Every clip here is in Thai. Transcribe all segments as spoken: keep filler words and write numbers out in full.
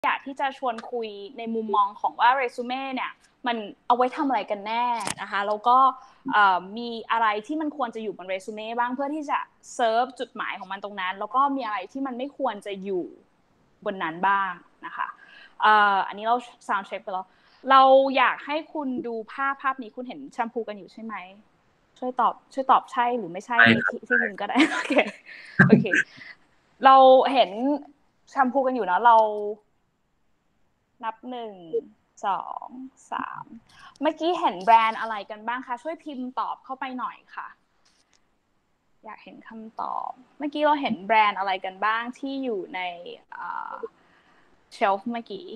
อยากที่จะชวนคุยในมุมมองของว่าเรซูเม่เนี่ยมันเอาไว้ทำอะไรกันแน่นะคะแล้วก็มีอะไรที่มันควรจะอยู่บนเรซูเม่บ้างเพื่อที่จะเซิร์ฟจุดหมายของมันตรงนั้นแล้วก็มีอะไรที่มันไม่ควรจะอยู่บนนั้นบ้างนะคะอันนี้เราซาวด์เช็คไปแล้วเราอยากให้คุณดูภาพภาพนี้คุณเห็นแชมพูกันอยู่ใช่ไหมช่วยตอบช่วยตอบใช่หรือไม่ใช่ในที่ที่คุณก็ได้โอเคโอเคเราเห็นแชมพูกันอยู่เนาะเรานับหนึ่งสองสามเมื่อกี้เห็นแบรนด์อะไรกันบ้างคะช่วยพิมพ์ตอบเข้าไปหน่อยค่ะอยากเห็นคำตอบเมื่อกี้เราเห็นแบรนด์อะไรกันบ้างที่อยู่ในเชลฟ์เมื่อกี้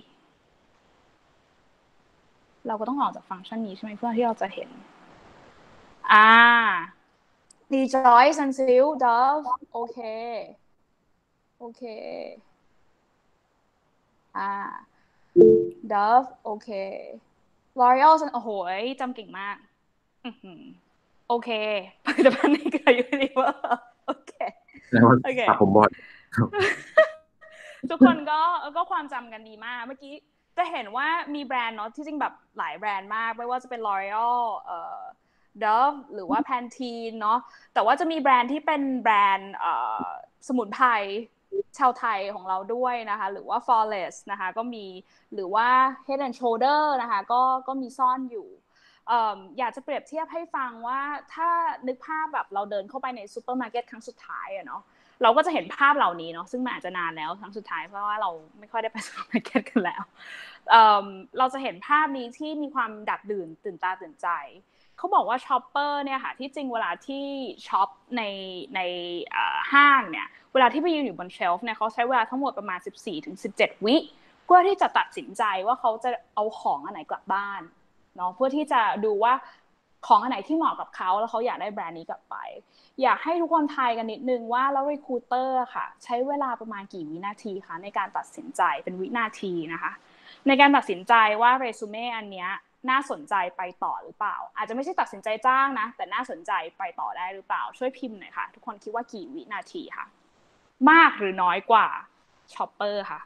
เราก็ต้องออกจากฟังก์ชันนี้ใช่ไหมเพื่อที่เราจะเห็นอ่า Rejoice Sunsilk Dove โอเคโอเคอ่า Dove โอเค L'Oreal โอ้โหจำเก่งมากโอเคผลิตภัณฑ์ในเครือยูนิเวอร์โอเคโอเคผมบอดทุกคนก็ก็ความจำกันดีมากเมื่อกี้จะเห็นว่ามีแบรนด์เนาะที่จริงแบบหลายแบรนด์มากไม่ว่าจะเป็น L'Oreal เอ่อ Dove หรือว่า Pantene เนาะแต่ว่าจะมีแบรนด์ที่เป็นแบรนด์สมุนไพรชาวไทยของเราด้วยนะคะหรือว่า Flawless นะคะก็มีหรือว่า Head and Shoulder นะคะก็ก็มีซ่อนอยู่อยากจะเปรียบเทียบให้ฟังว่าถ้านึกภาพแบบเราเดินเข้าไปในซูเปอร์มาร์เก็ตครั้งสุดท้ายอะเนาะเราก็จะเห็นภาพเหล่านี้เนาะซึ่งมันอาจจะนานแล้วครั้งสุดท้ายเพราะว่าเราไม่ค่อยได้ไปซูเปอร์มาร์เก็ตกันแล้ว เ, เราจะเห็นภาพนี้ที่มีความดักดื่นตื่นตาตื่นใจเขาบอกว่าช็อปเปอร์เนี่ยค่ะที่จริงเวลาที่ช็อปในในห้างเนี่ยเวลาที่ไปยืนอยู่บนเชลฟ์เนี่ยเขาใช้เวลาทั้งหมดประมาณ สิบสี่ถึงสิบเจ็ด วิเพื่อที่จะตัดสินใจว่าเขาจะเอาของอันไหนกลับบ้านเนาะเพื่อที่จะดูว่าของอันไหนที่เหมาะกับเขาแล้วเขาอยากได้แบรนด์นี้กลับไปอยากให้ทุกคนทายกันนิดนึงว่าแล้วรีครูเตอร์ค่ะใช้เวลาประมาณกี่วินาทีคะในการตัดสินใจเป็นวินาทีนะคะในการตัดสินใจว่าเรซูเม่อันเนี้ยน่าสนใจไปต่อหรือเปล่าอาจจะไม่ใช่ตัดสินใจจ้างนะแต่น่าสนใจไปต่อได้หรือเปล่าช่วยพิมพ์หน่อยค่ะทุกคนคิดว่ากี่วินาทีคะมากหรือน้อยกว่าช็อปเปอร์ค่ะ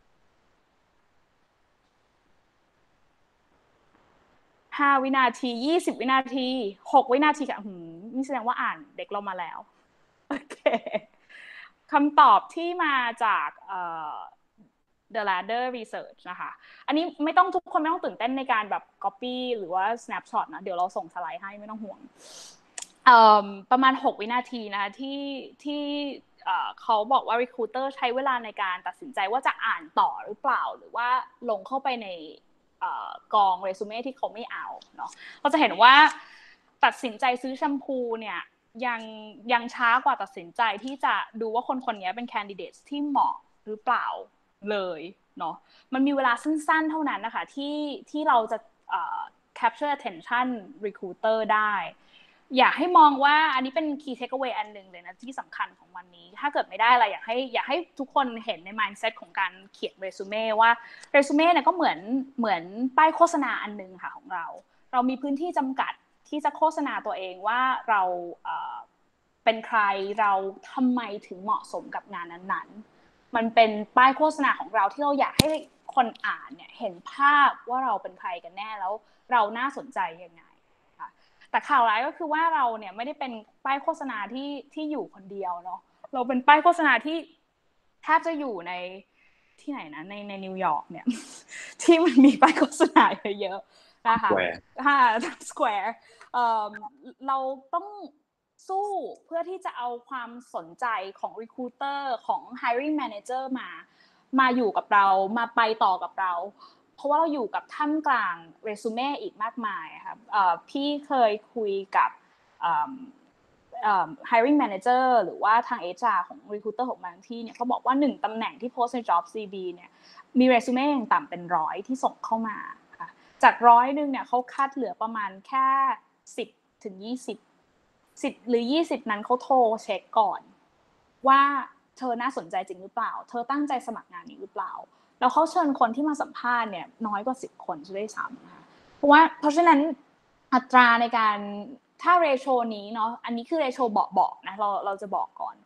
ห้าวินาทียี่สิบวินาทีหกวินาทีค่ะหืมนี่แสดงว่าอ่านเด็กเรามาแล้วโอเคคำตอบที่มาจากเอ่อ The Ladder Research นะคะอันนี้ไม่ต้องทุกคนไม่ต้องตื่นเต้นในการแบบ copy หรือว่า snapshot นะเดี๋ยวเราส่งสไลด์ให้ไม่ต้องห่วงประมาณหกวินาทีนะคะที่ที่เขาบอกว่า recruiter ใช้เวลาในการตัดสินใจว่าจะอ่านต่อหรือเปล่าหรือว่าลงเข้าไปในกองเรซูเม่ที่เขาไม่เอาเนาะเราจะเห็นว่าตัดสินใจซื้อแชมพูเนี่ยยังยังช้ากว่าตัดสินใจที่จะดูว่าคนคนนี้เป็นแคนดิเดตที่เหมาะหรือเปล่าเลยเนาะมันมีเวลาสั้นๆเท่านั้นนะคะที่ที่เราจะ capture attention recruiter ได้อยากให้มองว่าอันนี้เป็น key takeaway อันหนึ่งเลยนะที่สำคัญของวันนี้ถ้าเกิดไม่ได้อะไรอยากให้อยากให้ทุกคนเห็นใน mindset ของการเขียนเรซูเม่ว่าเรซูเม่เนี่ยก็เหมือนเหมือนป้ายโฆษณาอันนึงค่ะของเราเรามีพื้นที่จำกัดที่จะโฆษณาตัวเองว่าเราเป็นใครเราทำไมถึงเหมาะสมกับงานนั้นๆมันเป็นป้ายโฆษณาของเราที่เราอยากให้คนอ่านเนี่ยเห็นภาพว่าเราเป็นใครกันแน่แล้วเราน่าสนใจยังไงแต่ข่าวร้ายก็คือว่าเราเนี่ยไม่ได้เป็นป้ายโฆษณาที่ที่อยู่คนเดียวเนาะเราเป็นป้ายโฆษณาที่แทบจะอยู่ในที่ไหนนะในในนิวยอร์กเนี่ยที่มันมีป้ายโฆษณาเยอะๆนะคะค่ะสแควร์เราต้องสู้เพื่อที่จะเอาความสนใจของ recruiter ของ hiring manager มามาอยู่กับเรามาไปต่อกับเราเพราะว่าเราอยู่กับท่ามกลางเรซูเม่อีกมากมายครับพี่เคยคุยกับ hiring manager หรือว่าทาง เอช อาร์ ของ recruiter ของบางที่เนี่ยเขาบอกว่าหนึ่งตำแหน่งที่โพสใน job ซี วี เนี่ยมีเรซูเม่อย่างต่ำเป็นร้อยที่ส่งเข้ามาค่ะจากร้อยนึงเนี่ยเขาคัดเหลือประมาณแค่สิบถึงยี่สิบ สิบหรือยี่สิบนั้นเขาโทรเช็คก่อนว่าเธอน่าสนใจจริงหรือเปล่าเธอตั้งใจสมัครงานนี้หรือเปล่าแล้วเขาเชิญคนที่มาสัมภาษณ์เนี่ยน้อยกว่าสิบคนจะได้ซ้ำนะคะเพราะว่าเพราะฉะนั้นอัตราในการถ้าเรโชนี้เนาะอันนี้คือเรโชเบาๆนะเราเราจะบอกก่อน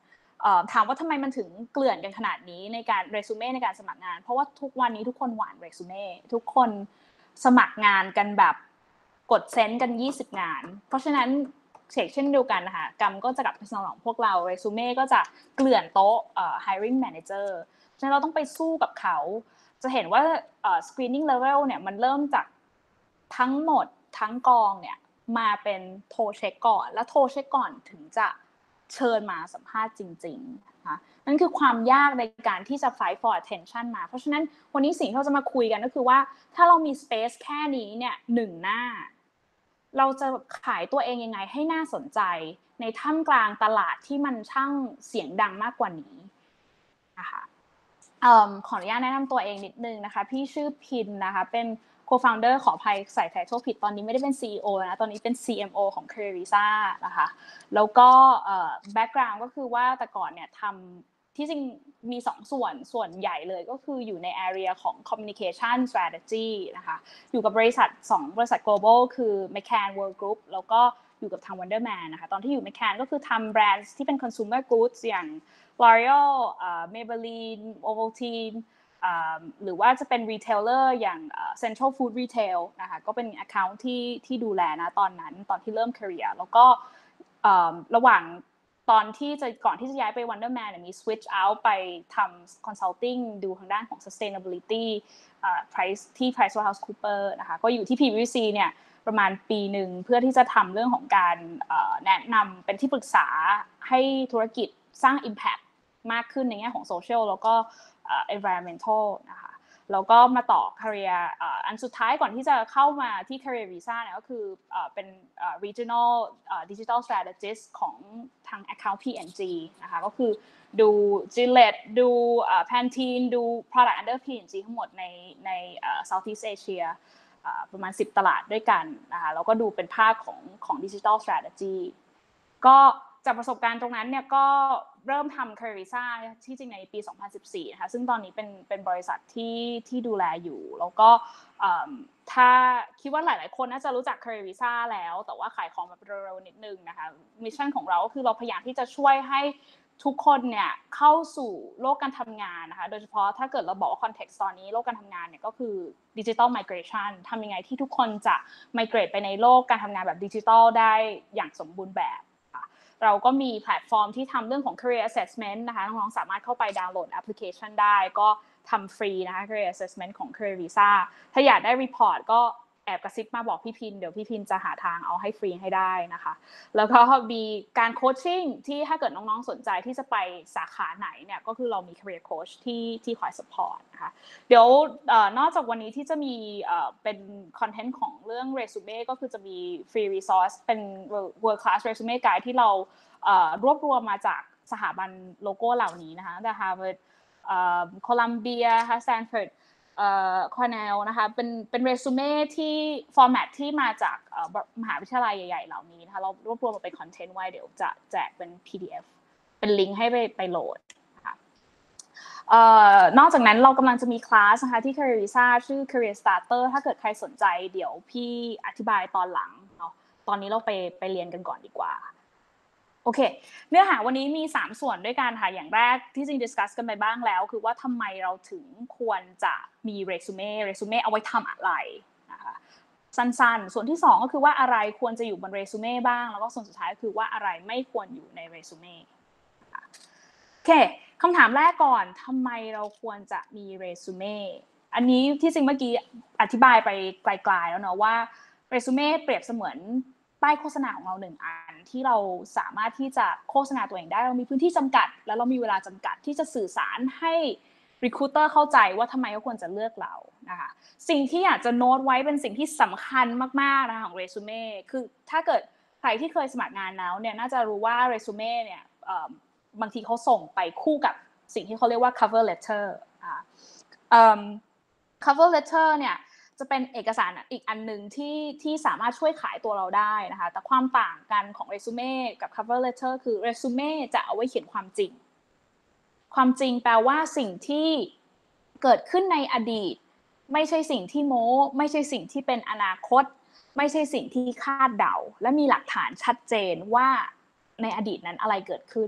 ถามว่าทำไมมันถึงเกลื่อนกันขนาดนี้ในการเรซูเม่ในการสมัครงานเพราะว่าทุกวันนี้ทุกคนหวานเรซูเม่ทุกคนสมัครงานกันแบบกดเซ็นกันยี่สิบงานเพราะฉะนั้นเช่นเดียวกันนะคะกรรมก็จะกลับไปสนองพวกเราเรซูเม่ก็จะเกลื่อนโต๊ะ hiring manager ฉะนั้นเราต้องไปสู้กับเขาจะเห็นว่า screening level เนี่ยมันเริ่มจากทั้งหมดทั้งกองเนี่ยมาเป็นโทรเช็คก่อนแล้วโทรเช็คก่อนถึงจะเชิญมาสัมภาษณ์จริงๆนะคะนั่นคือความยากในการที่จะ fight for attention มาเพราะฉะนั้นวันนี้สิ่งที่เราจะมาคุยกันก็คือว่าถ้าเรามี space แค่นี้เนี่ยหนึ่งหน้าเราจะขายตัวเองยังไงให้น่าสนใจในท่ามกลางตลาดที่มันช่างเสียงดังมากกว่านี้นะคะเอ่อขออนุญาตแนะนำตัวเองนิดนึงนะคะพี่ชื่อพินนะคะเป็น co-founder ขออภัยใส่ไททอลผิดตอนนี้ไม่ได้เป็น ซี อี โอ นะตอนนี้เป็น ซี เอ็ม โอ ของ Career Visa นะคะแล้วก็เอ่อ background ก็คือว่าแต่ก่อนเนี่ยทำที่จริงมีสองส่วนส่วนใหญ่เลยก็คืออยู่ใน area ของ communication strategy นะคะอยู่กับบริษัทสองบริษัท global คือ McCann World Group แล้วก็อยู่กับทาง Wonderman นะคะตอนที่อยู่ McCann ก็คือทำแบรนด์ที่เป็น consumer goods อย่าง L'Oreal เอ่อ Maybelline Ovaltineหรือว่าจะเป็น retailer อย่าง Central Food Retail นะคะก็เป็น account ที่ที่ดูแลนะตอนนั้นตอนที่เริ่ม career แล้วก็ระหว่างตอนที่จะก่อนที่จะย้ายไป Wonderman เนี่ยมี switch out ไปทำ consulting ดูทางด้านของ sustainability price ที่ PricewaterhouseCoopers นะคะก็อยู่ที่ พี วี ซี เนี่ยประมาณปีหนึ่งเพื่อที่จะทำเรื่องของการแนะนำเป็นที่ปรึกษาให้ธุรกิจสร้าง impact มากขึ้นในแง่ของ social แล้วก็ environmental นะคะแล้วก็มาต่อ career อันสุดท้ายก่อนที่จะเข้ามาที่ career visa เนี่ยก็คือเป็น regional digital strategist ของทาง account พี เอ็น จี นะคะก็คือดู Gillette ดู Pantene ดู product under พี เอ็น จี ทั้งหมดในใน Southeast Asia ประมาณสิบตลาดด้วยกันนะคะแล้วก็ดูเป็นภาคของของ digital strategy ก็จากประสบการณ์ตรงนั้นเนี่ยก็เริ่มทำ Career Visa ที่จริงในปีสองพันสิบสี่นะคะซึ่งตอนนี้เป็นเป็นบริษัทที่ที่ดูแลอยู่แล้วก็ถ้าคิดว่าหลายๆคนน่าจะรู้จัก Career Visa แล้วแต่ว่าขายของมาเร็วๆนิดนึงนะคะมิชชั่นของเราก็คือเราพยายามที่จะช่วยให้ทุกคนเนี่ยเข้าสู่โลกการทำงานนะคะโดยเฉพาะถ้าเกิดเราบอกว่า context ตอนนี้โลกการทำงานเนี่ยก็คือ digital migration ทำยังไงที่ทุกคนจะ migrate ไปในโลกการทำงานแบบดิจิทัลได้อย่างสมบูรณ์แบบเราก็มีแพลตฟอร์มที่ทำเรื่องของ career assessment นะคะน้องๆสามารถเข้าไปดาวน์โหลดแอปพลิเคชันได้ก็ทำฟรีนะคะ career assessment ของ Career Visa ถ้าอยากได้ report ก็แอบกระซิบมาบอกพี่พินเดี๋ยวพี่พินจะหาทางเอาให้ฟรีให้ได้นะคะแล้วก็มีการโคชชิ่งที่ถ้าเกิดน้องๆสนใจที่จะไปสาขาไหนเนี่ยก็คือเรามี career coach ที่ที่คอย support นะคะเดี๋ยวนอกจากวันนี้ที่จะมีเป็นคอนเทนต์ของเรื่อง resume ก็คือจะมี free resource เป็น world class resume guide ที่เรารวบรวมมาจากสถาบันโลโก้เหล่านี้นะคะแต่ Harvard โคลัมเบีย Stanford คอร์เนลนะคะเป็นเป็นเรซูเม่ที่ฟอร์แมตที่มาจากมหาวิทยาลัยใหญ่ๆเหล่านี้นะคะเรารวบรวมมาเป็นคอนเทนต์ไว้เดี๋ยวจะแจกเป็น พี ดี เอฟ เป็นลิงก์ให้ไปไปโหลดนะคะนอกจากนั้นเรากำลังจะมีคลาสนะคะที่ Career Visa ชื่อ Career Starter ถ้าเกิดใครสนใจเดี๋ยวพี่อธิบายตอนหลังเนาะตอนนี้เราไปไปเรียนกันก่อนดีกว่าโอเคเนื้อหาวันนี้มีสามส่วนด้วยกันค่ะอย่างแรกที่จริงดิสคัสกันไปบ้างแล้วคือว่าทำไมเราถึงควรจะมีเรซูเม่เรซูเม่เอาไว้ทำอะไรนะคะสั้นๆส่วนที่สองก็คือว่าอะไรควรจะอยู่บนเรซูเม่บ้างแล้วก็ส่วนสุดท้ายก็คือว่าอะไรไม่ควรอยู่ในเรซูเม่โอเคคำถามแรกก่อนทำไมเราควรจะมีเรซูเม่อันนี้ที่จริงเมื่อกี้อธิบายไปไกลๆแล้วเนาะว่าเรซูเม่เปรียบเสมือนป้ายโฆษณาของเราหนึ่งอันที่เราสามารถที่จะโฆษณาตัวเองได้เรามีพื้นที่จำกัดแล้วเรามีเวลาจำกัดที่จะสื่อสารให้ recruiter เข้าใจว่าทำไมเขาควรจะเลือกเรานะคะสิ่งที่อยากจะโน้ตไว้เป็นสิ่งที่สำคัญมากๆนะคะของเรซูเม่คือถ้าเกิดใครที่เคยสมัครงานแล้วเนี่ยน่าจะรู้ว่าเรซูเม่เนี่ยบางทีเขาส่งไปคู่กับสิ่งที่เขาเรียกว่า cover letter อ่า cover letter เนี่ยจะเป็นเอกสารอีกอันนึงที่ที่สามารถช่วยขายตัวเราได้นะคะแต่ความต่างกันของเรซูเม่กับ cover letter คือเรซูเม่จะเอาไว้เขียนความจริงความจริงแปลว่าสิ่งที่เกิดขึ้นในอดีตไม่ใช่สิ่งที่โม้ไม่ใช่สิ่งที่เป็นอนาคตไม่ใช่สิ่งที่คาดเดาและมีหลักฐานชัดเจนว่าในอดีตนั้นอะไรเกิดขึ้น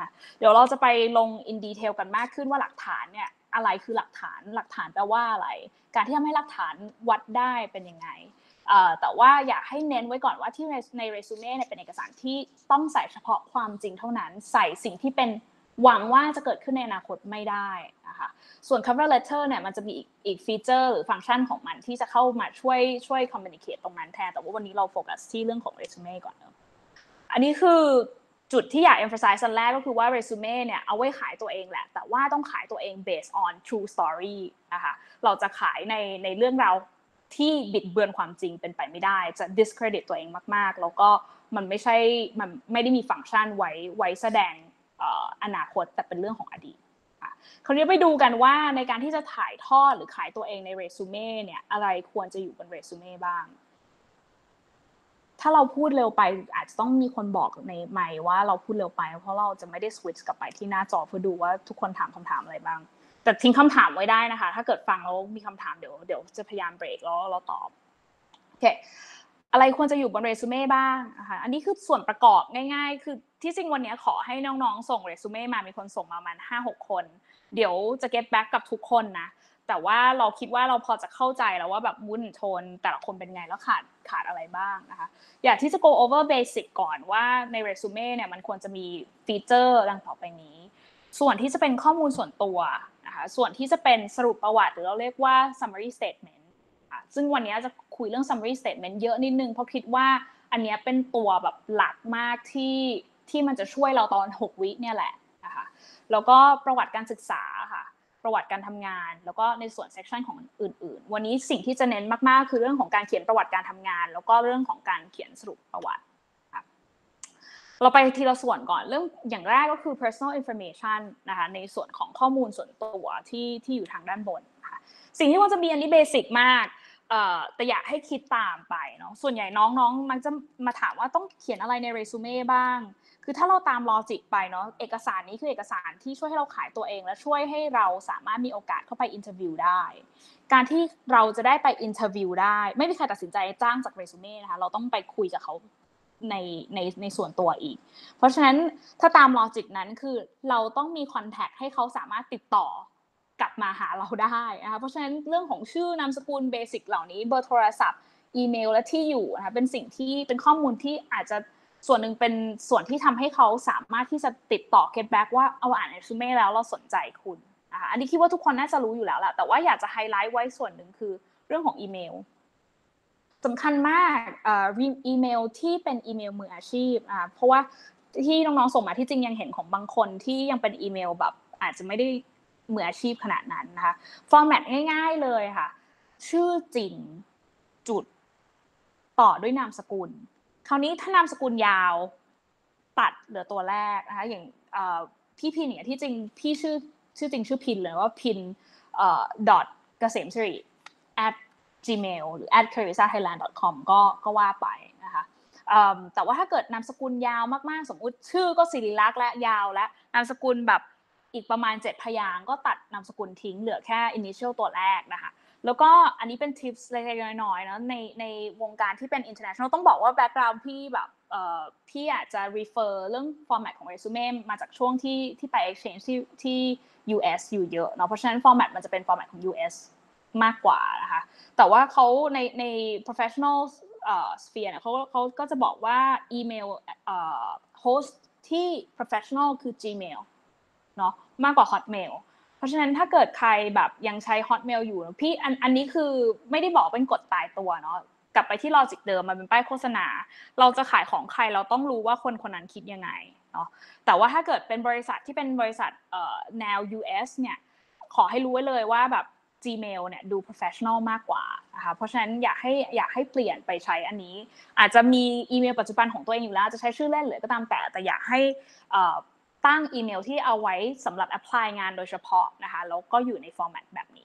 เดี๋ยวเราจะไปลง in detail กันมากขึ้นว่าหลักฐานเนี่ยอะไรคือหลักฐานหลักฐานแปลว่าอะไรการที่ทำให้หลักฐานวัดได้เป็นยังไงแต่ว่าอยากให้เน้นไว้ก่อนว่าที่ในเรซูเม่เนี่ยเป็นเอกสารที่ต้องใส่เฉพาะความจริงเท่านั้นใส่สิ่งที่เป็นหวังว่าจะเกิดขึ้นในอนาคตไม่ได้นะคะส่วน cover letter เนี่ยมันจะมีอีกอีกฟีเจอร์หรือฟังก์ชันของมันที่จะเข้ามาช่วยช่วย communicate ตรงนั้นแทนแต่ว่าวันนี้เราโฟกัสที่เรื่องของเรซูเม่ก่อนเนอะอันนี้คือจุดที่อยาก emphasize อันแรกก็คือว่าเรซูเม่เนี่ยเอาไว้ขายตัวเองแหละแต่ว่าต้องขายตัวเอง based on true story นะคะเราจะขายในในเรื่องราวที่บิดเบือนความจริงเป็นไปไม่ได้จะ discredit ตัวเองมากๆแล้วก็มันไม่ใช่มันไม่ได้มีฟังก์ชันไว้ไว้แสดงอนาคตแต่เป็นเรื่องของอดีตคราวนี้ไปดูกันว่าในการที่จะถ่ายทอดหรือขายตัวเองในเรซูเม่เนี่ยอะไรควรจะอยู่บนเรซูเม่บ้างถ้าเราพูดเร็วไปอาจจะต้องมีคนบอกในไมค์ว่าเราพูดเร็วไปเพราะเราจะไม่ได้สวิตช์กลับไปที่หน้าจอเพื่อดูว่าทุกคนถามคำถามอะไรบ้างแต่ทิ้งคำถามไว้ได้นะคะถ้าเกิดฟังแล้วมีคำถามเดี๋ยวเดี๋ยวจะพยายามเบรกแล้วเราตอบโอเคอะไรควรจะอยู่บนเรซูเม่บ้างนะคะอันนี้คือส่วนประกอบง่ายๆคือที่จริงวันนี้ขอให้น้องๆส่งเรซูเม่มามีคนส่งมาประมาณ ห้าหก คนเดี๋ยวจะ get back กับทุกคนนะแต่ว่าเราคิดว่าเราพอจะเข้าใจแล้วว่าแบบมูดโทนแต่ละคนเป็นไงแล้วขาดขาดอะไรบ้างนะคะอยากที่จะ go over basic ก่อนว่าในเรซูเม่เนี่ยมันควรจะมีฟีเจอร์ดังต่อไปนี้ส่วนที่จะเป็นข้อมูลส่วนตัวนะคะส่วนที่จะเป็นสรุปประวัติหรือเราเรียกว่า summary statement ซึ่งวันนี้จะคุยเรื่อง summary statement เยอะนิดนึงเพราะคิดว่าอันนี้เป็นตัวแบบหลักมากที่ที่มันจะช่วยเราตอนหกวิเนี่ยแหละนะคะแล้วก็ประวัติการศึกษาค่ะประวัติการทำงานแล้วก็ในส่วน section ของอื่นๆวันนี้สิ่งที่จะเน้นมากๆคือเรื่องของการเขียนประวัติการทำงานแล้วก็เรื่องของการเขียนสรุปประวัติเราไปทีละส่วนก่อนเรื่องอย่างแรกก็คือ personal information นะคะในส่วนของข้อมูลส่วนตัวที่ที่อยู่ทางด้านบนนะคะสิ่งที่ว่าจะมีอันนี้เบสิกมากแต่อยากให้คิดตามไปเนาะส่วนใหญ่น้องๆมันจะมาถามว่าต้องเขียนอะไรในเรซูเม่บ้างคือถ้าเราตามลอจิกไปเนาะเอกสารนี้คือเอกสารที่ช่วยให้เราขายตัวเองและช่วยให้เราสามารถมีโอกาสเข้าไปอินเทอร์วิวได้การที่เราจะได้ไปอินเทอร์วิวได้ไม่มีใครตัดสินใจจ้างจากเรซูเม่นะคะเราต้องไปคุยกับเขาในในในส่วนตัวอีกเพราะฉะนั้นถ้าตามลอจิกนั้นคือเราต้องมีคอนแทคให้เขาสามารถติดต่อกลับมาหาเราได้นะคะเพราะฉะนั้นเรื่องของชื่อนามสกุลเบสิกเหล่านี้เบอร์โทรศัพท์อีเมลและที่อยู่นะคะเป็นสิ่งที่เป็นข้อมูลที่อาจจะส่วนหนึ่งเป็นส่วนที่ทำให้เขาสามารถที่จะติดต่อ get back ว่าเอาอ่านเรซูเม่แล้วเราสนใจคุณนะคะอันนี้คิดว่าทุกคนน่าจะรู้อยู่แล้วแหละแต่ว่าอยากจะไฮไลท์ไว้ส่วนหนึ่งคือเรื่องของอีเมลสำคัญมากอีเมลที่เป็นอีเมลมืออาชีพอ่าเพราะว่าที่น้องๆส่งมาที่จริงยังเห็นของบางคนที่ยังเป็นอีเมลแบบอาจจะไม่ได้มืออาชีพขนาดนั้นนะคะฟอร์แมตง่ายๆเลยค่ะชื่อจริงจุดต่อด้วยนามสกุลคราวนี้ถ้านามสกุลยาวตัดเหลือตัวแรกนะคะอย่างพี่พินเนี่ยที่จริงพี่ชื่อชื่อจริงชื่อพินเลยว่าพินเอ่อ dot เกษมสิริ at gmail หรือ at carissa thailand dot com ก็ก็ว่าไปนะคะแต่ว่าถ้าเกิดนามสกุลยาวมากๆสมมุติชื่อก็ศิริลักษณ์และยาวและนามสกุลแบบอีกประมาณเจ็ดพยางค์ก็ตัดนามสกุลทิ้งเหลือแค่ initial ตัวแรกนะคะแล้วก็อันนี้เป็น tips เล็กๆน้อยๆนะในในวงการที่เป็น international ต้องบอกว่า background พี่แบบเอ่อพี่อาจจะ refer เรื่อง format ของ resume มาจากช่วงที่ที่ไป exchange ที่ที่ ยู เอส อยู่เยอะเนาะเพราะฉะนั้น format มันจะเป็น format ของ ยู เอส มากกว่านะคะแต่ว่าเขาในใน professional เอ่อ sphere เนี่ยเขาเขาก็จะบอกว่าอีเมลเอ่อ host ที่ professional คือ Gmail เนาะมากกว่า Hotmail เพราะฉะนั้นถ้าเกิดใครแบบยังใช้ Hotmail อยู่พี่อันอันนี้คือไม่ได้บอกเป็นกฎตายตัวเนาะกลับไปที่ลอจิกเดิมมันเป็นป้ายโฆษณาเราจะขายของใครเราต้องรู้ว่าคนคนนั้นคิดยังไงเนาะแต่ว่าถ้าเกิดเป็นบริษัทที่เป็นบริษัทเอ่อแนว ยู เอส เนี่ยขอให้รู้ไว้เลยว่าแบบ Gmail เนี่ยดู professional มากกว่านะคะเพราะฉะนั้นอยากให้อยากให้เปลี่ยนไปใช้อันนี้อาจจะมีอีเมลปัจจุบันของตัวเองอยู่แล้วจะใช้ชื่อเล่นหรือก็ตามแต่แต่อยากให้เอ่อตั้งอีเมลที่เอาไว้สำหรับ apply งานโดยเฉพาะนะคะแล้วก็อยู่ใน format แบบนี้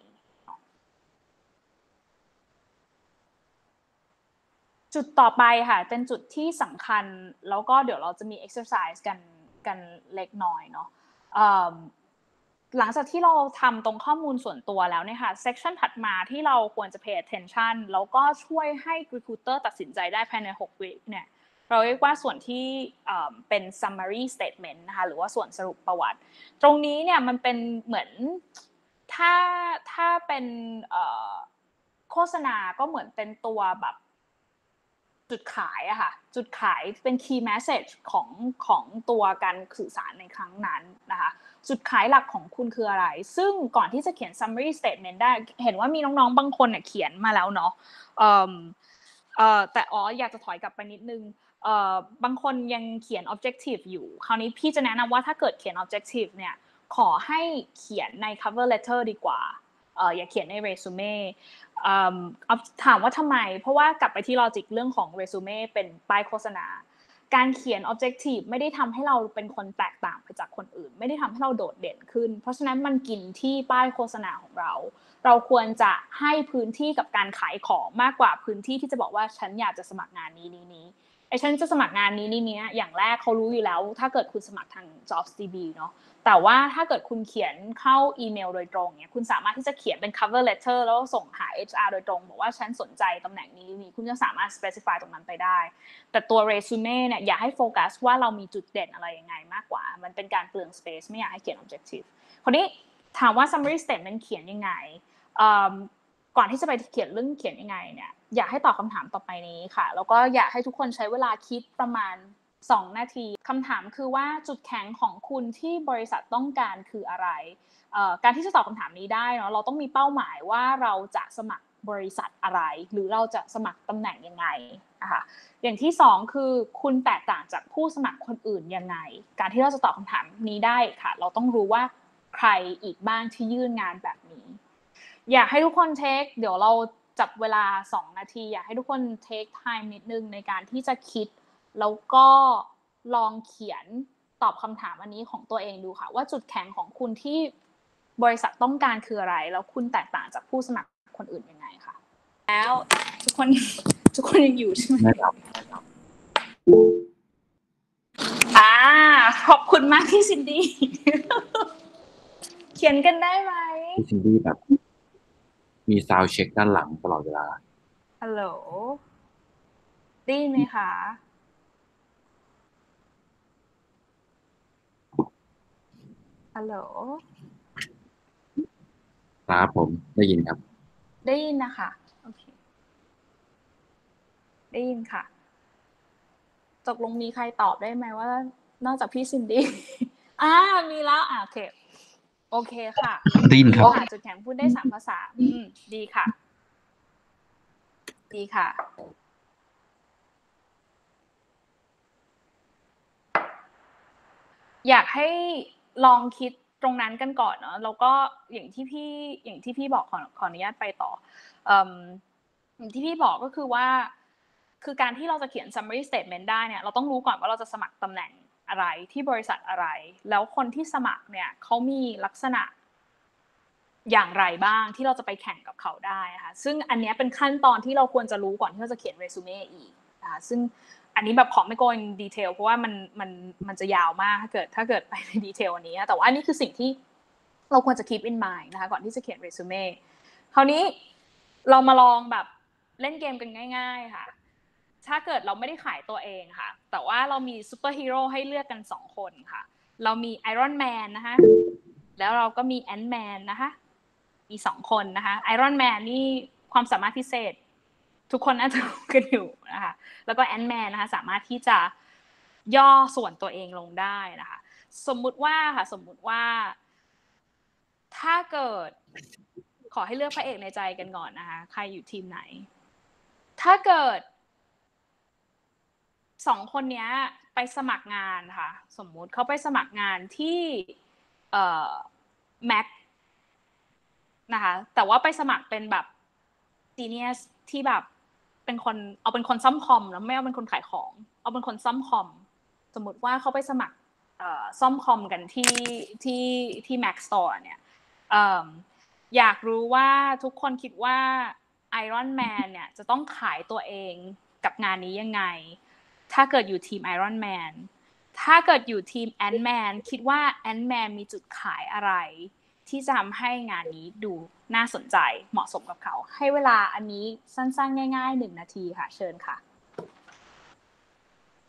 จุดต่อไปค่ะเป็นจุดที่สำคัญแล้วก็เดี๋ยวเราจะมี exercise กันกันเล็กน้อยเนาะหลังจากที่เราทำตรงข้อมูลส่วนตัวแล้วเนี่ยค่ะ section ถัดมาที่เราควรจะ pay attention แล้วก็ช่วยให้ recruiter ตัดสินใจได้ภายในหกวิเนี่ยเราเรียกว่าส่วนที่เป็น summary statement นะคะหรือว่าส่วนสรุปประวัติตรงนี้เนี่ยมันเป็นเหมือนถ้าถ้าเป็นโฆษณาก็เหมือนเป็นตัวแบบจุดขายอะค่ะจุดขายเป็น key message ของของตัวการสื่อสารในครั้งนั้นนะคะจุดขายหลักของคุณคืออะไรซึ่งก่อนที่จะเขียน summary statement ได้เห็นว่ามีน้องๆบางคนเนี่ยเขียนมาแล้วเนาะเอ่อเอ่อแต่อ๋ออยากจะถอยกลับไปนิดนึงเอ่อบางคนยังเขียน objective อยู่คราวนี้พี่จะแนะนำว่าถ้าเกิดเขียน objective เนี่ยขอให้เขียนใน cover letter ดีกว่าเอ่ออย่าเขียนใน resumeถามว่าทำไมเพราะว่ากลับไปที่ลอจิกเรื่องของเรซูเม่เป็นป้ายโฆษณาการเขียน objective ไม่ได้ทำให้เราเป็นคนแตกต่างไปจากคนอื่นไม่ได้ทำให้เราโดดเด่นขึ้นเพราะฉะนั้นมันกินที่ป้ายโฆษณาของเราเราควรจะให้พื้นที่กับการขายของมากกว่าพื้นที่ที่จะบอกว่าฉันอยากจะสมัครงานนี้นี้นี้ไอ้ฉันจะสมัครงานนี้นี้นี้อย่างแรกเขารู้อยู่แล้วถ้าเกิดคุณสมัครทาง JobsDB เนาะแต่ว่าถ้าเกิดคุณเขียนเข้าอีเมลโดยตรงเนี่ยคุณสามารถที่จะเขียนเป็น cover letter แล้วส่งหา เอช อาร์ โดยตรงบอกว่าฉันสนใจตำแหน่งนี้นี้คุณจะสามารถ specify ตรงนั้นไปได้แต่ตัว resume เนี่ยอย่าให้โฟกัสว่าเรามีจุดเด่นอะไรยังไงมากกว่ามันเป็นการเปลือง space ไม่อยากให้เขียน objective คนนี้ถามว่า summary statement เขียนยังไงก่อนที่จะไปเขียนเรื่องเขียนยังไงเนี่ยอยากให้ตอบคำถามต่อไปนี้ค่ะแล้วก็อยากให้ทุกคนใช้เวลาคิดประมาณสองนาทีคำถามคือว่าจุดแข็งของคุณที่บริษัทต้องการคืออะไรการที่จะตอบคำถามนี้ได้เนาะเราต้องมีเป้าหมายว่าเราจะสมัครบริษัทอะไรหรือเราจะสมัครตำแหน่งยังไงนะคะอย่างที่สองคือคุณแตกต่างจากผู้สมัครคนอื่นยังไงการที่เราจะตอบคำถามนี้ได้ค่ะเราต้องรู้ว่าใครอีกบ้างที่ยื่นงานแบบนี้อยากให้ทุกคนเทคเดี๋ยวเราจับเวลาสองนาทีอยากให้ทุกคนเทคไทม์นิดนึงในการที่จะคิดแล้วก็ลองเขียนตอบคำถามอันนี้ของตัวเองดูค่ะว่าจุดแข็งของคุณที่บริษัทต้องการคืออะไรแล้วคุณแตกต่างจากผู้สมัครคนอื่นยังไงค่ะแล้วทุกคนทุกคนยังอยู่ใช่ไหมครับอ่าขอบคุณมากพี่ซินดี้เขียนกันได้ไหมพี่ซินดี้แบบมีซาวด์เช็คด้านหลังตลอดเวลาฮัลโหลได้ยินไหมคะฮัลโหลครับผมได้ยินครับได้ยินนะคะโอเคได้ยินค่ะตกลงมีใครตอบได้ไหมว่านอกจากพี่ซินดี้อ่ามีแล้วอ่าโอเคโอเคค่ะได้ยินครับจุดแข็งพูดได้สามภาษาอืมดีค่ะดีค่ะอยากให้ลองคิดตรงนั้นกันก่อนเนาะแล้วก็อย่างที่พี่อย่างที่พี่บอกขอขออนุญาตไปต่ออย่างที่พี่บอกก็คือว่าคือการที่เราจะเขียน summary statement ได้เนี่ยเราต้องรู้ก่อนว่าเราจะสมัครตำแหน่งอะไรที่บริษัทอะไรแล้วคนที่สมัครเนี่ยเขามีลักษณะอย่างไรบ้างที่เราจะไปแข่งกับเขาได้ค่ะซึ่งอันนี้เป็นขั้นตอนที่เราควรจะรู้ก่อนที่เราจะเขียนเรซูเม่อีกนะคะซึ่งอันนี้แบบขอไม่โกงดีเทลเพราะว่ามันมันมันจะยาวมากถ้าเกิดถ้าเกิดไปในดีเทลอันนี้แต่ว่าอันนี้คือสิ่งที่เราควรจะ keep in mind นะคะก่อนที่จะเขียนเรซูเม่คราวนี้เรามาลองแบบเล่นเกมกันง่ายๆค่ะถ้าเกิดเราไม่ได้ขายตัวเองค่ะแต่ว่าเรามีซูเปอร์ฮีโร่ให้เลือกกันสองคนค่ะเรามีไอรอนแมนนะคะแล้วเราก็มีแอนท์แมนนะคะมีสองคนนะคะไอรอนแมนนี่ความสามารถพิเศษทุกคนน่าจะรู้กันอยู่นะคะแล้วก็แอนท์แมนนะคะสามารถที่จะย่อส่วนตัวเองลงได้นะคะสมมุติว่าค่ะสมมุติว่าถ้าเกิดขอให้เลือกพระเอกในใจกันก่อนนะคะใครอยู่ทีมไหนถ้าเกิดสองคนนี้ไปสมัครงานค่ะสมมุติเขาไปสมัครงานที่เอ่อแม็กนะคะแต่ว่าไปสมัครเป็นแบบซีเนียสที่แบบเป็นคนเอาเป็นคนซ่อมคอมแล้วไม่เอาเป็นคนขายของเอาเป็นคนซ่อมคอมสมมติว่าเขาไปสมัครซ่อมคอมกันที่ที่ที่ Mac Store เนี่ยอยากรู้ว่าทุกคนคิดว่า Iron Man เนี่ยจะต้องขายตัวเองกับงานนี้ยังไงถ้าเกิดอยู่ทีม Iron Man ถ้าเกิดอยู่ทีม Ant-Man คิดว่า Ant-Man มีจุดขายอะไรที่จะทำให้งานนี้ดูน่าสนใจเหมาะสมกับเขาให้เวลาอันนี้สั้นๆง่ายๆหนึ่งนาทีค่ะเชิญค่ะ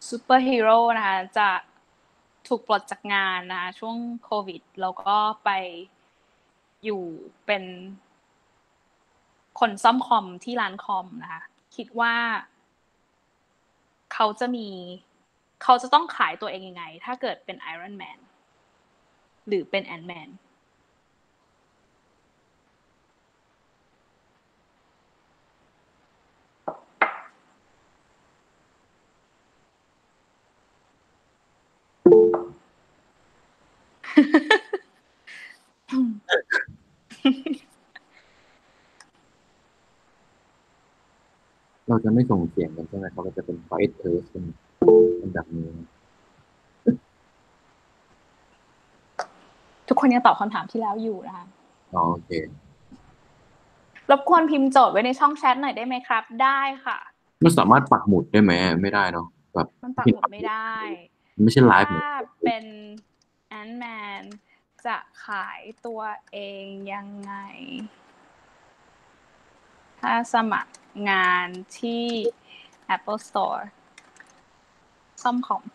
ซูเปอร์ฮีโร่นะคะจะถูกปลดจากงานนะคะช่วงโควิดแล้วก็ไปอยู่เป็นคนซ่อมคอมที่ร้านคอมนะคะคิดว่าเขาจะมีเขาจะต้องขายตัวเองยังไงถ้าเกิดเป็นไอรอนแมนหรือเป็นแอนท์แมนเราจะไม่ส่งเสียงกันใช่ไหมเขาก็จะเป็น quiet place เป็นเป็นแบบนี้ทุกคนยังตอบคำถามที่แล้วอยู่นะคะอ๋อโอเครบกวนพิมพ์โจทย์ไว้ในช่องแชทหน่อยได้ไหมครับได้ค่ะมันสามารถปักหมุดได้ไหมไม่ได้เนาะแบบมันปักหมุดไม่ได้ไม่ใช่ไลฟ์ถ้าเป็นแอนท์แมนจะขายตัวเองยังไงถ้าสมัครงานที่ Apple Store ซ่อมคอม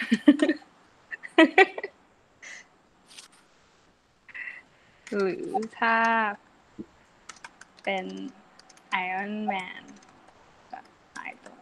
หรือถ้าเป็น Iron Man จะขายตัว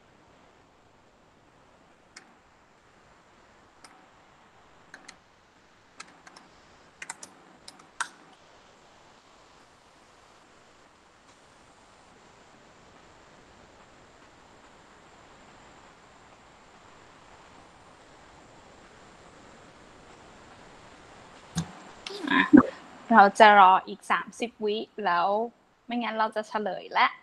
เราจะรออีกสามสิบวิแล้วไม่งั้นเราจะเฉลยและ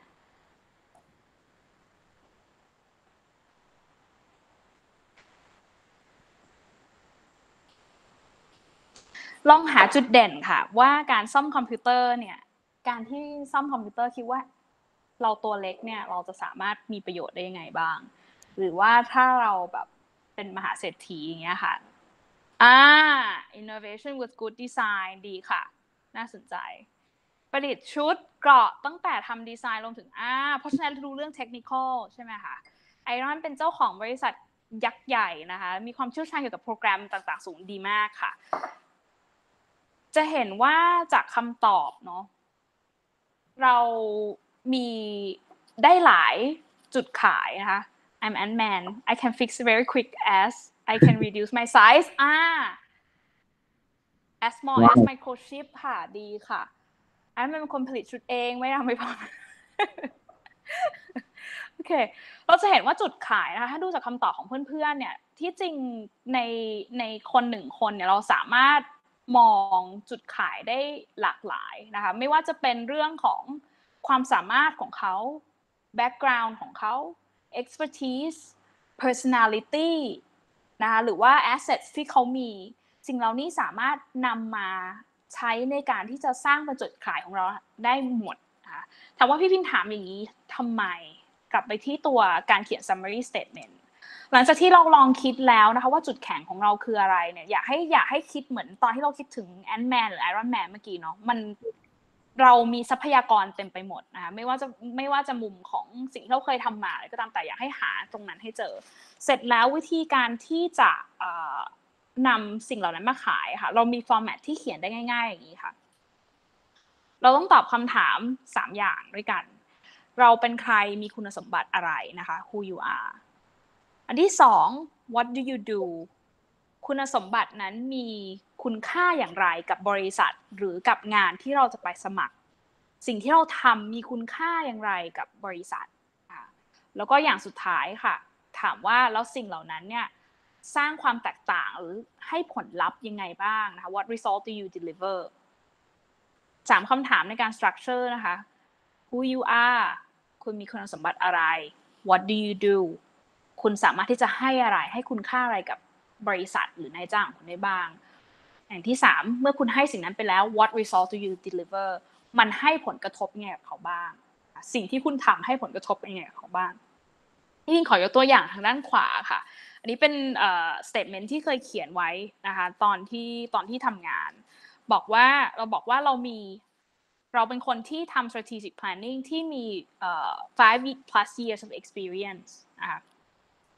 ลองหาจุดเด่นค่ะว่าการซ่อมคอมพิวเตอร์เนี่ยการที่ซ่อมคอมพิวเตอร์คิดว่าเราตัวเล็กเนี่ยเราจะสามารถมีประโยชน์ได้ยังไงบ้างหรือว่าถ้าเราแบบเป็นมหาเศรษฐีอย่างเงี้ยค่ะอ่า innovation with good design ดีค่ะน่าสนใจประดิษฐ์ชุดเกราะตั้งแต่ทำดีไซน์รวมถึงอ่าเพราะฉะนั้นรู้เรื่องเทคนิคอลใช่ไหมคะไอรอนเป็นเจ้าของบริษัทยักษ์ใหญ่นะคะมีความเชี่ยวชาญเกี่ยวกับโปรแกรมต่างๆสูงดีมากค่ะจะเห็นว่าจากคำตอบเนาะเรามีได้หลายจุดขายนะคะ I'm Ant-Man I can fix very quick as I can reduce my size อ่า as small as microchip ค่ะดีค่ะอันนั้นเป็นคนผลิตชุดเองไม่ทำไม่พอโอเคเราจะเห็นว่าจุดขายนะคะถ้าดูจากคำตอบของเพื่อนๆเนี่ยที่จริงในในคนหนึ่งคนเนี่ยเราสามารถมองจุดขายได้หลากหลายนะคะไม่ว่าจะเป็นเรื่องของความสามารถของเขา background ของเขา expertise personality นะคะหรือว่า assets ที่เขามีสิ่งเหล่านี้สามารถนำมาใช้ในการที่จะสร้างเป็นจุดขายของเราได้หมดนะคะถามว่าพี่พินถามอย่างนี้ทำไมกลับไปที่ตัวการเขียน summary statement หลังจากที่เราลองคิดแล้วนะคะว่าจุดแข็งของเราคืออะไรเนี่ยอยากให้อยากให้คิดเหมือนตอนที่เราคิดถึง Ant-Man หรือ Iron Man เมื่อกี้เนาะมันเรามีทรัพยากรเต็มไปหมดนะคะไม่ว่าจะไม่ว่าจะมุมของสิ่งที่เราเคยทำมาอะไรก็ตามแต่อยากให้หาตรงนั้นให้เจอเสร็จแล้ววิธีการที่จะนำสิ่งเหล่านั้นมาขายค่ะเรามีฟอร์แมตที่เขียนได้ง่ายๆอย่างนี้ค่ะเราต้องตอบคำถามสามอย่างด้วยกันเราเป็นใครมีคุณสมบัติอะไรนะคะ who you are อันที่สอง what do you do คุณสมบัตินั้นมีคุณค่าอย่างไรกับบริษัทหรือกับงานที่เราจะไปสมัครสิ่งที่เราทำมีคุณค่าอย่างไรกับบริษัทแล้วก็อย่างสุดท้ายค่ะถามว่าแล้วสิ่งเหล่านั้นเนี่ยสร้างความแตกต่างหรือให้ผลลัพธ์ยังไงบ้างนะคะ what result do you deliver สามคำถามในการ structure นะคะ who you are คุณมีคุณสมบัติอะไร what do you do คุณสามารถที่จะให้อะไรให้คุณค่าอะไรกับบริษัทหรือนายจ้างของคุณได้บ้างอย่างที่สามเมื่อคุณให้สิ่งนั้นไปแล้ว what result do you deliver มันให้ผลกระทบยังไงกับเขาบ้างสิ่งที่คุณทำให้ผลกระทบยังไงกับเขาบ้างที่ขอยกตัวอย่างทางด้านขวาค่ะอันนี้เป็นเอ่อ statement ที่เคยเขียนไว้นะคะตอนที่ตอนที่ทำงานบอกว่าเราบอกว่าเรามีเราเป็นคนที่ทำ strategic planning ที่มีเอ่อ five plus years of experience นะคะ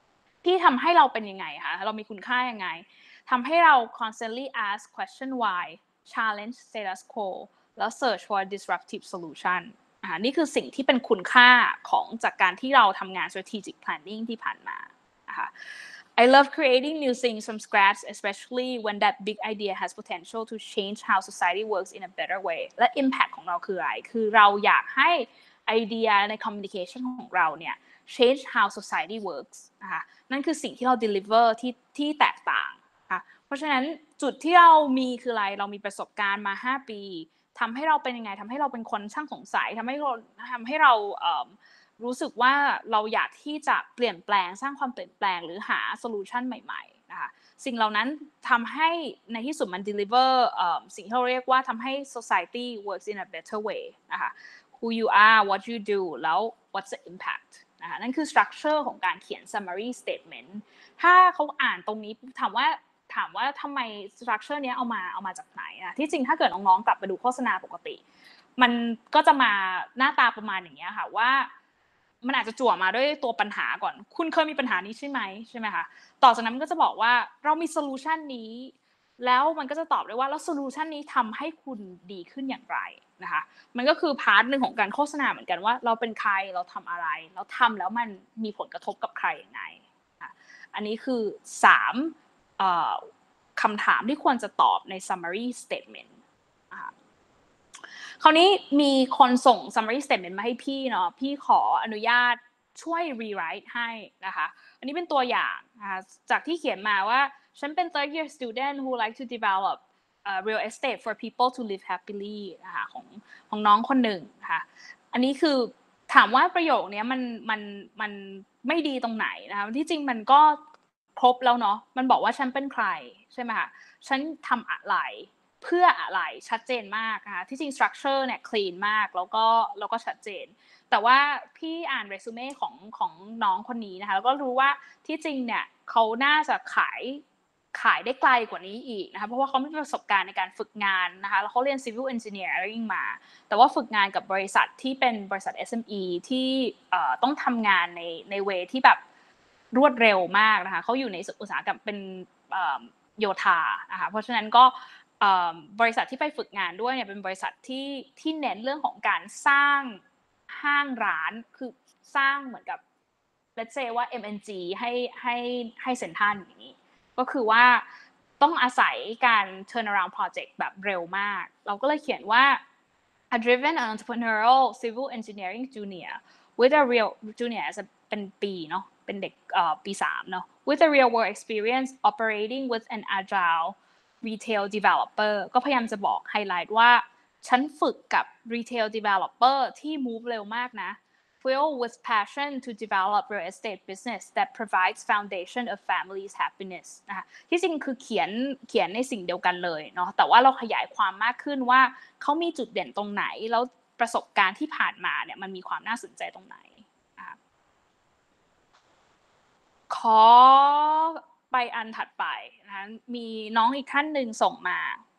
ที่ทำให้เราเป็นยังไงคะเรามีคุณค่ายังไงทำให้เรา constantly ask question why challenge status quo แล้ว search for a disruptive solution นะคะนี่คือสิ่งที่เป็นคุณค่าของจากการที่เราทำงาน strategic planning ที่ผ่านมานะคะ I love creating new things from scratch, especially when that big idea has potential to change how society works in a better way. และ impact ของเราคืออะไรคือเราอยากให้ไอเดียใน communication ของเราเนี่ย change how society works นะคะนั่นคือสิ่งที่เรา deliver ที่ที่แตกต่างนะคะเพราะฉะนั้นจุดที่เรามีคืออะไรเรามีประสบการณ์มาห้าปีทำให้เราเป็นยังไงทำให้เราเป็นคนช่างสงสัยทำให้เราทำให้เราเอ่อรู้สึกว่าเราอยากที่จะเปลี่ยนแปลงสร้างความเปลี่ยนแปลงหรือหาโซลูชันใหม่ๆนะคะสิ่งเหล่านั้นทำให้ในที่สุดมัน deliver เอ่อสิ่งที่เราเรียกว่าทำให้ society works in a better way นะคะ who you are what you do แล้ว what's the impact นะคะนั่นคือ structure ของการเขียน summary statement ถ้าเขาอ่านตรงนี้ถามว่าถามว่าทำไม structure นี้เอามาเอามาจากไหนอะที่จริงถ้าเกิดน้องๆกลับไปดูโฆษณาปกติมันก็จะมาหน้าตาประมาณอย่างเงี้ยค่ะว่ามันอาจจะจั่วมาด้วยตัวปัญหาก่อนคุณเคยมีปัญหานี้ใช่ไหมใช่ไหมคะต่อจากนั้นมันก็จะบอกว่าเรามีโซลูชันนี้แล้วมันก็จะตอบได้ว่าแล้วโซลูชันนี้ทำให้คุณดีขึ้นอย่างไรนะคะมันก็คือพาร์ทหนึ่งของการโฆษณาเหมือนกันว่าเราเป็นใครเราทำอะไรเราทำแล้วมันมีผลกระทบกับใครยังไงอันนี้คือสามคำถามที่ควรจะตอบใน summary statement คราวนี้มีคนส่ง summary statement มาให้พี่เนาะพี่ขออนุญาตช่วย rewrite ให้นะคะอันนี้เป็นตัวอย่างนะคะจากที่เขียนมาว่าฉันเป็น third year student who like to develop uh, real estate for people to live happily นะคะของของน้องคนหนึ่งนะคะอันนี้คือถามว่าประโยคนี้มันมันมันไม่ดีตรงไหนนะคะที่จริงมันก็ครบแล้วเนาะมันบอกว่าฉันเป็นใครใช่ไหมคะฉันทำอะไรเพื่ออะไรชัดเจนมากนะคะที่จริง structure เนี่ย clean มากแล้วก็แล้วก็ชัดเจนแต่ว่าพี่อ่านเรซูเม่ของของน้องคนนี้นะคะแล้วก็รู้ว่าที่จริงเนี่ยเขาน่าจะขายขายได้ไกลกว่านี้อีกนะคะเพราะว่าเขามีประสบการณ์ในการฝึกงานนะคะแล้วเขาเรียน civil engineering มาแต่ว่าฝึกงานกับบริษัทที่เป็นบริษัท เอส เอ็ม อี ที่ต้องทำงานในในเวที่แบบรวดเร็วมากนะคะเขาอยู่ในอุตสาหกรรมเป็นโยธานะคะเพราะฉะนั้นก็บริษัทที่ไปฝึกงานด้วยเนี่ยเป็นบริษัทที่ที่เน้นเรื่องของการสร้างห้างร้านคือสร้างเหมือนกับ let's say ว่า เอ็ม เอ็น จี ให้ให้ให้เซ็นทรัลอย่างนี้ก็คือว่าต้องอาศัยการ turn around project แบบเร็วมากเราก็เลยเขียนว่า a driven entrepreneurial civil engineering junior with a real junior จะเป็นปีเนาะเป็นเด็กปีสามเนาะ with a real world experience operating with an agile retail developer ก็พยายามจะบอกไฮไลท์ว่าฉันฝึกกับ retail developer ที่ move เร็วมากนะ filled with passion to develop real estate business that provides foundation of family's happiness นะคะที่จริงคือเขียนเขียนในสิ่งเดียวกันเลยเนาะแต่ว่าเราขยายความมากขึ้นว่าเขามีจุดเด่นตรงไหนแล้วประสบการณ์ที่ผ่านมาเนี่ยมันมีความน่าสนใจตรงไหนขอไปอันถัดไปนะมีน้องอีกท่านหนึ่งส่งมา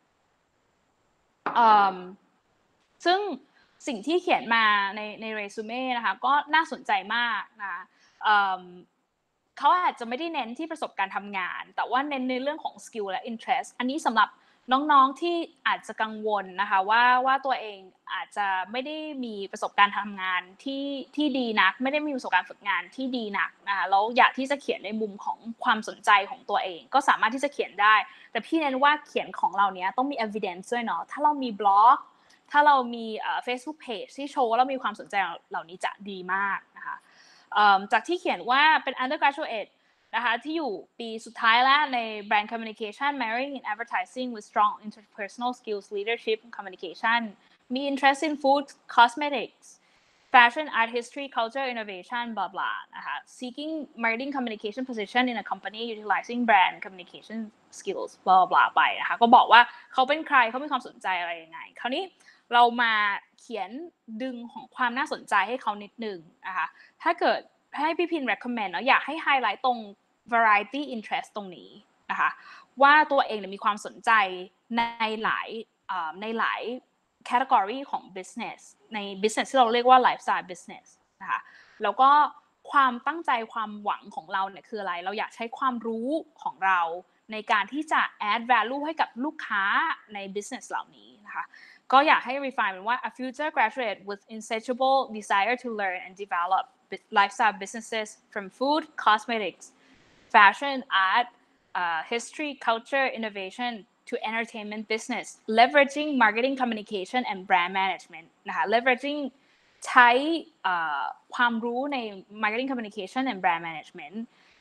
ซึ่งสิ่งที่เขียนมาในในเรซูเม่นะคะก็น่าสนใจมากนะเขาอาจจะไม่ได้เน้นที่ประสบการณ์ทำงานแต่ว่าเน้นในเรื่องของ skill และ interest อันนี้สำหรับน้องๆที่อาจจะกังวลนะคะว่าว่าตัวเองอาจจะไม่ได้มีประสบการณ์ทำงานที่ที่ดีนักไม่ได้มีประสบการณ์ฝึกงานที่ดีนักนะคะแล้วอยากที่จะเขียนในมุมของความสนใจของตัวเองก็สามารถที่จะเขียนได้แต่พี่เน้นว่าเขียนของเราเนี้ยต้องมี evidence ด้วยเนาะถ้าเรามีบล็อกถ้าเรามีเอ่อ Facebook page ที่โชว์ว่าเรามีความสนใจเหล่านี้จะดีมากนะคะจากที่เขียนว่าเป็น undergraduateนะคะที่อยู่ปีสุดท้ายแล้วใน brand communication marrying in advertising with strong interpersonal skills leadership communication มี interest in food cosmetics fashion art history culture innovation blah blah นะคะ seeking marketing communication position in a company utilizing brand communication skills blah blah ไปนะคะก็บอกว่าเขาเป็นใครเขามีความสนใจอะไรยังไงคราวนี้เรามาเขียนดึงของความน่าสนใจให้เขานิดนึงนะคะถ้าเกิดให้พี่พิน recommend เนาะอยากให้ไฮไลท์ตรง variety interest ตรงนี้นะคะว่าตัวเองมีความสนใจในหลายในหลาย category ของ business ใน business ที่เราเรียกว่า lifestyle business นะคะแล้วก็ความตั้งใจความหวังของเราเนี่ยคืออะไรเราอยากใช้ความรู้ของเราในการที่จะ add value ให้กับลูกค้าใน business เหล่านี้นะคะก็อยากให้ refine เป็นว่า a future graduate with insatiable desire to learn and develop lifestyle businesses from food cosmetics fashion art uh, history culture innovation to entertainment business leveraging marketing communication and brand management นะคะ leveraging ใช้ความรู้ใน marketing communication and brand management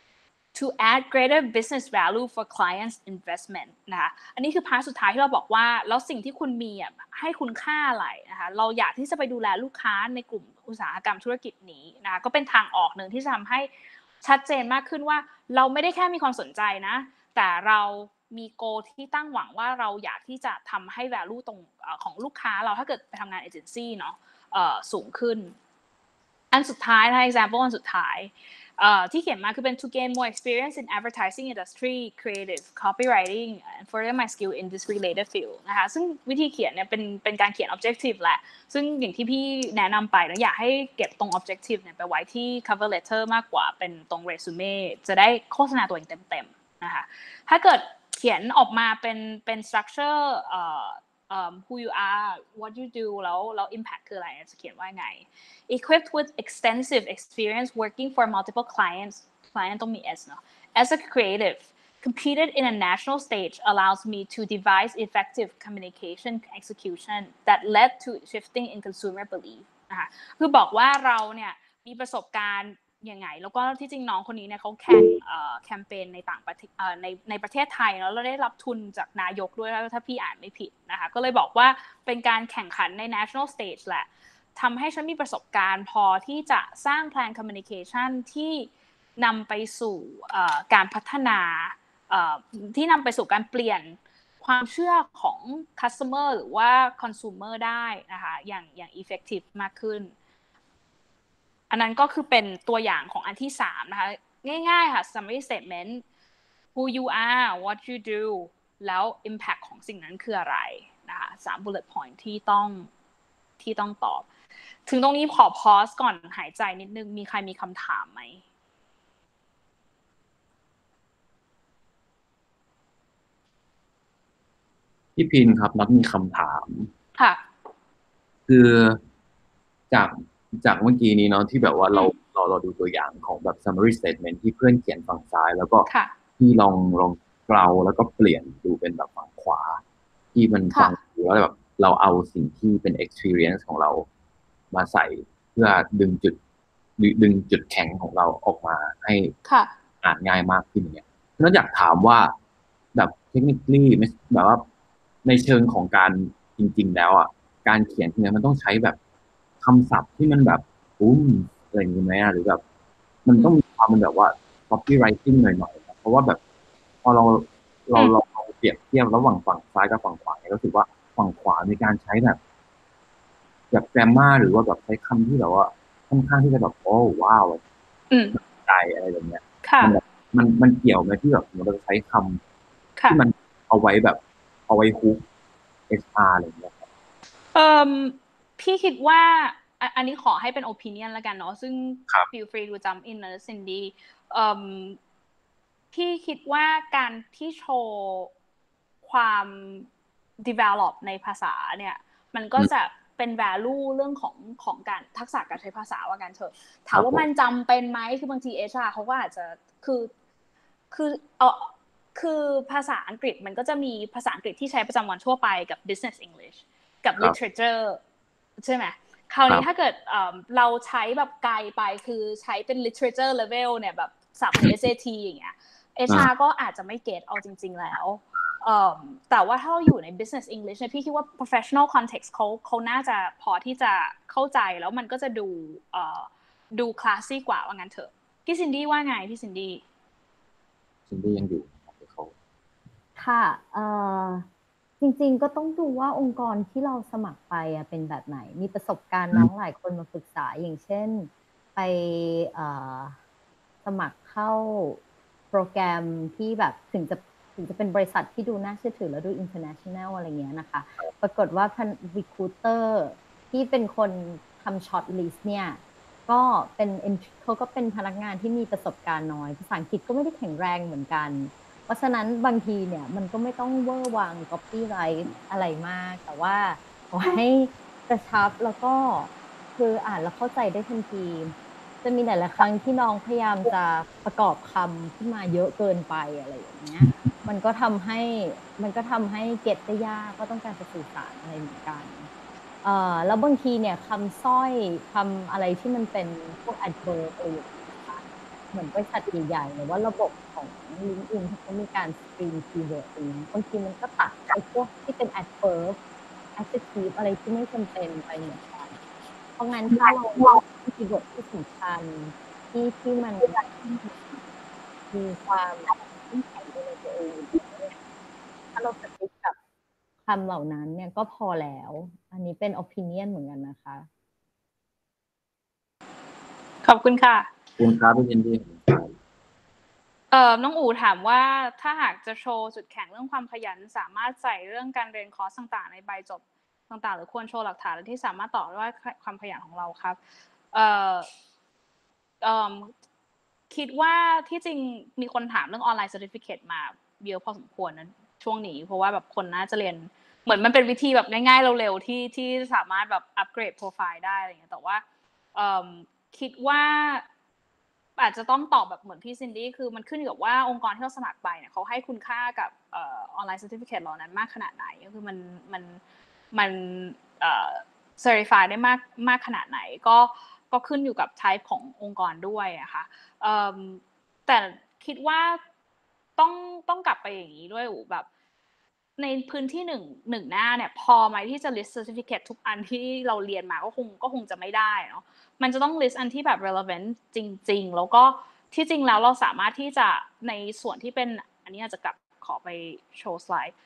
to add greater business value for clients investment นะคะอันนี้คือพาร์ทสุดท้ายที่เราบอกว่าแล้วสิ่งที่คุณมีอ่ะให้คุณค่าอะไรนะคะเราอยากที่จะไปดูแลลูกค้าในกลุ่มอุตสาหกรรมธุรกิจนี้นะคะก็เป็นทางออกหนึ่งที่จะทำให้ชัดเจนมากขึ้นว่าเราไม่ได้แค่มีความสนใจนะแต่เรามีโกที่ตั้งหวังว่าเราอยากที่จะทำให้ value ตรงของลูกค้าเราถ้าเกิดไปทำงานเอเจนซี่เนาะสูงขึ้นอันสุดท้ายนะคะ example อันสุดท้ายที่เขียนมาคือเป็น to gain more experience in advertising industry creative copywriting and further my skill in this related field นะคะซึ่งวิธีเขียนเนี่ยเป็นเป็นการเขียน objective แหละซึ่งอย่างที่พี่แนะนำไปนะอยากให้เก็บตรง objective เนี่ยไปไว้ที่ cover letter มากกว่าเป็นตรง resume จะได้โฆษณาตัวเองเต็มๆนะคะถ้าเกิดเขียนออกมาเป็นเป็น structure เอ่อUm, who you are, what you do แล้วแล้ว impact คืออะไรจะเขียนว่าไง equipped with extensive experience working for multiple clients client ต้องมี S เนาะ as a creative competed in a national stage allows me to devise effective communication execution that led to shifting in consumer belief นะคะคือบอกว่าเราเนี่ยมีประสบการณ์ยังไงแล้วก็ที่จริงน้องคนนี้เนี่ยเขาแข่งแคมเปญในต่างประเทศในในประเทศไทยแล้วเราได้รับทุนจากนายกด้วยถ้าพี่อ่านไม่ผิดนะคะก็เลยบอกว่าเป็นการแข่งขันใน national stage แหละทำให้ฉันมีประสบการณ์พอที่จะสร้าง plan communication ที่นำไปสู่การพัฒนาที่นำไปสู่การเปลี่ยนความเชื่อของ customer หรือว่า consumer ได้นะคะอย่างอย่าง effective มากขึ้นอันนั้นก็คือเป็นตัวอย่างของอันที่สามนะคะง่ายๆค่ะ summary statement who you are what you do แล้ว impact ของสิ่งนั้นคืออะไรนะคะสาม bullet point ที่ต้องที่ต้องตอบถึงตรงนี้ขอ pause ก่อนหายใจนิดนึงมีใครมีคำถามไหมพี่พินครับนัดมีคำถามค่ะคือจากจากเมื่อกี้นี้เนาะที่แบบว่าเราเราเราดูตัวอย่างของแบบ summary statement ที่เพื่อนเขียนฝั่งซ้ายแล้วก็ที่ลองลองเกลาแล้วก็เปลี่ยนดูเป็นแบบฝั่งขวาที่มันฟังดูแล้วแบบเราเอาสิ่งที่เป็น experience ของเรามาใส่เพื่อดึงจุดดึงจุดแข็งของเราออกมาให้อ่านง่ายมากขึ้นอย่างเงี้ยเพราะฉะนั้นอยากถามว่าแบบเทคนิคลี่แบบว่าในเชิงของการจริงๆแล้วอ่ะการเขียนเนี่ยมันต้องใช้แบบคำศัพท์ที่มันแบบอุ้มอะไรอย่างนี้ไหมหรือแบบมันต้องมีความมันแบบว่า copywriting หน่อยๆนะเพราะว่าแบบพอเราเราเราเปรียบเทียบระหว่างฝั่งซ้ายกับฝั่งขวาเนี่ยรู้สึกว่าฝั่งขวาในการใช้แบบแบบแกรมมาหรือว่าแบบใช้คำที่แบบว่าค่อนข้างที่จะแบบโอ้ว้าวใจอะไรแบบเนี้ยมันมันเกี่ยวไหมที่แบบเราจะใช้คำที่มันเอาไว้แบบเอาไว้ฮุก เอช อาร์ อะไรอย่างเงี้ยเอ่อพี่คิดว่าอันนี้ขอให้เป็น opinion แล้วกันเนาะซึ่ง feel free to jump in นะ Cindy เอ่อพี่คิดว่าการที่โชว์ความ develop ในภาษาเนี่ยมันก็จะเป็น value เรื่องของของการทักษะการใช้ภาษาว่ากันเถอะถามว่ามันจำเป็นไหมคือบางที เอช อาร์ เขาก็อาจจะคือคือเออคือภาษาอังกฤษมันก็จะมีภาษาอังกฤษที่ใช้ประจำวันทั่วไปกับ business English กับ literature ใช่ไหมคราวนี้ถ้าเกิดเราใช้แบบไกลไปคือใช้เป็น literature level เนี่ยแบบศัพท์ เอส เอ ที อย่างเงี้ย เอช อาร์ ก็อาจจะไม่เก็ตเอาจริงๆแล้วแต่ว่าถ้าเราอยู่ใน business English เนี่ยพี่คิดว่า professional context เขาเขาน่าจะพอที่จะเข้าใจแล้วมันก็จะดูดูคลาสซี่กว่าว่างั้นเถอะพี่ซินดี้ว่าไงพี่ซินดี้ซินดี้ยังอยู่เขาค่ะเอ่อจริงๆก็ต้องดูว่าองค์กรที่เราสมัครไปเป็นแบบไหนมีประสบการณ์น้องหลายคนมาปรึกษาอย่างเช่นไปสมัครเข้าโปรแกรมที่แบบถึงจะถึงจะเป็นบริษัทที่ดูน่าเชื่อถือแล้วดู international อะไรเงี้ยนะคะปรากฏว่า recruiter ที่เป็นคนทำ short list เนี่ยก็เป็นเขาก็เป็นพนักงานที่มีประสบการณ์น้อยภาษาอังกฤษก็ไม่ได้แข็งแรงเหมือนกันเพราะฉะนั้นบางทีเนี่ยมันก็ไม่ต้องเวอร์วัง copyright อะไรมากแต่ว่าขอให้กระชับแล้วก็คืออ่านแล้วเข้าใจได้ทันทีจะมีหลายๆครั้งที่น้องพยายามจะประกอบคำขึ้นมาเยอะเกินไปอะไรอย่างเงี้ยมันก็ทำให้มันก็ทำให้เก็ตได้ยากก็ต้องการจะสื่อสารอะไรเหมือนกันเอ่อแล้วบางทีเนี่ยคำสร้อยคำอะไรที่มันเป็นพวก adverb อะไรอย่างเงี้ยนะคะเหมือนบริษัทใหญ่ๆหรือว่าระบบของ LinkedIn ที่เขามีการสกรีนคีย์เวิร์ดอย่างเงี้ยบางทีมันก็ตัดไอ้พวกที่เป็น adverb adjective อะไรที่ไม่จำเป็นไปเหมือนกันเพราะงั้นถ้าเราเลือกคีย์เวิร์ดที่สำคัญที่ที่มันมีความเข้มแข็งในตัวเองถ้าเราสติ๊กกับคำเหล่านั้นเนี่ยก็พอแล้ว อันนี้เป็น opinion เหมือนกันนะคะขอบคุณค่ะขอบคุณครับพี่ยินดีเอ่อน้องอู๋ถามว่าถ้าหากจะโชว์จุดแข็งเรื่องความขยันสามารถใส่เรื่องการเรียนคอร์สต่างๆในใบจบต่างๆหรือควรโชว์หลักฐานที่สามารถต่อว่าความขยันของเราครับเอ่อเอ่อคิดว่าที่จริงมีคนถามเรื่องออนไลน์เซอร์ติฟิเคตมาเยอะพอสมควรนะช่วงนี้เพราะว่าแบบคนน่าจะเรียนเหมือนมันเป็นวิธีแบบง่ายๆเร็วๆที่ที่สามารถแบบอัปเกรดโปรไฟล์ได้อะไรอย่างเงี้ยแต่ว่าคิดว่าอาจจะต้องตอบแบบเหมือนพี่ซินดี้คือมันขึ้นอยู่กับว่าองค์กรที่เราสมัครไปเนี่ยเขาให้คุณค่ากับออนไลน์เซอร์ติฟิเคตเหล่านั้นมากขนาดไหนก็คือมันมันมันเอ่อ certify ได้มากมากขนาดไหนก็ก็ขึ้นอยู่กับ type ขององค์กรด้วยอะค่ะแต่คิดว่าต้องต้องกลับไปอย่างนี้ด้วยแบบในพื้นที่หนึ่งหนึ่งหน้าเนี่ยพอไหมที่จะ list certificate ทุกอันที่เราเรียนมาก็คงก็คงจะไม่ได้เนาะมันจะต้อง list อันที่แบบ relevant จริงๆแล้วก็ที่จริงแล้วเราสามารถที่จะในส่วนที่เป็นอันนี้อาจจะกลับขอไปโชว์สไลด์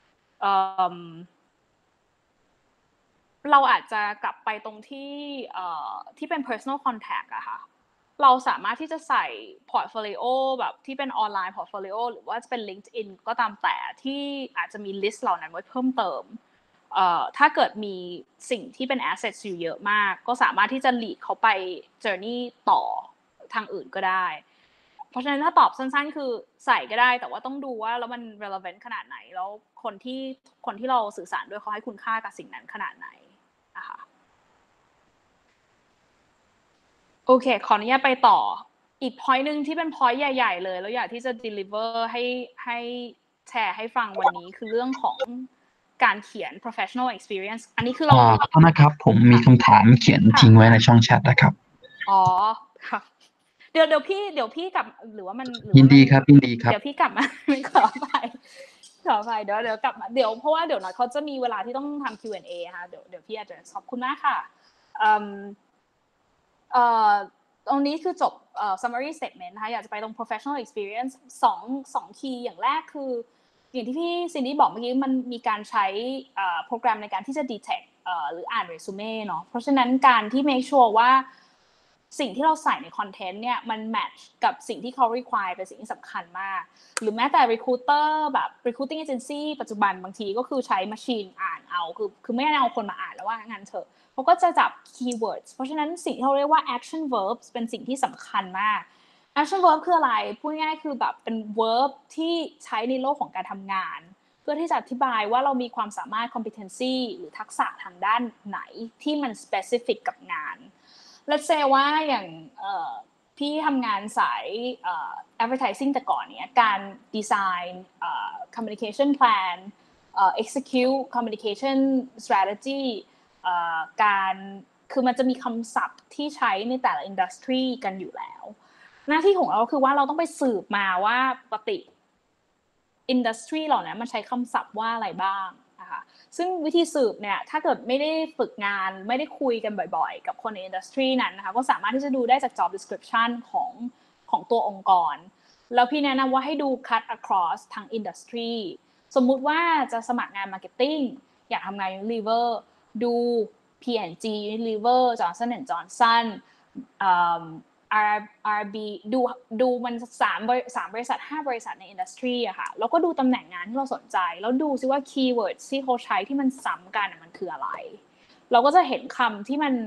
เราอาจจะกลับไปตรงที่ที่เป็น personal contact อะค่ะเราสามารถที่จะใส่ portfolio แบบที่เป็นออนไลน์ portfolio หรือว่าจะเป็น LinkedIn ก็ตามแต่ที่อาจจะมี list เหล่านั้นไว้เพิ่มเติมถ้าเกิดมีสิ่งที่เป็น assets อยู่เยอะมากก็สามารถที่จะ lead เขาไป journey ต่อทางอื่นก็ได้เพราะฉะนั้นถ้าตอบสั้นๆคือใส่ก็ได้แต่ว่าต้องดูว่าแล้วมัน relevant ขนาดไหนแล้วคนที่คนที่เราสื่อสารด้วยเขาให้คุณค่ากับสิ่งนั้นขนาดไหนนะคะโอเคขออนุญาตไปต่ออีก point นึงที่เป็น point ใหญ่ๆเลยแล้วอยากที่จะ deliver ให้ให้แชร์ให้ฟังวันนี้คือเรื่องของการเขียน professional experience อันนี้คือเราขอโทษนะครับผมมีคำถามเขียนทิ้งไว้ในช่องแชทนะครับอ๋อค่ะเดี๋ยวเดี๋ยวพี่เดี๋ยวพี่กลับหรือว่ามันยินดีครับยินดีครับเดี๋ยวพี่กลับมาขอไปขอไปเดี๋ยวเดี๋ยวกลับมาเดี๋ยวเพราะว่าเดี๋ยวหน่อยเขาจะมีเวลาที่ต้องทำ คิว แอนด์ เอ ค่ะเดี๋ยวเดี๋ยวพี่อาจจะขอบคุณมากค่ะเอ่อเอ่อตรงนี้คือจบเอ่อ summary statement นะคะอยากจะไปตรง professional experience สองสองคีย์อย่างแรกคืออย่างที่พี่ซินดี้บอกเมื่อกี้มันมีการใช้โปรแกรมในการที่จะ detect หรืออ่านเรซูเม่เนาะเพราะฉะนั้นการที่ make sure ว่าสิ่งที่เราใส่ในคอนเทนต์เนี่ยมันแมทช์กับสิ่งที่เขา require เป็นสิ่งที่สำคัญมากหรือแม้แต่ recruiter แบบ recruiting agency ปัจจุบันบางทีก็คือใช้ machine อ่านเอาคือคือไม่ได้เอาคนมาอ่านแล้วว่างั้นเถอะเขาก็จะจับ keywords เพราะฉะนั้นสิ่งที่เราเรียกว่า action verbs เป็นสิ่งที่สำคัญมาก action verb คืออะไรพูดง่ายๆคือแบบเป็น verb ที่ใช้ในโลกของการทำงานเพื่อที่จะอธิบายว่าเรามีความสามารถ competency หรือทักษะทางด้านไหนที่มัน specific กับงานlet's say ว่าอย่างพี่ทำงานสาย advertising แต่ก่อนเนี้ยการ design communication plan execute communication strategy การคือมันจะมีคำศัพท์ที่ใช้ในแต่ละ industry กันอยู่แล้วหน้าที่ของเราคือว่าเราต้องไปสืบมาว่าปกติ industry เหล่านั้นมันใช้คำศัพท์ว่าอะไรบ้างนะคะซึ่งวิธีสืบเนี่ยถ้าเกิดไม่ได้ฝึกงานไม่ได้คุยกันบ่อยๆกับคนใน industry นั้นนะคะก็สามารถที่จะดูได้จาก job description ของของตัวองค์กรแล้วพี่แนะนำว่าให้ดู cut across ทาง industry สมมุติว่าจะสมัครงาน marketing อยากทำงาน Unilever ดู พี แอนด์ จี Unilever Johnson แอนด์ Johnson เอ่อ R อาร์ บี ดูดูมันสามสามบริษัทห้าบริษัทในอินดัสทรีอะค่ะแล้วก็ดูตำแหน่งงานที่เราสนใจแล้วดูซิว่าคีย์เวิร์ดที่เขาใช้ที่มันซ้ำกันมันคืออะไรเราก็จะเห็นคำที่มัน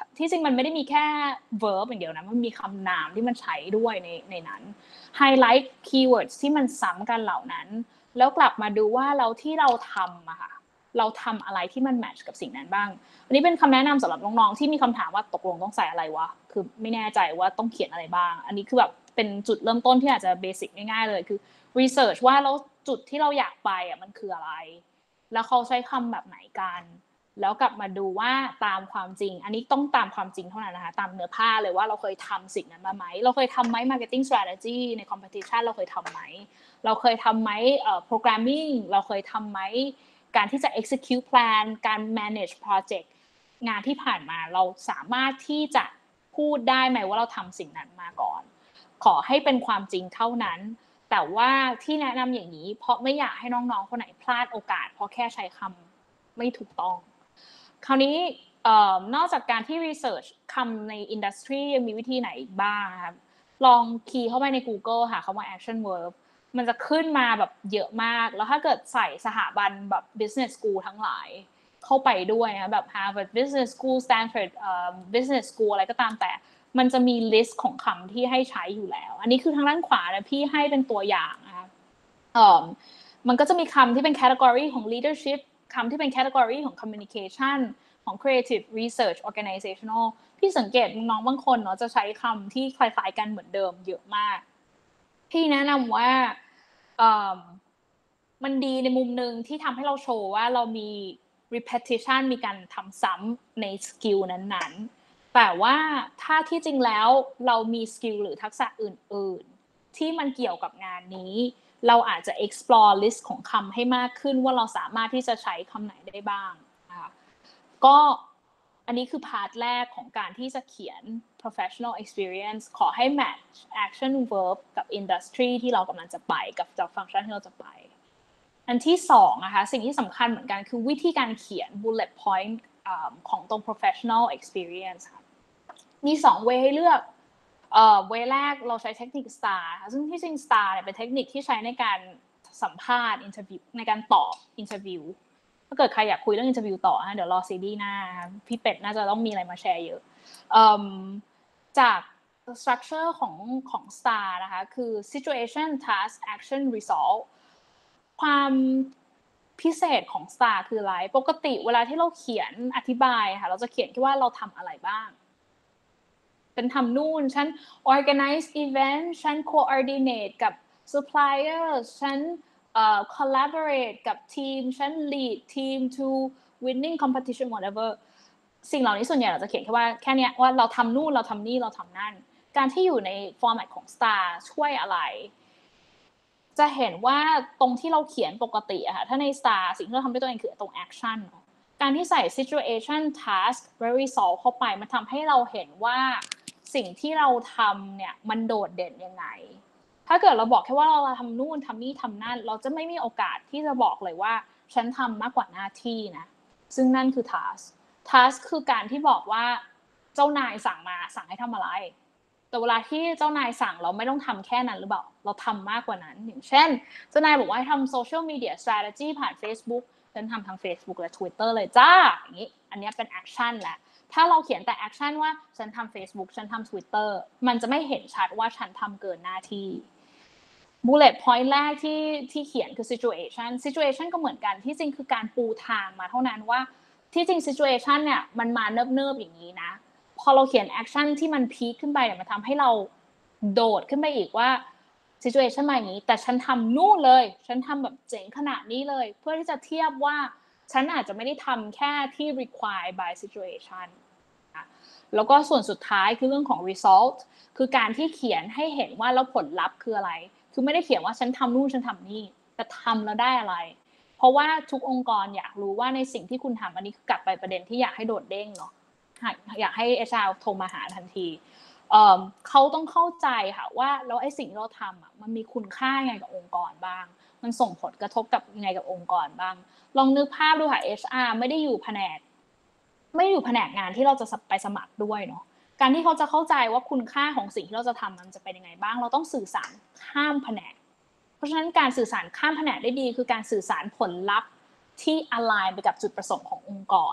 ที่จริงมันไม่ได้มีแค่ verb อย่างเดียวนะมันมีคำนามที่มันใช้ด้วยในในนั้น highlight keywords ที่มันซ้ำกันเหล่านั้นแล้วกลับมาดูว่าเราที่เราทำอะค่ะเราทำอะไรที่มันแมทช์กับสิ่งนั้นบ้างอันนี้เป็นคำแนะนำสำหรับน้องๆที่มีคำถามว่าตกลงต้องใส่อะไรวะคือไม่แน่ใจว่าต้องเขียนอะไรบ้างอันนี้คือแบบเป็นจุดเริ่มต้นที่อาจจะเบสิกง่ายๆเลยคือ research ว่าแล้วจุดที่เราอยากไปอะมันคืออะไรแล้วเขาใช้คำแบบไหนกันแล้วกลับมาดูว่าตามความจริงอันนี้ต้องตามความจริงเท่านั้นนะคะตามเนื้อผ้าเลยว่าเราเคยทำสิ่งนั้นมาไหมเราเคยทำไหม marketing strategy ใน competition เราเคยทำไหมเราเคยทำไหมเอ่อ programming เราเคยทำไหมการที่จะ execute plan การ manage project งานที่ผ่านมาเราสามารถที่จะพูดได้ไหมว่าเราทำสิ่งนั้นมาก่อนขอให้เป็นความจริงเท่านั้นแต่ว่าที่แนะนำอย่างนี้เพราะไม่อยากให้น้องๆคนไหนพลาดโอกาสเพราะแค่ใช้คำไม่ถูกต้องคราวนี้นอกจากการที่ research คำใน industry มีวิธีไหนบ้างครับลองคีย์เข้าไปใน Google ค่ะคำว่า action verb มันจะขึ้นมาแบบเยอะมากแล้วถ้าเกิดใส่สถาบันแบบ business school ทั้งหลายเข้าไปด้วยนะแบบ Harvard Business School Stanford Business School อะไรก็ตามแต่มันจะมี list ของคำที่ให้ใช้อยู่แล้วอันนี้คือทางด้านขวานะพี่ให้เป็นตัวอย่างนะคะมันก็จะมีคำที่เป็น category ของ leadership คำที่เป็น category ของ communication ของ creative research organizational พี่สังเกตน้องบางคนเนาะจะใช้คำที่คล้ายๆกันเหมือนเดิมเยอะมากพี่แนะนำว่ามันดีในมุมนึงที่ทำให้เราโชว์ว่าเรามี repetition มีการทำซ้ำในสกิลนั้นๆแต่ว่าถ้าที่จริงแล้วเรามีสกิลหรือทักษะอื่นๆที่มันเกี่ยวกับงานนี้เราอาจจะ explore list ของคำให้มากขึ้นว่าเราสามารถที่จะใช้คำไหนได้บ้างนะคะก็อันนี้คือพาร์ทแรกของการที่จะเขียน professional experience ขอให้ match action verb กับ industry ที่เรากำลังจะไปกับ job function ที่เราจะไปอันที่สองนะคะสิ่งที่สำคัญเหมือนกันคือวิธีการเขียน bullet point ของตรง professional experience ค่ะมีสองเวให้เลือกเอ่อเวแรกเราใช้เทคนิค สตาร์ ซึ่งที่จริง สตาร์ เนี่ยเป็นเทคนิคที่ใช้ในการสัมภาษณ์ interview ในการตอบ interview ถ้าเกิดใครอยากคุยเรื่อง interview ต่อนะเดี๋ยวรอซีรีส์หน้าพี่เป็ดน่าจะต้องมีอะไรมาแชร์เยอะจาก structure ของของ สตาร์ นะคะคือ situation task action result ความพิเศษของ สตาร์ คืออะไรปกติเวลาที่เราเขียนอธิบายค่ะเราจะเขียนแค่ว่าเราทำอะไรบ้างเป็นทำนู่นฉัน organize event ฉัน coordinate กับ supplier ฉัน uh, collaborate กับทีมฉัน lead team to winning competition whatever สิ่งเหล่านี้ส่วนใหญ่เราจะเขียนแค่ว่าแค่นี้ว่าเราทำนู่นเราทำนี่เราทำนั่นการที่อยู่ใน format ของ สตาร์ ช่วยอะไรจะเห็นว่าตรงที่เราเขียนปกติอะค่ะถ้าใน สตาร์ สิ่งที่เราทำด้วยตัวเองคือตรง action การที่ใส่ situation task result เข้าไปมันทำให้เราเห็นว่าสิ่งที่เราทำเนี่ยมันโดดเด่นยังไงถ้าเกิดเราบอกแค่ว่าเราทำนู่นทำนี่ทำนั่นเราจะไม่มีโอกาสที่จะบอกเลยว่าฉันทำมากกว่าหน้าที่นะซึ่งนั่นคือ task task คือการที่บอกว่าเจ้านายสั่งมาสั่งให้ทำอะไรแต่เวลาที่เจ้านายสั่งเราไม่ต้องทำแค่นั้นหรือเปล่าเราทำมากกว่านั้นอย่างเช่นเจ้านายบอกว่าให้ทำ social media strategy ผ่าน Facebook ฉันทำทาง Facebook และ Twitter เลยจ้าอย่างนี้อันนี้เป็น action แหละถ้าเราเขียนแต่ action ว่าฉันทำ Facebook ฉันทำ Twitter มันจะไม่เห็นชัดว่าฉันทำเกินหน้าที่ bullet point แรกที่ที่เขียนคือ situation situation ก็เหมือนกันที่จริงคือการปูทางมาเท่านั้นว่าที่จริง situation เนี่ยมันมาเนิบๆอย่างนี้นะพอเราเขียน action ที่มันพีคขึ้นไปเนี่ยมันทำให้เราโดดขึ้นไปอีกว่า situation มาอย่างนี้แต่ฉันทำนู่นเลยฉันทำแบบเจ๋งขนาดนี้เลยเพื่อที่จะเทียบว่าฉันอาจจะไม่ได้ทำแค่ที่ required by situation แล้วก็ส่วนสุดท้ายคือเรื่องของ result คือการที่เขียนให้เห็นว่าแล้วผลลัพธ์คืออะไรคือไม่ได้เขียนว่าฉันทำนู่นฉันทำนี่แต่ทำแล้วได้อะไรเพราะว่าทุกองค์กรอยากรู้ว่าในสิ่งที่คุณทำอันนี้คือกลับไปประเด็นที่อยากให้โดดเด้งเนาะอยากให้ เอช อาร์ โทรมาหาทันที เอ่อเขาต้องเข้าใจค่ะว่าแล้วไอ้สิ่งที่เราทำอ่ะมันมีคุณค่าไงกับองค์กรบ้างมันส่งผลกระทบกับยังไงกับองค์กรบ้างลองนึกภาพดูค่ะ เอช อาร์ ไม่ได้อยู่แผนกไม่ได้อยู่แผนกงานที่เราจะไปสมัครด้วยเนาะการที่เขาจะเข้าใจว่าคุณค่าของสิ่งที่เราจะทำมันจะเป็นยังไงบ้างเราต้องสื่อสารข้ามแผนกเพราะฉะนั้นการสื่อสารข้ามแผนกได้ดีคือการสื่อสารผลลัพธ์ที่ align ไปกับจุดประสงค์ขององค์กร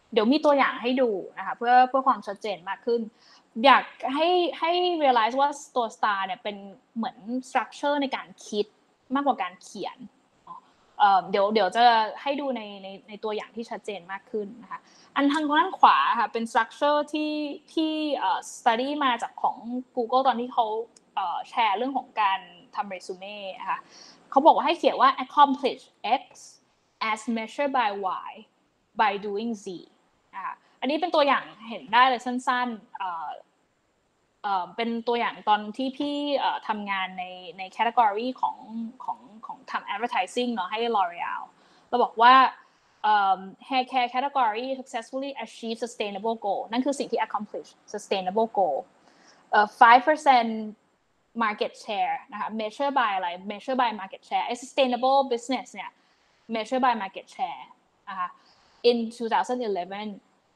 เดี๋ยวมีตัวอย่างให้ดูนะคะเพื่อเพื่อความชัดเจนมากขึ้นอยากให้ให้ realize ว่าตัว star เนี่ยเป็นเหมือน structure ในการคิดมากกว่าการเขียนเอ่อเดี๋ยวเดี๋ยวจะให้ดูในในในตัวอย่างที่ชัดเจนมากขึ้นนะคะอันทางด้านขวาค่ะเป็น structure ที่ที่เอ่อ study มาจากของ Google ตอนที่เขาเอ่อแชร์เรื่องของการทำ resume นะคะเขาบอกว่าให้เขียนว่า accomplish x as measured by y by doing z อ่ะอันนี้เป็นตัวอย่างเห็นได้เลยสั้นๆเอ่อเอ่อเป็นตัวอย่างตอนที่พี่เอ่อทำงานในใน category ของของของทำ advertising เนาะให้ L'Oreal เราบอกว่าเอ่อ hair care category successfully achieve sustainable goal นั่นคือสิ่งที่ accomplish sustainable goal เอ่อ five percent market share นะคะ measure by อะไร measure by market share ไอ้ sustainable business เนี่ย measure by market share นะคะ in twenty eleven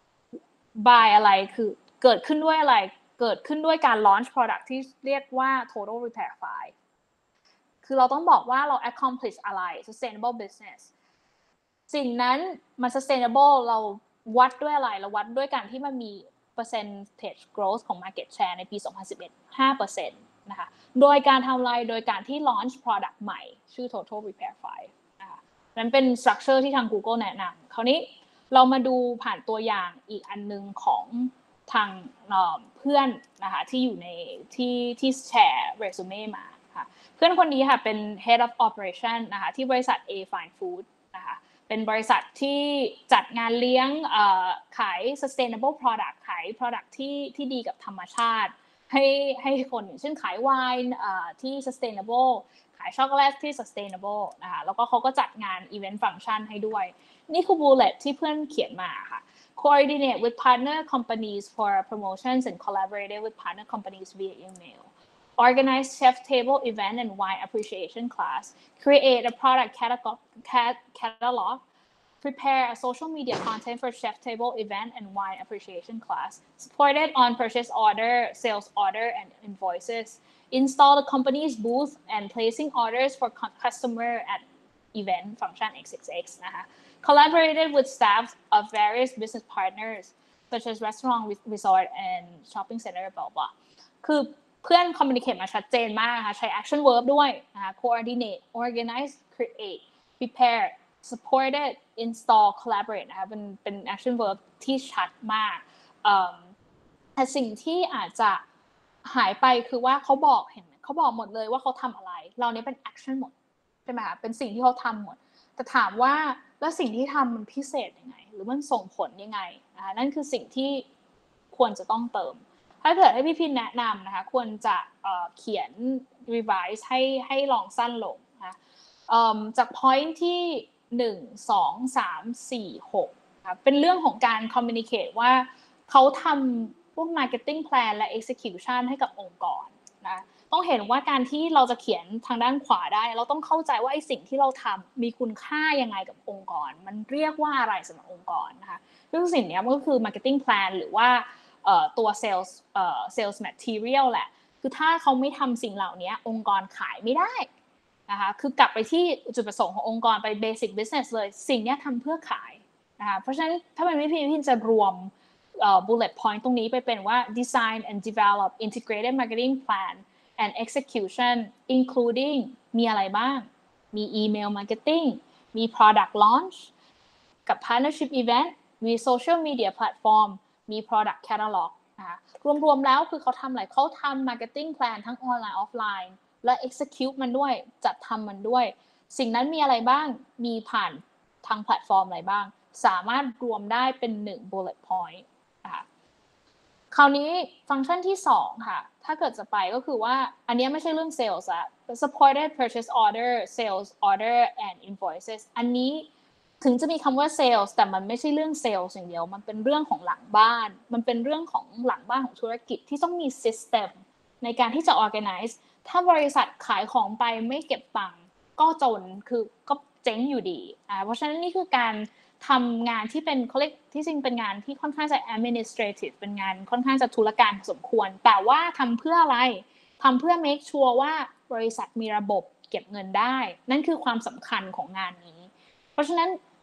by อะไรคือเกิดขึ้นด้วยอะไรเกิดขึ้นด้วยการ launch product ที่เรียกว่า total repair five คือเราต้องบอกว่าเรา accomplish อะไร sustainable business สิ่งนั้นมัน sustainable เราวัดด้วยอะไรเราวัดด้วยการที่มันมี percentage growth ของ market share ในปีสองพันสิบเอ็ด ห้าเปอร์เซ็นต์ นะคะโดยการทำอะไรโดยการที่ launch product ใหม่ชื่อ total repair five นะคะนั้นเป็น structure ที่ทาง Google แนะนำคราวนี้เรามาดูผ่านตัวอย่างอีกอันนึงของทางเพื่อนนะคะที่อยู่ในที่ที่แชร์เรซูเม่มาค่ะเพื่อนคนนี้ค่ะเป็น Head of Operation นะคะที่บริษัท A Fine Food นะคะเป็นบริษัทที่จัดงานเลี้ยงขาย sustainable product ขาย product ที่ที่ดีกับธรรมชาติให้ให้คนอย่างเช่นขายไวน์ที่ sustainable ขายช็อกโกแลตที่ sustainable นะคะแล้วก็เขาก็จัดงาน event function ให้ด้วยนี่คือ bullet ที่เพื่อนเขียนมาค่ะ coordinate with partner companies for promotions and collaborated with partner companies via email organize chef table event and wine appreciation class create a product catalog, catalog prepare a social media content for chef table event and wine appreciation class supported on purchase order sales order and invoices install the company's booth and placing orders for customer at event function triple X นะคะcollaborated with staff of various business partners such as restaurant, resort, and shopping center, blah blah. คือเพื่อน communicate มาชัดเจนมากนะคะใช้ action verb ด้วยนะคะ coordinate, organize, create, prepare, supported, install, collaborate นะคะเป็นเป็น action verb ที่ชัดมากแต่สิ่งที่อาจจะหายไปคือว่าเขาบอกเห็นไหมเขาบอกหมดเลยว่าเขาทำอะไรเรานี้เป็น action หมดใช่ไหมคะเป็นสิ่งที่เขาทำหมดแต่ถามว่าแล้วสิ่งที่ทำมันพิเศษยังไงหรือมันส่งผลยังไงนะคะนั่นคือสิ่งที่ควรจะต้องเติมถ้าเกิดให้พี่พินแนะนำนะคะควรจะเอ่อเขียน revise ให้ให้ลองสั้นลงนะคะจาก point ที่หนึ่ง สอง สาม สี่ หกนะคะเป็นเรื่องของการ communicate ว่าเขาทำพวก marketing plan และ execution ให้กับองค์กรนะต้องเห็นว่าการที่เราจะเขียนทางด้านขวาได้เราต้องเข้าใจว่าไอ้สิ่งที่เราทำมีคุณค่ายังไงกับองค์กรมันเรียกว่าอะไรสำหรับองค์กรนะคะซึ่งสิ่งนี้มันก็คือ marketing plan หรือว่าตัว sales sales material แหละคือถ้าเขาไม่ทำสิ่งเหล่านี้องค์กรขายไม่ได้นะคะคือกลับไปที่จุดประสงค์ขององค์กรไป basic business เลยสิ่งนี้ทำเพื่อขายนะคะเพราะฉะนั้นถ้าเป็นวิธีที่จะรวม bullet point ตรงนี้ไปเป็นว่า design and develop integrated marketing plan and execution including มีอะไรบ้างมี email marketing มี product launch กับ partnership event มี social media platform มี product catalog นะคะรวมๆแล้วคือเขาทำอะไรเขาทำ marketing plan ทั้ง online offline และ execute มันด้วยจัดทำมันด้วยสิ่งนั้นมีอะไรบ้างมีผ่านทางแพลตฟอร์มอะไรบ้างสามารถรวมได้เป็นหนึ่ง bullet point นะคะคราวนี้ฟังก์ชันที่สองค่ะถ้าเกิดจะไปก็คือว่าอันนี้ไม่ใช่เรื่อง sales อะ supported purchase order sales order and invoices อันนี้ถึงจะมีคำว่า sales แต่มันไม่ใช่เรื่อง sales อย่างเดียวมันเป็นเรื่องของหลังบ้านมันเป็นเรื่องของหลังบ้านของธุรกิจที่ต้องมี system ในการที่จะ organize ถ้าบริษัทขายของไปไม่เก็บตังค์ก็จนคือก็เจ๊งอยู่ดีอ่าเพราะฉะนั้นนี่คือการทำงานที่เป็นเขาเรียกที่จริงเป็นงานที่ค่อนข้างจะ administrative เป็นงานค่อนข้างจะธุรการสมควรแต่ว่าทำเพื่ออะไรทำเพื่อ make sure ว่าบริษัทมีระบบเก็บเงินได้นั่นคือความสำคัญของงานนี้เพราะฉะนั้น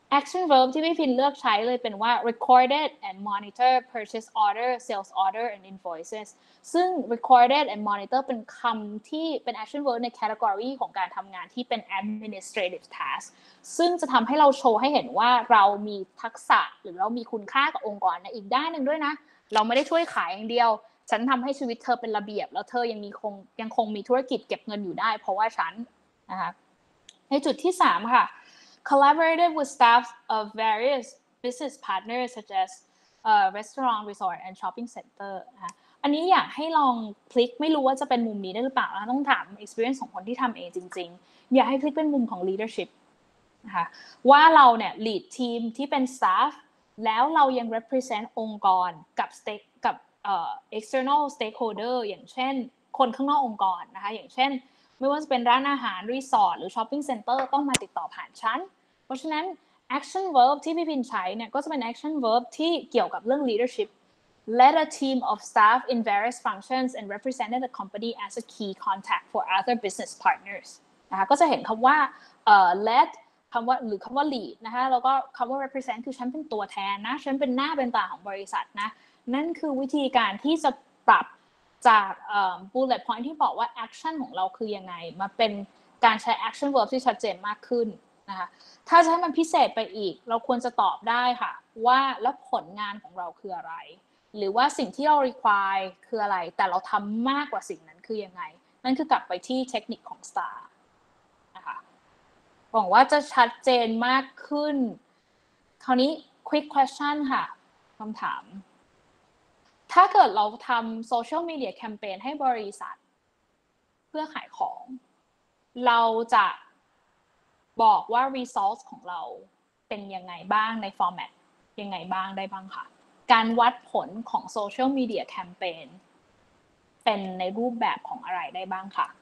action verb ที่พี่พินเลือกใช้เลยเป็นว่า recorded and monitor purchase order sales order and invoices ซึ่ง recorded and monitor เป็นคำที่เป็น action verb ใน category ของการทำงานที่เป็น administrative task ซึ่งจะทำให้เราโชว์ให้เห็นว่าเรามีทักษะหรือเรามีคุณค่ากับองค์กรในอีกด้านหนึ่งด้วยนะเราไม่ได้ช่วยขายอย่างเดียวฉันทำให้ชีวิตเธอเป็นระเบียบแล้วเธอยังมีคงยังคงมีธุรกิจเก็บเงินอยู่ได้เพราะว่าฉันนะคะในจุดที่สามค่ะcollaborated with staff of various business partners such as uh, restaurant, resort, and shopping center นะคะอันนี้อยากให้ลองพลิกไม่รู้ว่าจะเป็นมุมนี้ได้หรือเปล่านะต้องถาม experience ของคนที่ทำเองจริงๆอยากให้พลิกเป็นมุมของ leadership นะคะว่าเราเนี่ย lead ทีมที่เป็น staff แล้วเรายัง represent องค์กรกับ stake กับเอ่อ external stakeholder อย่างเช่นคนข้างนอกองค์กรนะคะอย่างเช่นไม่ว่าจะเป็นร้านอาหารรีสอร์ทหรือ shopping center ต้องมาติดต่อผ่านชั้นเพราะฉะนั้น action verb ที่พี่พินใช้เนี่ยก็จะเป็น action verb ที่เกี่ยวกับเรื่อง leadership led a team of staff in various functions and represented the company as a key contact for other business partners นะคะก็จะเห็นคำว่าเอ่อ led คำว่าหรือคำว่า lead นะคะแล้วก็คำว่า represent คือฉันเป็นตัวแทนนะฉันเป็นหน้าเป็นตาของบริษัทนะนั่นคือวิธีการที่จะปรับจากเอ่อ bullet point ที่บอกว่า action ของเราคือยังไงมาเป็นการใช้ action verb ที่ชัดเจนมากขึ้นนะคะถ้าจะให้มันพิเศษไปอีกเราควรจะตอบได้ค่ะว่าแล้วผลงานของเราคืออะไรหรือว่าสิ่งที่เรา require คืออะไรแต่เราทำมากกว่าสิ่งนั้นคือยังไงนั่นคือกลับไปที่เทคนิคของ สตาร์ นะคะหวังว่าจะชัดเจนมากขึ้นคราวนี้ quick question ค่ะคำถามถ้าเกิดเราทำ social media campaign ให้บริษัทเพื่อขายของเราจะบอกว่า results ของเราเป็นยังไงบ้างใน format ยังไงบ้างได้บ้างค่ะการวัดผลของ social media campaign เป็นในรูปแบบของอะไรได้บ้างค่ะ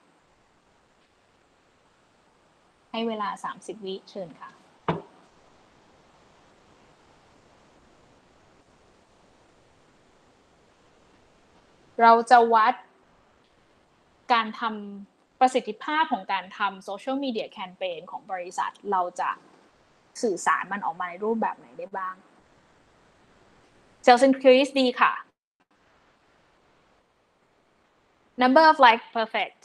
ให้เวลาสามสิบวิเชิญค่ะเราจะวัดการทำประสิทธิภาพของการทำโซเชียลมีเดียแคมเปญของบริษัทเราจะสื่อสารมันออกมาในรูปแบบไหนได้บ้าง Sales increase ดีค่ะ Number of like perfect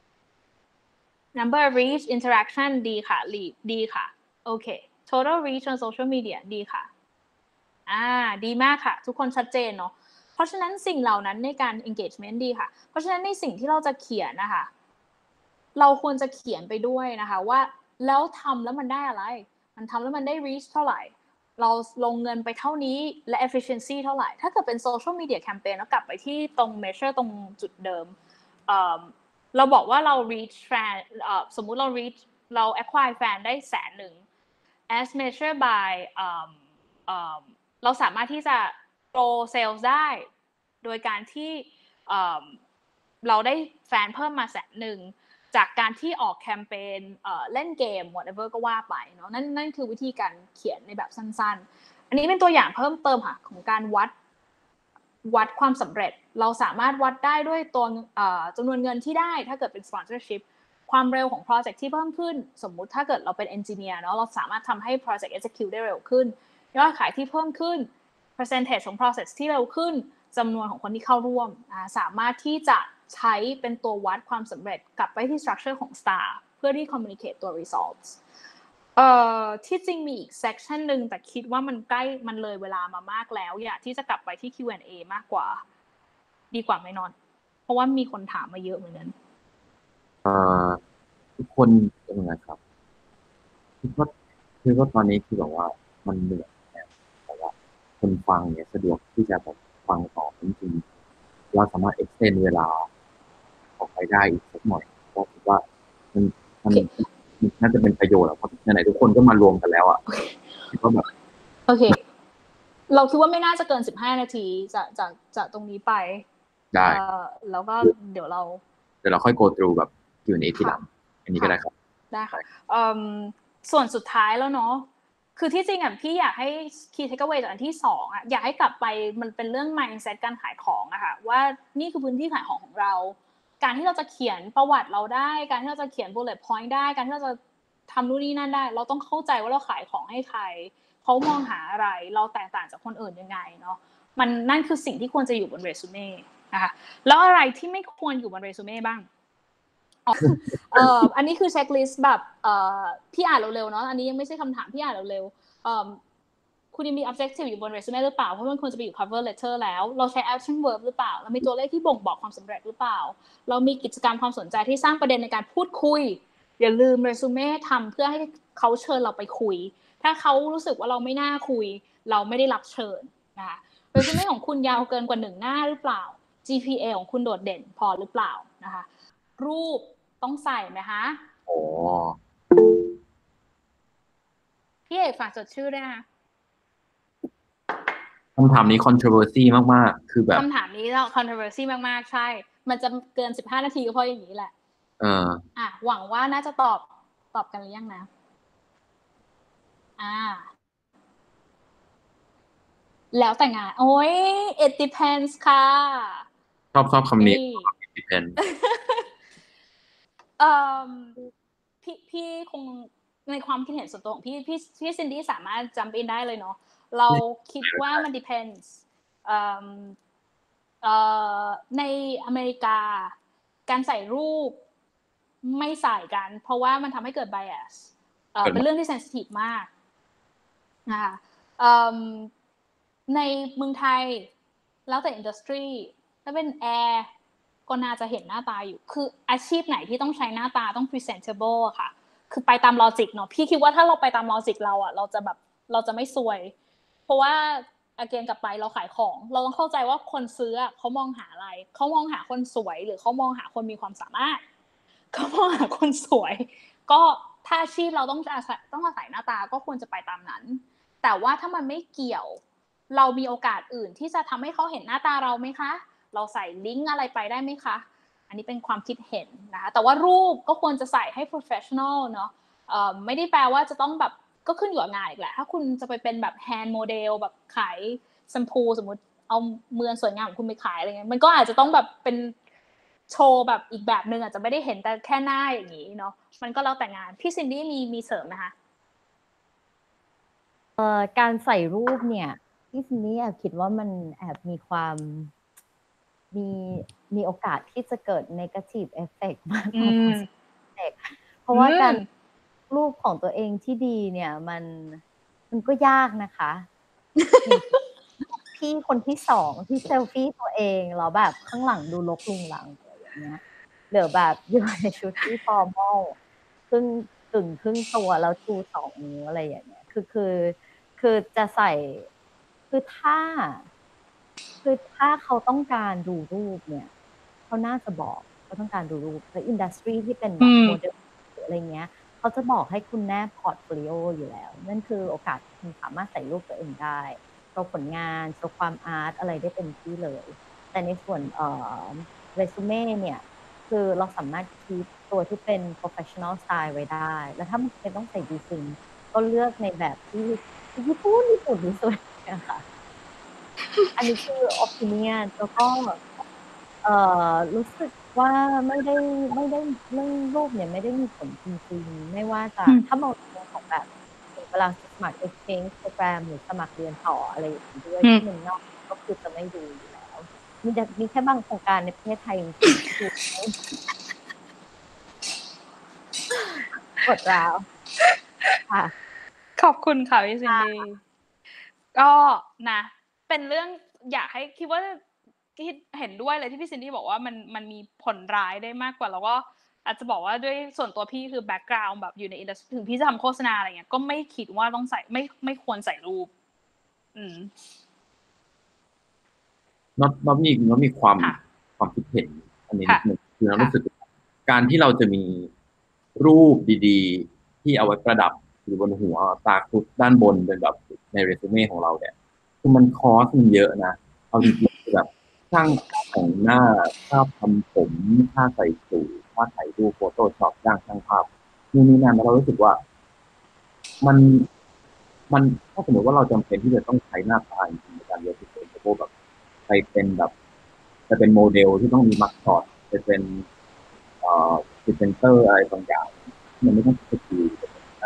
Number of reach interaction ดีค่ะ lead ดีค่ะโอเค Total reach on social media ดีค่ะอ่าดีมากค่ะทุกคนชัดเจนเนาะเพราะฉะนั้นสิ่งเหล่านั้นในการ engagement ดีค่ะเพราะฉะนั้นในสิ่งที่เราจะเขียนนะคะเราควรจะเขียนไปด้วยนะคะว่าแล้วทำแล้วมันได้อะไรมันทำแล้วมันได้ reach เท่าไหร่เราลงเงินไปเท่านี้และ efficiency เท่าไหร่ถ้าเกิดเป็น social media campaign แล้วกลับไปที่ตรง measure ตรงจุดเดิมเอ่อเราบอกว่าเรา reach fan เอ่อสมมุติเรา reach เรา acquire fan ได้แสนหนึ่ง as measured by เอ่อเอ่อเราสามารถที่จะ grow sales ได้โดยการที่เอ่อเราได้แฟนเพิ่มมาแสนหนึ่งจากการที่ออกแคมเปญเอ่อเล่นเกม whatever ก็ว่าไปเนาะนั่นนั่นคือวิธีการเขียนในแบบสั้นๆอันนี้เป็นตัวอย่างเพิ่มเติมค่ะของการวัดวัดความสำเร็จเราสามารถวัดได้ด้วยตัวเอ่อจำนวนเงินที่ได้ถ้าเกิดเป็น sponsorship ความเร็วของ project ที่เพิ่มขึ้นสมมุติถ้าเกิดเราเป็น engineer เนาะเราสามารถทำให้ project execute ได้เร็วขึ้นยอดขายที่เพิ่มขึ้น percentage ของ process ที่เร็วขึ้นจำนวนของคนที่เข้าร่วมสามารถที่จะใช้เป็นตัววัดความสำเร็จกลับไปที่ structure ของ สตาร์ เพื่อที่ communicate ตัว results เอ่อที่จริงมีอีก section นึงแต่คิดว่ามันใกล้มันเลยเวลามามากแล้วอยากที่จะกลับไปที่ คิว แอนด์ เอ มากกว่าดีกว่าไหมนอนเพราะว่ามีคนถามมาเยอะเหมือนกันเอ่อทุกคนเป็นยังไงครับคิดว่าคือว่าตอนนี้คือแบบว่ามันเหนื่อยแต่ว่าคนฟังเนี่ยสะดวกที่จะแบบฟังต่อจริงๆเราสามารถ extend เวลาออกไปได้อีกสักหน่อยเพราะคิดว่ามันมันน่าจะเป็นประโยชน์เพราะไหนๆทุกคนก็มารวมกันแล้วอ่ะคิดว่าแบบโอเคเราคิดว่าไม่น่าจะเกินสิบห้านาทีจะจากจากตรงนี้ไปได้แล้วก็เดี๋ยวเราเดี๋ยวเราค่อย go through แบบอยู่ในทีหลังอันนี้ก็ได้ครับได้ค่ะส่วนสุดท้ายแล้วเนาะคือที่จริงอ่ะพี่อยากให้ key takeaway จากอันที่สองอ่ะอยากให้กลับไปมันเป็นเรื่อง mindset การขายของอะค่ะว่านี่คือพื้นที่ขายของของเราการที่เราจะเขียนประวัติเราได้การที่เราจะเขียน bullet point ได้การที่เราจะทำนู่นนี่นั่นได้เราต้องเข้าใจว่าเราขายของให้ใครเขามองหาอะไรเราแตกต่างจากคนอื่นยังไงเนาะมันนั่นคือสิ่งที่ควรจะอยู่บนเรซูเม่นะคะแล้วอะไรที่ไม่ควรอยู่บนเรซูเม่บ้างเอ่ออันนี้คือเช็คลิสต์แบบเอ่อพี่อ่านเร็วๆเนาะอันนี้ยังไม่ใช่คำถามพี่อ่านเร็วๆเอ่อคุณยังมี objective อยู่บน resume หรือเปล่าเพราะมันควรจะไปอยู่ cover letter แล้วเราใช้ action verb หรือเปล่าเรามีตัวเลขที่บ่งบอกความสำเร็จหรือเปล่าเรามีกิจกรรมความสนใจที่สร้างประเด็นในการพูดคุยอย่าลืม resume ทำเพื่อให้เขาเชิญเราไปคุยถ้าเขารู้สึกว่าเราไม่น่าคุยเราไม่ได้รับเชิญนะคะ resume ของคุณยาวเกินกว่าหนึ่งหน้าหรือเปล่า จี พี เอ ของคุณโดดเด่นพอหรือเปล่านะคะรูปต้องใส่ไหมคะโอ้พี่เอกฝากจดชื่อด้วยนะคำถามนี้ controversy มากๆคือแบบคำถามนี้เรา controversy มากๆใช่มันจะเกินสิบห้านาทีก็เพราะอย่างนี้แหละเอออ่ะหวังว่าน่าจะตอบตอบกันหรือยังนะอ่าแล้วแต่งานโอ้ย it depends ค่ะชอบชอบคำนี้ it depends เอ่อพี่พี่คงในความคิดเห็นส่วนตัวของพี่พี่พี่ซินดี้สามารถ jump in ได้เลยเนาะเราคิดว่ามัน depends เอ่อเอ่อในอเมริกาการใส่รูปไม่ใส่กันเพราะว่ามันทำให้เกิด bias เอ่อเป็นเรื่องที่ sensitive มากนะคะเอ่อในเมืองไทยแล้วแต่ industry ถ้าเป็นแอร์ก็น่าจะเห็นหน้าตาอยู่คืออาชีพไหนที่ต้องใช้หน้าตาต้อง presentable อะค่ะคือไปตามลอจิกเนาะพี่คิดว่าถ้าเราไปตามลอจิกเราอะเราจะแบบเราจะไม่ซวยเพราะว่าอาเกนกลับไปเราขายของเราต้องเข้าใจว่าคนซื้อเขามองหาอะไรเขามองหาคนสวยหรือเขามองหาคนมีความสามารถเขามองหาคนสวยก็ถ้าอาชีพเราต้องอาศัยต้องอาศัยหน้าตาก็ควรจะไปตามนั้นแต่ว่าถ้ามันไม่เกี่ยวเรามีโอกาสอื่นที่จะทำให้เขาเห็นหน้าตาเราไหมคะเราใส่ลิงก์อะไรไปได้ไหมคะอันนี้เป็นความคิดเห็นนะคะแต่ว่ารูปก็ควรจะใส่ให้ professional เนาะเอ่อไม่ได้แปลว่าจะต้องแบบก็ขึ้นอยู่กับงานอีกแหละถ้าคุณจะไปเป็นแบบ hand model แบบขายแชมพูสมมติเอาเมืองสวยงามของคุณไปขายอะไรเงี้ยมันก็อาจจะต้องแบบเป็นโชว์แบบอีกแบบนึงอาจจะไม่ได้เห็นแต่แค่หน้าอย่างนี้เนาะมันก็แล้วแต่งานพี่ซินดี้มีมีเสริมนะคะเอ่อการใส่รูปเนี่ยพี่ซินดี้แอบคิดว่ามันแอบมีความมีมีโอกาสที่จะเกิด negative effect มากกว่า positive เพราะว่าการรูปของตัวเองที่ดีเนี่ยมันมันก็ยากนะคะพี่คนที่สองที่เซลฟี่ตัวเองแล้วแบบข้างหลังดูลกลุงลังอะไรอย่างเงี้ยหรือแบบอยู่ในชุดที่ฟอร์มอลครึ่งกึ่งครึ่งตัวแล้วชูสองนิ้วอะไรอย่างเงี้ยคือคือคือจะใส่คือถ้าคือถ้าเขาต้องการดูรูปเนี่ยเขาน่าจะบอกเขาต้องการดูรูปแล้วอินดัสทรีที่เป็นแบบโมเดลอะไรเงี้ยเขาจะบอกให้คุณแนบพอร์ตโฟลิโออยู่แล้วนั่นคือโอกาสที่คุณสามารถใส่รูปตัวเองได้โชว์ผลงานโชว์ความอาร์ตอะไรได้เต็มที่เลยแต่ในส่วนเอ่อเรซูเม่เนี่ยคือเราสามารถคีปตัวที่เป็น professional style ไว้ได้แล้วถ้ามันเป็นต้องใส่ดีจริงก็เลือกในแบบที่ญี่ปุ่นญี่ปุ่นที่สุดนะคะอันนี้คือ opinion แล้วก็เอ่อรู้สึกว่าไม่ได้ไม่ได้เรื่องรูปเนี่ยไม่ได้มีผลจริงๆไม่ว่าจะถ้ามองในมุมของแบบเวลาสมัคร exchange program หรือสมัครเรียนต่ออะไรอย่างนี้ด้วยที่เมืองนอกก็คือจะไม่ดูอยู่แล้วมีแต่มีแค่บางโครงการในประเทศไทยจริงๆที่กดราวค่ะขอบคุณค่ะพี่ซินดี้ก็นะเป็นเรื่องอยากให้คิดว่าคิดเห็นด้วยเลยที่พี่ซินดี้บอกว่ามันมันมีผลร้ายได้มากกว่าแล้วก็อาจจะบอกว่าด้วยส่วนตัวพี่คือแบ็คกราวด์แบบอยู่ในอินดัสทรีถึงพี่จะทำโฆษณาอะไรเงี้ยก็ไม่คิดว่าต้องใส่ไม่ไม่ควรใส่รูปอืมน็อตน็อตมีน็อตมีความความคิดเห็นอันนี้นิดนึงคือเรารู้สึกการที่เราจะมีรูปดีๆที่เอาไว้ประดับอยู่บนหัวตาคุดด้านบนเป็นแบบในเรซูเม่ของเราเนี่ยคือมันคอสมันเยอะนะเอาจริงๆแบบช่างแต่งหน้าค่าทำผมค่าใส่สูทค่าถ่ายรูปโฟโต้ช็อปจ้างช่างภาพนู่นนี่นั่นเรารู้สึกว่ามันมันถ้าสมมติว่าเราจำเป็นที่จะต้องใช้หน้าตาจริงในการเรียนรู้โปรแบบไปเป็นแบบจะเป็นโมเดลที่ต้องมีมัสคอตจะเป็นเอ่อพรีเซนเตอร์อะไรบางอย่างมันไม่ต้องสกิล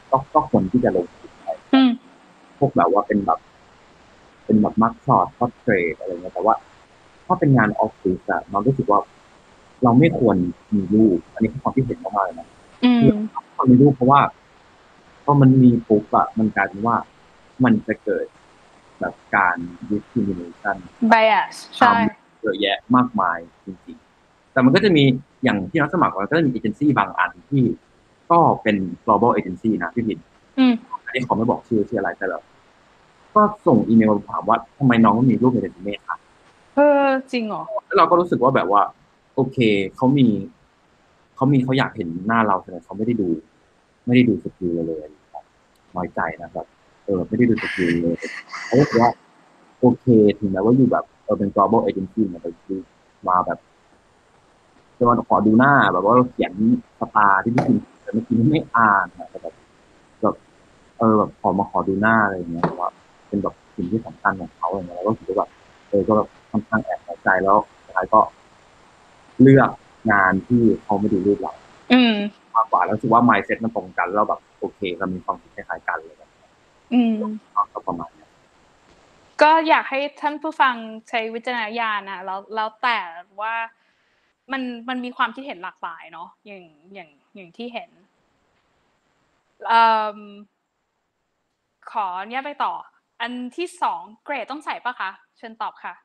ก็ก็ควรที่จะลงทุนไปพวกแบบว่าเป็นแบบเป็นแบบมักช็อตพอร์เทรตอะไรเงี้ยแต่ว่าถ้าเป็นงานออฟฟิศอะมันรู้สึกว่าเราไม่ควรมีรูปอันนี้คือความคิดเห็นมากๆเลยนะคือควรมีรูปเพราะว่าพอมันมีปุ๊บอะมันกลายเป็นว่ามันจะเกิดแบบการ discrimination bias ใช่เยอะแยะมากมายจริงๆแต่มันก็จะมีอย่างที่นักสมัครมันก็จะมีเอเจนซี่บางอันที่ก็เป็น global agency นะพี่พินอันนี้ขอไม่บอกชื่อชื่ออะไรแต่แบบก็ส่งอีเมลมาถามว่าทำไมน้องไม่มีรูปในเรซูเม่คะเออจริงเหรอแล้วเราก็รู้สึกว่าแบบว่าโอเคเขามีเขามีเขาอยากเห็นหน้าเราแต่เขาไม่ได้ดูไม่ได้ดูสกิลเลยเลยน้อยใจนะแบบเออไม่ได้ดูสกิลเลยเขาก็บอกว่าโอเคถึงแม้ว่าอยู่แบบเออเป็น global agency เนี่ยแต่คือมาแบบจะมาขอดูหน้าแบบว่าเราเขียนสตาร์ที่พี่พิมพ์แต่เมื่อกี้ไม่อ่านนะแต่แบบแบบเออแบบขอมาขอดูหน้าอะไรอย่างเงี้ยว่าเป็นแบบสิ่งที่สำคัญของเขาอะไรเงี้ยแล้วก็คิดว่าแบบเออก็แบบค่อนข้างแอบน้อยใจแล้วสุดท้ายก็เลือกงานที่เขาไม่ดูรูปเรามากกว่าแล้วรู้สึกว่า mindset มันตรงกันแล้วแบบโอเคเรามีความคิดคล้ายๆกันเลยแบบก็ประมาณนี้ก็อยากให้ท่านผู้ฟังใช้วิจารณญาณนะแล้วแล้วแต่ว่ามันมันมีความคิดเห็นหลากหลายเนาะอย่างอย่างอย่างที่เห็นเอ่อขอเนี่ยไปต่ออันที่สองเกรดต้องใส่ปะคะเชิญตอบค่ะ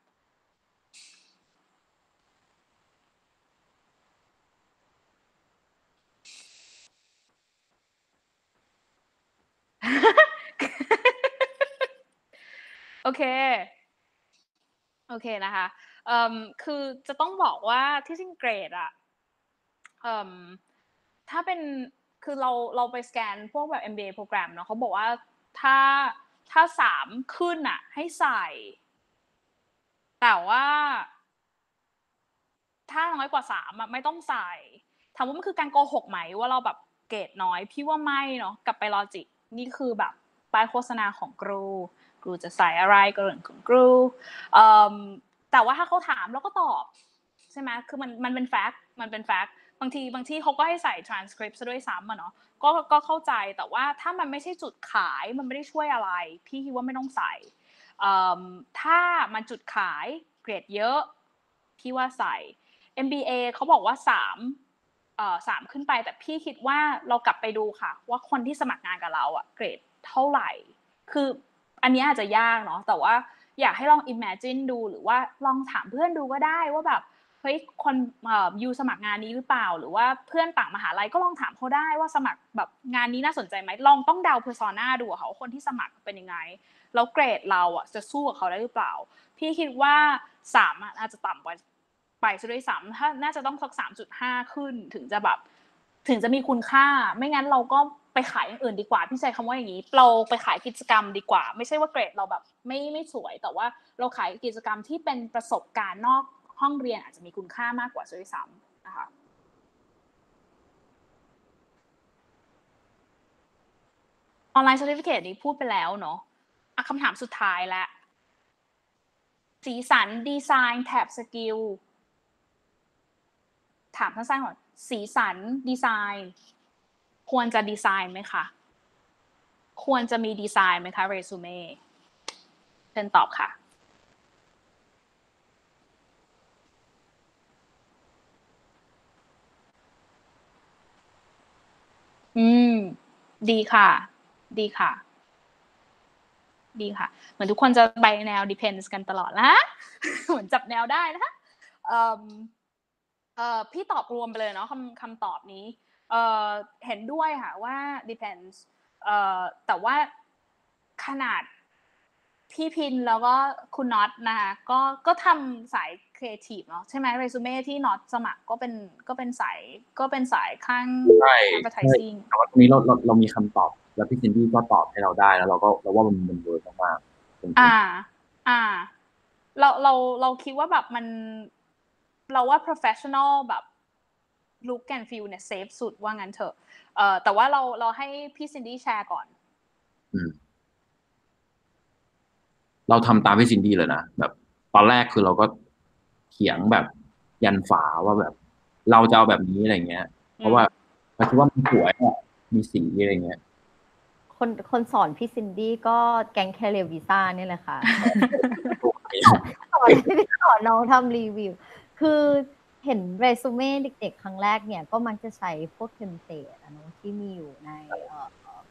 โอเคโอเคนะคะเอ่อคือจะต้องบอกว่าที่จริงเกรดอะเอ่อถ้าเป็นคือเราเราไปสแกนพวกแบบ เอ็ม บี เอ โปรแกรมเนาะเขาบอกว่าถ้าถ้าสามขึ้นอะให้ใส่แต่ว่าถ้าน้อยกว่าสามอะไม่ต้องใส่ถามว่ามันคือการโกหกไหมว่าเราแบบเกรดน้อยพี่ว่าไม่เนาะกลับไปลอจิกนี่คือแบบป้ายโฆษณาของกรูกรูจะใส่อะไรก็เรื่องของกรูแต่ว่าถ้าเขาถามเราก็ตอบใช่ไหมคือมันมันเป็นแฟกต์มันเป็นแฟกต์บางทีบางที่เขาก็ให้ใส่ transcript ซะด้วยซ้ำอะเนาะก็ก็เข้าใจแต่ว่าถ้ามันไม่ใช่จุดขายมันไม่ได้ช่วยอะไรพี่คิดว่าไม่ต้องใส่ถ้ามันจุดขายเกรดเยอะพี่ว่าใส่ เอ็ม บี เอ เขาบอกว่าสามเอ่อสามขึ้นไปแต่พี่คิดว่าเรากลับไปดูค่ะว่าคนที่สมัครงานกับเราอะเกรดเท่าไหร่คืออันนี้อาจจะยากเนาะแต่ว่าอยากให้ลอง imagine ดูหรือว่าลองถามเพื่อนดูก็ได้ว่าแบบเฮ้ยคนเอ่อยูสมัครงานนี้หรือเปล่าหรือว่าเพื่อนต่างมหาลัยก็ลองถามเขาได้ว่าสมัครแบบงานนี้น่าสนใจไหมลองต้องเดา persona ดูค่ะว่าคนที่สมัครเป็นยังไงแล้วเกรดเราอะจะสู้กับเขาได้หรือเปล่าพี่คิดว่าสามอาจจะต่ำกว่าไปซะด้วยซ้ำถ้าน่าจะต้องสัก สามจุดห้า ขึ้นถึงจะแบบถึงจะมีคุณค่าไม่งั้นเราก็ไปขายอย่างอื่นดีกว่าพี่ใช้คำว่าอย่างนี้เราไปขายกิจกรรมดีกว่าไม่ใช่ว่าเกรดเราแบบไม่ไม่สวยแต่ว่าเราขายกิจกรรมที่เป็นประสบการณ์นอกห้องเรียนอาจจะมีคุณค่ามากกว่าซะด้วยซ้ำนะคะออนไลน์ certificate นี้พูดไปแล้วเนาะอ่ะคำถามสุดท้ายแล้วสีสันดีไซน์แท็บสกิลถามสั้นๆก่อนสีสันดีไซน์ควรจะดีไซน์ไหมคะควรจะมีดีไซน์ไหมคะเรซูเม่เชิญตอบค่ะอืมดีค่ะดีค่ะดีค่ะเหมือนทุกคนจะไปแนว depends กันตลอดนะเหมือนจับแนวได้นะเอ่อเอ่อพี่ตอบรวมไปเลยเนาะคำคำตอบนี้เอ่อเห็นด้วยค่ะว่า depends เอ่อแต่ว่าขนาดพี่พินแล้วก็คุณน็อตนะคะก็ก็ทำสายครีเอทีฟเนาะใช่ไหมเรซูเม่ที่น็อตสมัครก็เป็นก็เป็นสายก็เป็นสายข้าง advertising แต่ว่าตรงนี้เราเราเรามีคำตอบแล้วพี่ซินดี้ก็ตอบให้เราได้แล้วเราก็เราว่ามันมันเวิร์กมากๆอ่าอ่าเราเราเราคิดว่าแบบมันเราว่า professional แบบ look and feel เนี่ย safe สุดว่างั้นเถอะเอ่อแต่ว่าเราเราให้พี่ซินดี้แชร์ก่อนอืมเราทำตามพี่ซินดี้เลยนะแบบตอนแรกคือเราก็เขียงแบบยันฝาว่าแบบเราจะเอาแบบนี้อะไรเงี้ยเพราะว่าเราคิดว่ามันสวยอ่ะมีสีอะไรเงี้ยคนคนสอนพี่ซินดี้ก็แก๊งแคเรียวีซ่านี่แหละค่ะสอนสอนน้องทำรีวิวคือเห็นเรซูเม่เด็กๆครั้งแรกเนี่ยก็มักจะใช้พวกเทมเพลตอะเนาะที่มีอยู่ในเอ่อ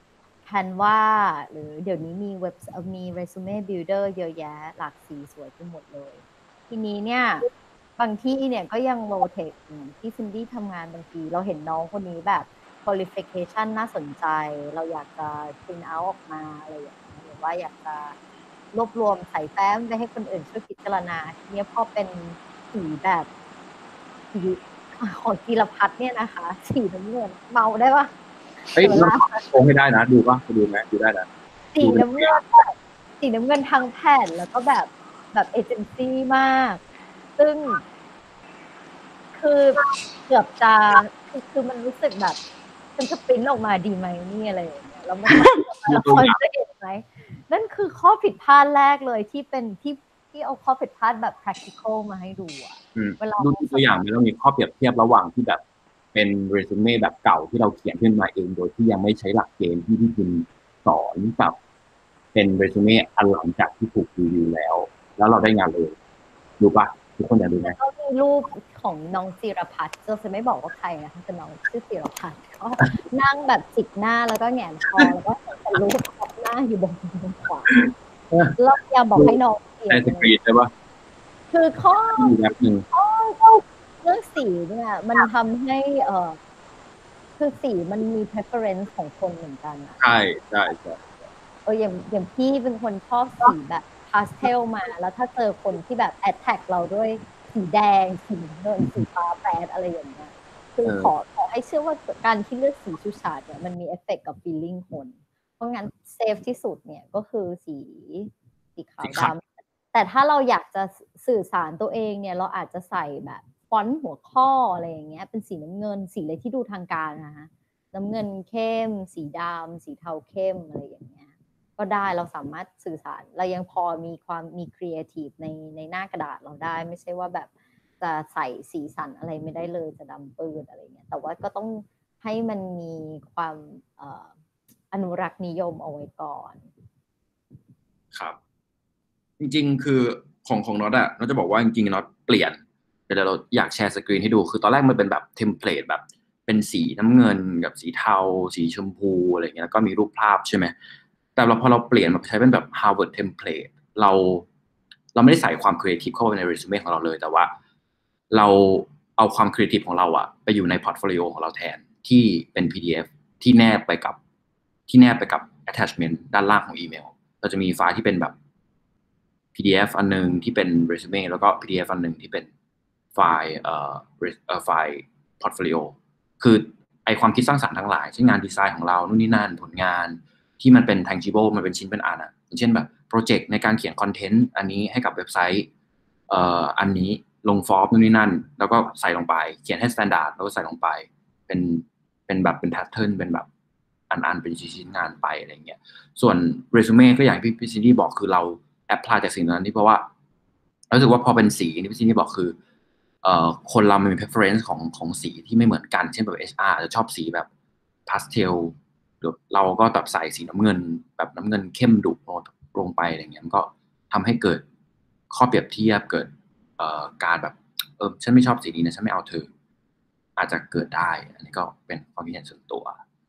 Canva หรือเดี๋ยวนี้มีเว็บมีเรซูเม่บิลเดอร์เยอะแยะหลากสีสวยไปหมดเลยทีนี้เนี่ยบางที่เนี่ยก็ยังโลเทคเหมือนที่ซินดี้ทำงานบางทีเราเห็นน้องคนนี้แบบ qualification น่าสนใจเราอยากจะ print out ออกมาอะไรอย่างเงี้ยหรือว่าอยากจะรวบรวมใส่แฟ้มไปให้คนอื่นช่วยพิจารณาทีนี้พอเป็นสีแบบสีของธีรพัฒน์เนี่ยนะคะสีน้ำเงินเมาได้ปะเฮ้ยเราโค้งให้ได้นะดูป่ะดูไหมดูได้นะสีน้ำเงินแบบสีน้ำเงินทางแผ่นแล้วก็แบบแบบเอเจนซี่มากซึ่งคือเกือบจะคือคือมันรู้สึกแบบฉันจะปริ้นออกมาดีไหมนี่อะไรอย่างเงี้ยแล้วมันละครจะเห็นไหมนั่นคือข้อผิดพลาดแรกเลยที่เป็นที่ที่เอาข้อผิดพลาดแบบ practical มาให้ดูอ่ะเวลาดูตัวอย่างนี้เรามีข้อเปรียบเทียบระหว่างที่แบบเป็นเรซูเม่แบบเก่าที่เราเขียนขึ้นมาเองโดยที่ยังไม่ใช้หลักเกณฑ์ที่พี่พิมสอนกับเป็นเรซูเม่อันหลังจากที่ถูกรีวิวแล้วแล้วเราได้งานเลยดูป่ะทุกคนอยากดูไหมก็มีรูปของน้องจิรพัฒน์จะไม่บอกว่าใครนะคะแต่น้องชื่อจิรพัฒน์เขานั่งแบบจิกหน้าแล้วก็แหงนคอแล้วก็แต่รูปขอบหน้าอยู่บนบนขวาแล้วอยากบอกให้น้องเปลี่ยนสกรีนใช่ป่ะคือข้อแบบนึงเรื่องสีเนี่ยมันทำให้เอ่อคือสีมันมี preference ของคนเหมือนกันใช่ใช่ใช่เอออย่างอย่างพี่เป็นคนชอบสีแบบพาสเทลมาแล้วถ้าเจอคนที่แบบ attack เราด้วยสีแดงสีเงินสีฟ้าแปดอะไรอย่างเงี้ยคือขอขอให้เชื่อว่าการที่เลือกสีชูชาดเนี่ยมันมีเอฟเฟกต์กับ feeling คนเพราะงั้นเซฟที่สุดเนี่ยก็คือสีสีขาวดำแต่ถ้าเราอยากจะสื่อสารตัวเองเนี่ยเราอาจจะใส่แบบฟอนต์หัวข้ออะไรอย่างเงี้ยเป็นสีน้ำเงินสีอะไรที่ดูทางการนะคะน้ำเงินเข้มสีดำสีเทาเข้มอะไรอย่างเงี้ยก็ได้เราสามารถสื่อสารเรายังพอมีความมีครีเอทีฟในในหน้ากระดาษเราได้ไม่ใช่ว่าแบบจะใส่สีสันอะไรไม่ได้เลยจะดำปื้ดอะไรเงี้ยแต่ว่าก็ต้องให้มันมีความเอ่ออนุรักษ์นิยมเอาไว้ก่อนครับจริงๆคือของของน็อตอะน็อตจะบอกว่าจริงๆน็อตเปลี่ยนเดี๋ยวเราอยากแชร์สกรีนให้ดูคือตอนแรกมันเป็นแบบเทมเพลตแบบเป็นสีน้ำเงินกับสีเทาสีชมพูอะไรเงี้ยแล้วก็มีรูปภาพใช่ไหมแต่เราพอเราเปลี่ยนมาใช้เป็นแบบ Harvard template เราเราไม่ได้ใส่ความครีเอทีฟเข้าไปในเรซูเม่ของเราเลยแต่ว่าเราเอาความครีเอทีฟของเราอะไปอยู่ในพอร์ตโฟลิโอของเราแทนที่เป็น พี ดี เอฟ ที่แนบไปกับที่แนบไปกับ attachment ด้านล่างของอีเมลเราจะมีไฟล์ที่เป็นแบบ พี ดี เอฟ อันนึงที่เป็นเรซูเม่แล้วก็ พี ดี เอฟ อันนึงที่เป็นไฟล์เอ่อเอ่อไฟล์พอร์ตโฟลิโอคือไอความคิดสร้างสรรค์ทั้งหลายเช่นงานดีไซน์ของเรานู่นนี่นั่นผลงานที่มันเป็น tangible มันเป็นชิ้นเป็นอันอ่ะอย่างเช่นแบบโปรเจกต์ในการเขียนคอนเทนต์อันนี้ให้กับเว็บไซต์เอ่ออันนี้ลงฟอร์มนู่นนี่นั่นแล้วก็ใส่ลงไปเขียนให้ standard แล้วก็ใส่ลงไปเป็นเป็นแบบเป็น pattern เป็นแบบอันๆเป็นชิ้นงานไปอะไรเงี้ยส่วนเรซูเม่ก็อย่างที่พี่ซินดี้บอกคือเราแอพพลายจากสิ่งนั้นที่เพราะว่ารู้สึกว่าพอเป็นสีที่พี่ซินดี้บอกคือเอ่อคนเรามันมี preference ของของสีที่ไม่เหมือนกันเช่นแบบ เอช อาร์ จะชอบสีแบบพาสเทลเราก็แบบใส่สีน้ำเงินแบบน้ำเงินเข้มดุลงไปอะไรเงี้ยมันก็ทำให้เกิดข้อเปรียบเทียบเกิดเอ่อการแบบเออฉันไม่ชอบสีนี้นะฉันไม่เอาเธออาจจะเกิดได้อันนี้ก็เป็นความคิดเห็นส่วนตัว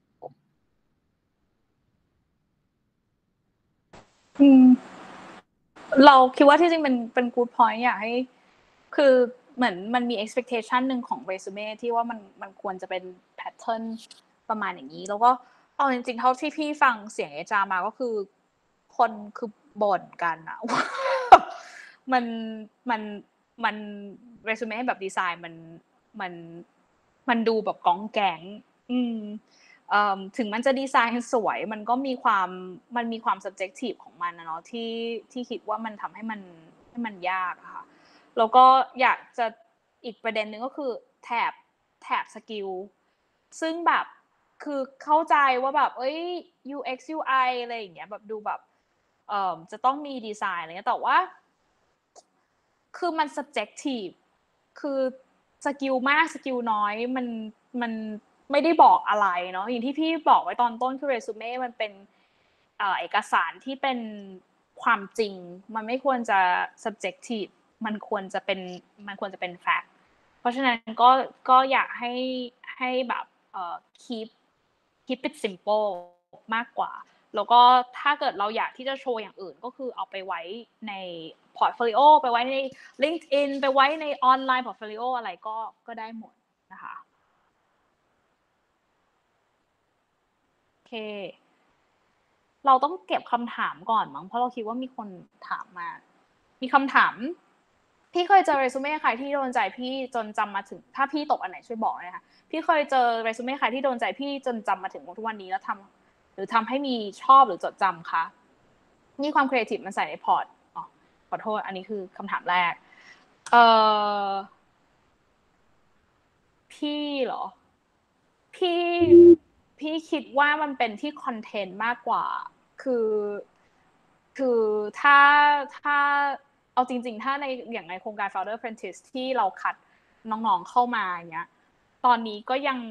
อืมเราคิดว่าที่จริงเป็นเป็น good point อยากให้คือเหมือนมันมี expectation นึงของ resume ที่ว่ามันมันควรจะเป็น pattern ประมาณอย่างนี้แล้วก็เอาจริงๆเท่าที่พี่ฟังเสียงเอจามาก็คือคนคือบ่นกันอะมันมันมัน resume แบบดีไซน์มันมันมันดูแบบก้องแก๊งอืมถึงมันจะดีไซน์สวยมันก็มีความมันมีความ subjective ของมันนะเนาะที่ที่คิดว่ามันทำให้มันให้มันยากค่ะแล้วก็อยากจะอีกประเด็นนึงก็คือแถบแถบสกิลซึ่งแบบคือเข้าใจว่าแบบเอ้ย ยู เอ็กซ์ ยู ไอ อะไรอย่างเงี้ยแบบดูแบบเอ่อจะต้องมีดีไซน์อะไรเงี้ยแต่ว่าคือมัน subjective คือสกิลมากสกิลน้อยมันมันไม่ได้บอกอะไรเนาะอย่างที่พี่บอกไว้ตอนต้นคือเรซูเม่มันเป็นเอ่อเอกสารที่เป็นความจริงมันไม่ควรจะ subjective มันควรจะเป็นมันควรจะเป็น fact เพราะฉะนั้นก็ก็อยากให้ให้แบบเอ่อ keep keep it simple มากกว่าแล้วก็ถ้าเกิดเราอยากที่จะโชว์อย่างอื่นก็คือเอาไปไว้ใน portfolio ไปไว้ใน LinkedIn ไปไว้ในออนไลน์ portfolio อะไรก็ก็ได้หมดนะคะโอเคเราต้องเก็บคำถามก่อนมั้งเพราะเราคิดว่ามีคนถามมามีคำถามพี่เคยเจอเรซูเม่ใครที่โดนใจพี่จนจำมาถึงถ้าพี่ตกอันไหนช่วยบอกเลยค่ะพี่เคยเจอเรซูเม่ใครที่โดนใจพี่จนจำมาถึงทุกวันนี้แล้วทำหรือทำให้มีชอบหรือจดจำคะนี่ความครีเอทีฟมันใส่ในพอร์ตอ๋อขอโทษอันนี้คือคำถามแรกเอ่อพี่เหรอพี่พี่คิดว่ามันเป็นที่คอนเทนต์มากกว่าคือคือถ้าถ้าเอาจริงๆถ้าในอย่างในโครงการ Founder Apprentice ที่เราคัดน้องๆเข้ามาอย่างเงี้ยตอนนี้ก็ยัง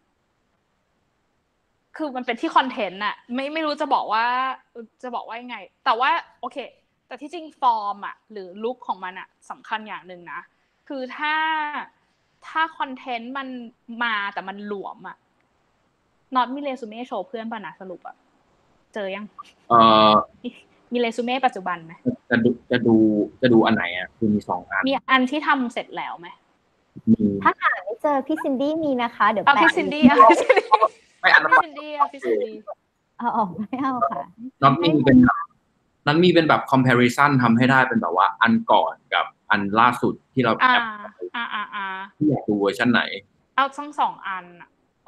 คือมันเป็นที่คอนเทนต์อะไม่ไม่รู้จะบอกว่าจะบอกว่ายังไงแต่ว่าโอเคแต่ที่จริงฟอร์มอะหรือลุคของมันอะสำคัญอย่างหนึ่งนะคือถ้าถ้าคอนเทนต์มันมาแต่มันหลวมอะน็อตมีเรซูเม่โชว์เพื่อนป่ะนะสรุปอะเจอยังเอ่อมีเรซูเม่ปัจจุบันไหมจะดูจะดูจะดูอันไหนอ่ะคือมีสองอันมีอันที่ทำเสร็จแล้วไหมถ้าหาไม่เจอพี่ซินดี้มีนะคะเดี๋ยวแปะพี่ซินดี้อ่ะพี่ซินดี้ไม่อันพี่ซินดี้อ่ะพี่ซินดี้เอาออกไม่เอาค่ะน็อตมีเป็นนั้นมีเป็นแบบ comparison ทำให้ได้เป็นแบบว่าอันก่อนกับอันล่าสุดที่เราแอปอ่าอ่าอ่าที่อยากดูเวอร์ชันไหนเอาทั้งสองอันอ่ะ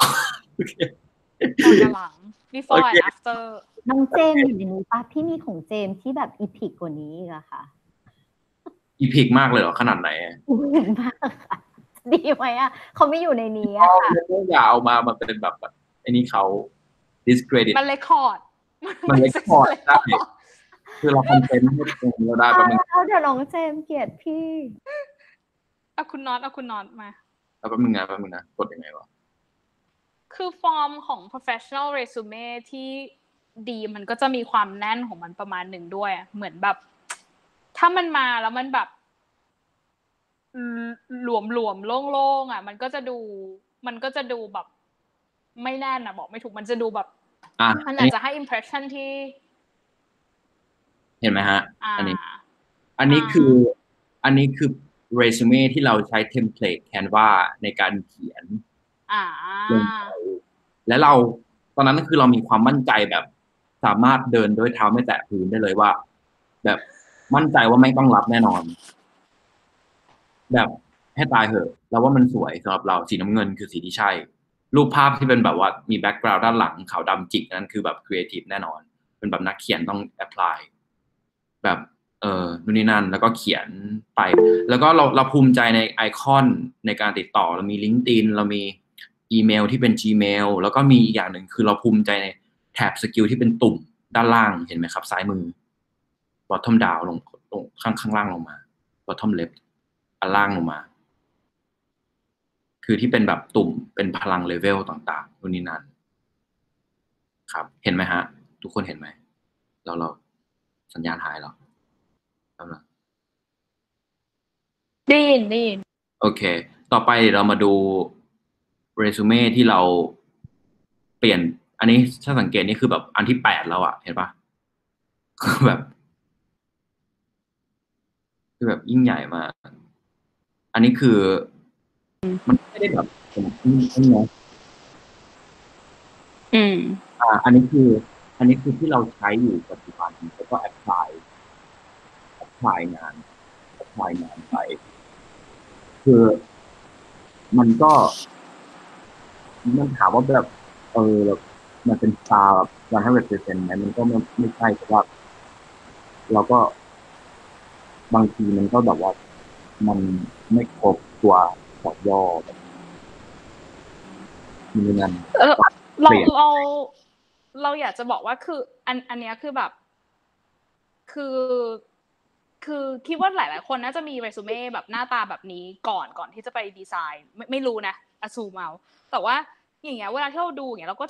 ก่อนกับหลัง before and after น้องเจมอยู่ในนี้ป่ะพี่มีของเจมที่แบบอีพิกกว่านี้อีกอะค่ะอีพิกมากเลยเหรอขนาดไหนมากค่ะดีไหมอะเขาไม่อยู่ในนี้อะค่ะอย่าเอามามาเป็นแบบไอ้นี่เขา discredit มันเรคคอร์ดมันเรคคอร์ดได้คือเราคอนเทนต์ให้ตรงเราได้ประมาณเอาเดี๋ยวน้องเจมเกลียดพี่เอาคุณน็อตเอาคุณน็อตมาเอาแป๊บนึงนะแป๊บนึงนะกดยังไงวะคือฟอร์มของ professional resume ที่ดีมันก็จะมีความแน่นของมันประมาณหนึ่งด้วยเหมือนแบบถ้ามันมาแล้วมันแบบหลวมๆโล่งๆอ่ะมันก็จะดูมันก็จะดูแบบไม่แน่นอ่ะบอกไม่ถูกมันจะดูแบบมันอาจจะให้ impression ที่เห็นไหมฮะอันนี้อันนี้คืออันนี้คือเรซูเม่ที่เราใช้เทมเพลต Canva ในการเขียนลงไปและเราตอนนั้นคือเรามีความมั่นใจแบบสามารถเดินด้วยเท้าไม่แตะพื้นได้เลยว่าแบบมั่นใจว่าไม่ต้องรับแน่นอนแบบให้ตายเหอะแล้วว่ามันสวยสำหรับเราสีน้ำเงินคือสีที่ใช่รูปภาพที่เป็นแบบว่ามีแบ็กกราวด์ด้านหลังขาวดำจิกนั่นคือแบบครีเอทีฟแน่นอนเป็นแบบนักเขียนต้องแอพพลายแบบเออนู่นนี่นั่นแล้วก็เขียนไปแล้วก็เราเราภูมิใจในไอคอนในการติดต่อเรามี LinkedIn เรามีอีเมลที่เป็น Gmail แล้วก็มีอีกอย่างหนึ่งคือเราภูมิใจในแท็บสกิลที่เป็นตุ่มด้านล่างเห็นไหมครับซ้ายมือ bottom down ลงลงข้างข้างล่างลงมา bottom left อันล่างลงมาคือที่เป็นแบบตุ่มเป็นพลังเลเวลต่างๆนู่นนี่นั่นครับเห็นไหมฮะทุกคนเห็นไหมเราเราสัญญาณหายหรอได้ยินได้ยินโอเคต่อไปเรามาดูเรซูเม่ที่เราเปลี่ยนอันนี้ถ้าสังเกตนี่คือแบบอันที่แปดแล้วอะเห็นปะคือแบบคือแบบยิ่งใหญ่มากอันนี้คือมันไม่ได้แบบผมนี่นะอืมอ่าอันนี้คืออันนี้คือที่เราใช้อยู่ปัจจุบันแล้วก็แอพพลายแอพพลายงานแอพพลายงานไปคือมันก็มันถามว่าแบบเออมันเป็นสตาร์แบบวันให้เรปเปอร์เซ็นต์ไหมมันก็ไม่ไม่ใช่เพราะว่าเราก็บางทีมันก็แบบว่ามันไม่ครบตัวต่อย่อแบบมีเงินเราเราเราอยากจะบอกว่าคืออันอันเนี้ยคือแบบคือคือคิดว่าหลายๆคนน่าจะมีเรซูเม่แบบหน้าตาแบบนี้ก่อนก่อนที่จะไปดีไซน์ไม่ไม่รู้นะอซูมเอาแต่ว่าอย่างเงี้ยเวลาที่เราดูอย่างเงี้ยเราก็จะ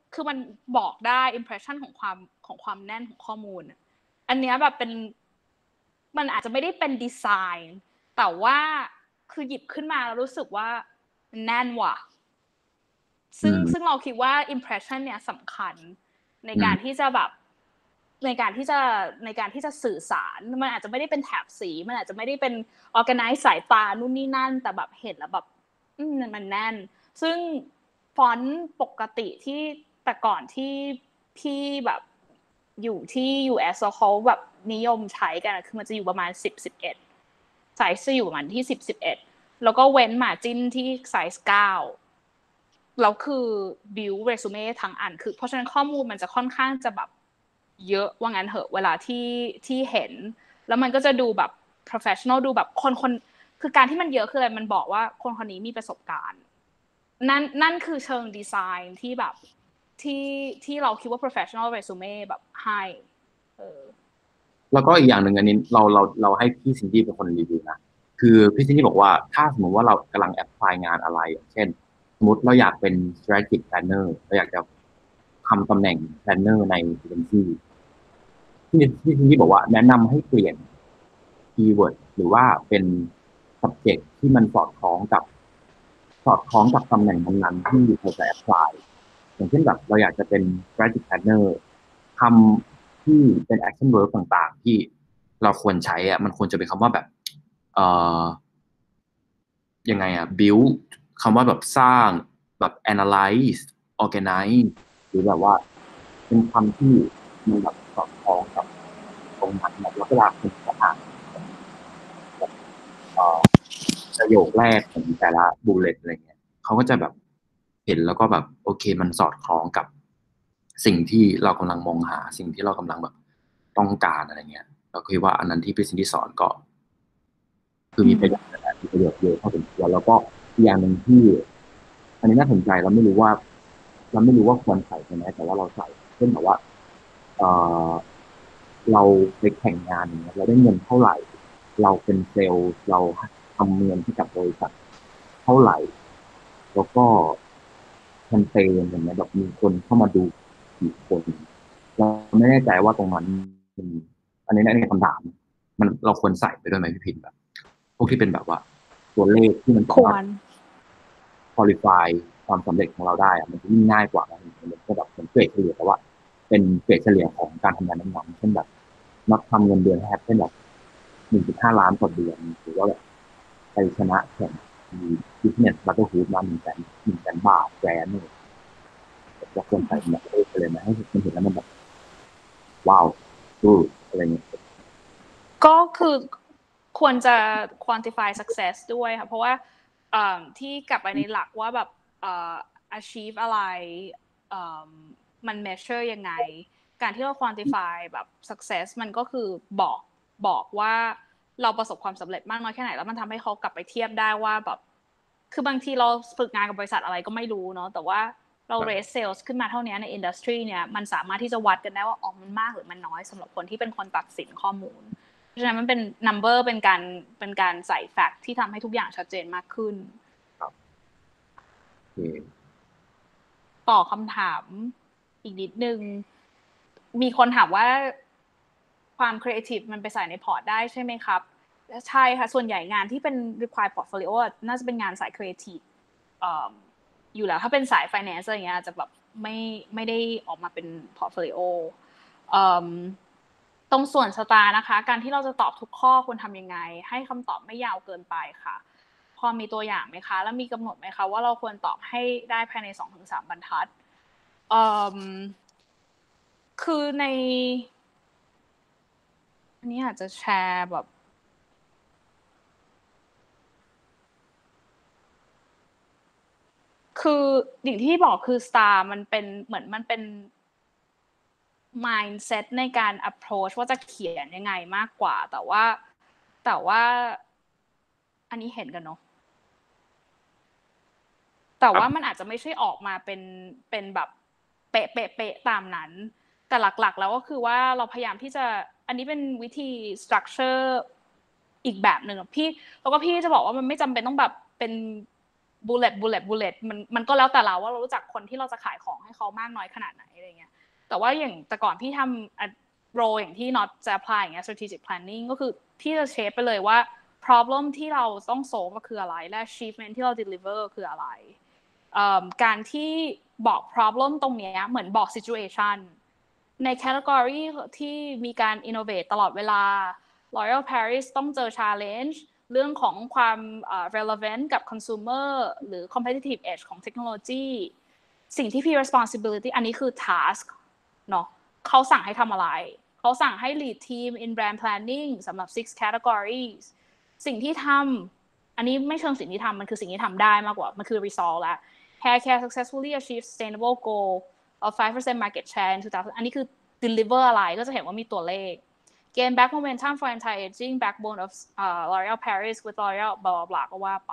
คือมันบอกได้ impression ของความของความแน่นของข้อมูลอันเนี้ยแบบเป็นมันอาจจะไม่ได้เป็นดีไซน์แต่ว่าคือหยิบขึ้นมาแล้วรู้สึกว่าแน่นว่ะซึ่งซึ่งเราคิดว่า impression เนี่ยสำคัญในการที่จะแบบในการที่จะในการที่จะสื่อสารมันอาจจะไม่ได้เป็นแถบสีมันอาจจะไม่ได้เป็น organize สายตานู่นนี่นั่นแต่แบบเห็นแล้วแบบอืมมันแน่นซึ่งฟอนต์ปกติที่แต่ก่อนที่พี่แบบอยู่ที่ ยู เอส แล้วเขาแบบนิยมใช้กันคือมันจะอยู่ประมาณสิบ สิบเอ็ดไซส์จะอยู่ประมาณที่สิบ สิบเอ็ดแล้วก็เว้นมาร์จิ้นที่ไซส์เก้าแล้วคือ build resume ทั้งอันคือเพราะฉะนั้นข้อมูลมันจะค่อนข้างจะแบบเยอะว่างั้นเหอะเวลาที่ที่เห็นแล้วมันก็จะดูแบบ professional ดูแบบคนคนคือการที่มันเยอะคืออะไรมันบอกว่าคนคนนี้มีประสบการณ์นั่นนั่นคือเชิงดีไซน์ที่แบบที่ที่เราคิดว่า professional resume แบบให้เออแล้วก็อีกอย่างหนึ่งอันนี้เราเราเราให้พี่ซินดี้เป็นคนรีวิวนะคือพี่ซินดี้บอกว่าถ้าสมมติว่าเรากำลังแอพพลายงานอะไรเช่นสมมติเราอยากเป็น strategic planner เราอยากจะทำตำแหน่ง planner ใน agency พี่พี่ซินดี้บอกว่าแนะนำให้เปลี่ยนคีย์เวิร์ดหรือว่าเป็น subject ที่มันสอดคล้องกับสอดคล้องกับตำแหน่งนั้นๆที่เราจะ apply อย่างเช่นแบบเราอยากจะเป็น strategic planner ทำที่เป็น action verb ต่างๆที่เราควรใช้อ่ะมันควรจะเป็นคำว่าแบบเอ่อยังไงอ่ะ build คำว่าแบบสร้างแบบ analyze organize หรือแบบว่าเป็นคำที่มันแบบสอดคล้องกับตรงนั้นแบบเวลาคุณจะอ่านประโยคแรกของแต่ละบูลเลตอะไรเงี้ยเขาก็จะแบบเห็นแล้วก็แบบโอเคมันสอดคล้องกับสิ่งที่เรากำลังมองหาสิ่งที่เรากำลังแบบต้องการอะไรเงี้ยเราคิดว่าอันนั้นที่พี่ซินดี้สอนก็คือมีประโยชน์นะมีประโยชน์เยอะพอสมควรแล้วก็อีกอย่างหนึ่งที่อันนี้น่าสนใจเราไม่รู้ว่าเราไม่รู้ว่าควรใส่ไหมแต่ว่าเราใส่เช่นแบบว่าเออเราไปแข่งงานอย่างเงี้ยเราได้เงินเท่าไหร่เราเป็นเซลล์เราทำเงินให้กับบริษัทเท่าไหร่แล้วก็แคมเปญอย่างเงี้ยแบบมีคนเข้ามาดูกี่คนเราไม่แน่ใจว่าตรงนั้นมันอันนี้ในคำถามมันเราควรใส่ไปด้วยไหมพี่พินแบบพวกที่เป็นแบบว่าตัวเลขที่มันสามารถ qualify ความสำเร็จของเราได้อะมันจะยิ่งง่ายกว่ามันก็แบบเป็นเกรดเฉลี่ยแต่ว่าเป็นเกรดเฉลี่ยของการทำงานนั้นๆเช่นแบบนับทำเงินเดือนแทบเช่นแบบหนึ่งจุดห้าล้านต่อเดือนหรือว่าแบบไปชนะแข่งมีบิสเนสบัตเตอร์ฮูดมาหนึ่งแสนหนึ่งแสนบาทแกรนด์เนี่ยจะควรใส่แบบเลขไปเลยนะให้มันเห็นแล้วมันแบบว้าวดูอะไรเงี้ยก็คือควรจะ quantify success ด้วยค่ะเพราะว่าที่กลับไปในหลักว่าแบบ achieve อะไรมัน measure ยังไงการที่เรา quantify แบบ success มันก็คือบอกบอกว่าเราประสบความสำเร็จมากน้อยแค่ไหนแล้วมันทำให้เขากลับไปเทียบได้ว่าแบบคือบางทีเราฝึกงานกับบริษัทอะไรก็ไม่รู้เนาะแต่ว่าเรา raise sales ขึ้นมาเท่านี้ใน industry เนี่ยมันสามารถที่จะวัดกันได้ว่าอ๋อมันมากหรือมันน้อยสำหรับคนที่เป็นคนตัดสินข้อมูลเพราะฉะนั้นมันเป็น number เป็นการเป็นการใส่ fact ที่ทำให้ทุกอย่างชัดเจนมากขึ้นครับต่อคำถามอีกนิดนึงมีคนถามว่าความ creative มันไปใส่ในพอร์ตได้ใช่ไหมครับใช่ค่ะส่วนใหญ่งานที่เป็น require portfolio น่าจะเป็นงานสาย creative อยู่แล้วถ้าเป็นสาย finance อะไรเงี้ยจะแบบไม่ไม่ได้ออกมาเป็น portfolio ตรงส่วนสตาร์นะคะการที่เราจะตอบทุกข้อควรทำยังไงให้คำตอบไม่ยาวเกินไปค่ะพอมีตัวอย่างไหมคะแล้วมีกำหนดไหมคะว่าเราควรตอบให้ได้ภายใน สองถึงสาม บรรทัดคือในอันนี้อาจจะแชร์แบบคืออย่างที่บอกคือ star มันเป็นเหมือนมันเป็น mindset ในการ approach ว่าจะเขียนยังไงมากกว่าแต่ว่าแต่ว่าอันนี้เห็นกันเนาะแต่ว่ามันอาจจะไม่ใช่ออกมาเป็นเป็นแบบเป๊ะเป๊ะเป๊ะตามนั้นแต่หลักๆแล้วก็คือว่าเราพยายามที่จะอันนี้เป็นวิธี structure อีกแบบหนึ่งพี่แล้วก็พี่จะบอกว่ามันไม่จำเป็นต้องแบบเป็น bullet bullet bullet มันมันก็แล้วแต่เราว่าเรารู้จักคนที่เราจะขายของให้เขามากน้อยขนาดไหนอะไรเงี้ยแต่ว่าอย่างแต่ก่อนพี่ทำโรอย่างที่ not จะ apply อย่างเงี้ย strategic planning ก็คือพี่จะเชฟไปเลยว่า problem ที่เราต้อง solve ก็คืออะไรและ achievement ที่เรา deliver คืออะไรการที่บอก problem ตรงนี้เหมือนบอก situation ใน category ที่มีการ innovate ตลอดเวลา L'Oréal Paris ต้องเจอ challenge เรื่องของความ uh, relevant กับ consumer หรือ competitive edge ของเทคโนโลยีสิ่งที่พี่ responsibility อันนี้คือ task เนาะเขาสั่งให้ทำอะไรเขาสั่งให้ lead team in brand planning สำหรับ six categories สิ่งที่ทำอันนี้ไม่เชิงสิ่งที่ทำมันคือสิ่งที่ทำได้มากกว่ามันคือ result แล้ว hair care successfully achieve sustainable goal of five percent market share in two thousand อันนี้คือ deliver อะไรก็จะเห็นว่ามีตัวเลข gain back momentum for anti-aging backbone of uh, L'Oréal Paris with L'Oréal blah blah blah ก็ว่าไป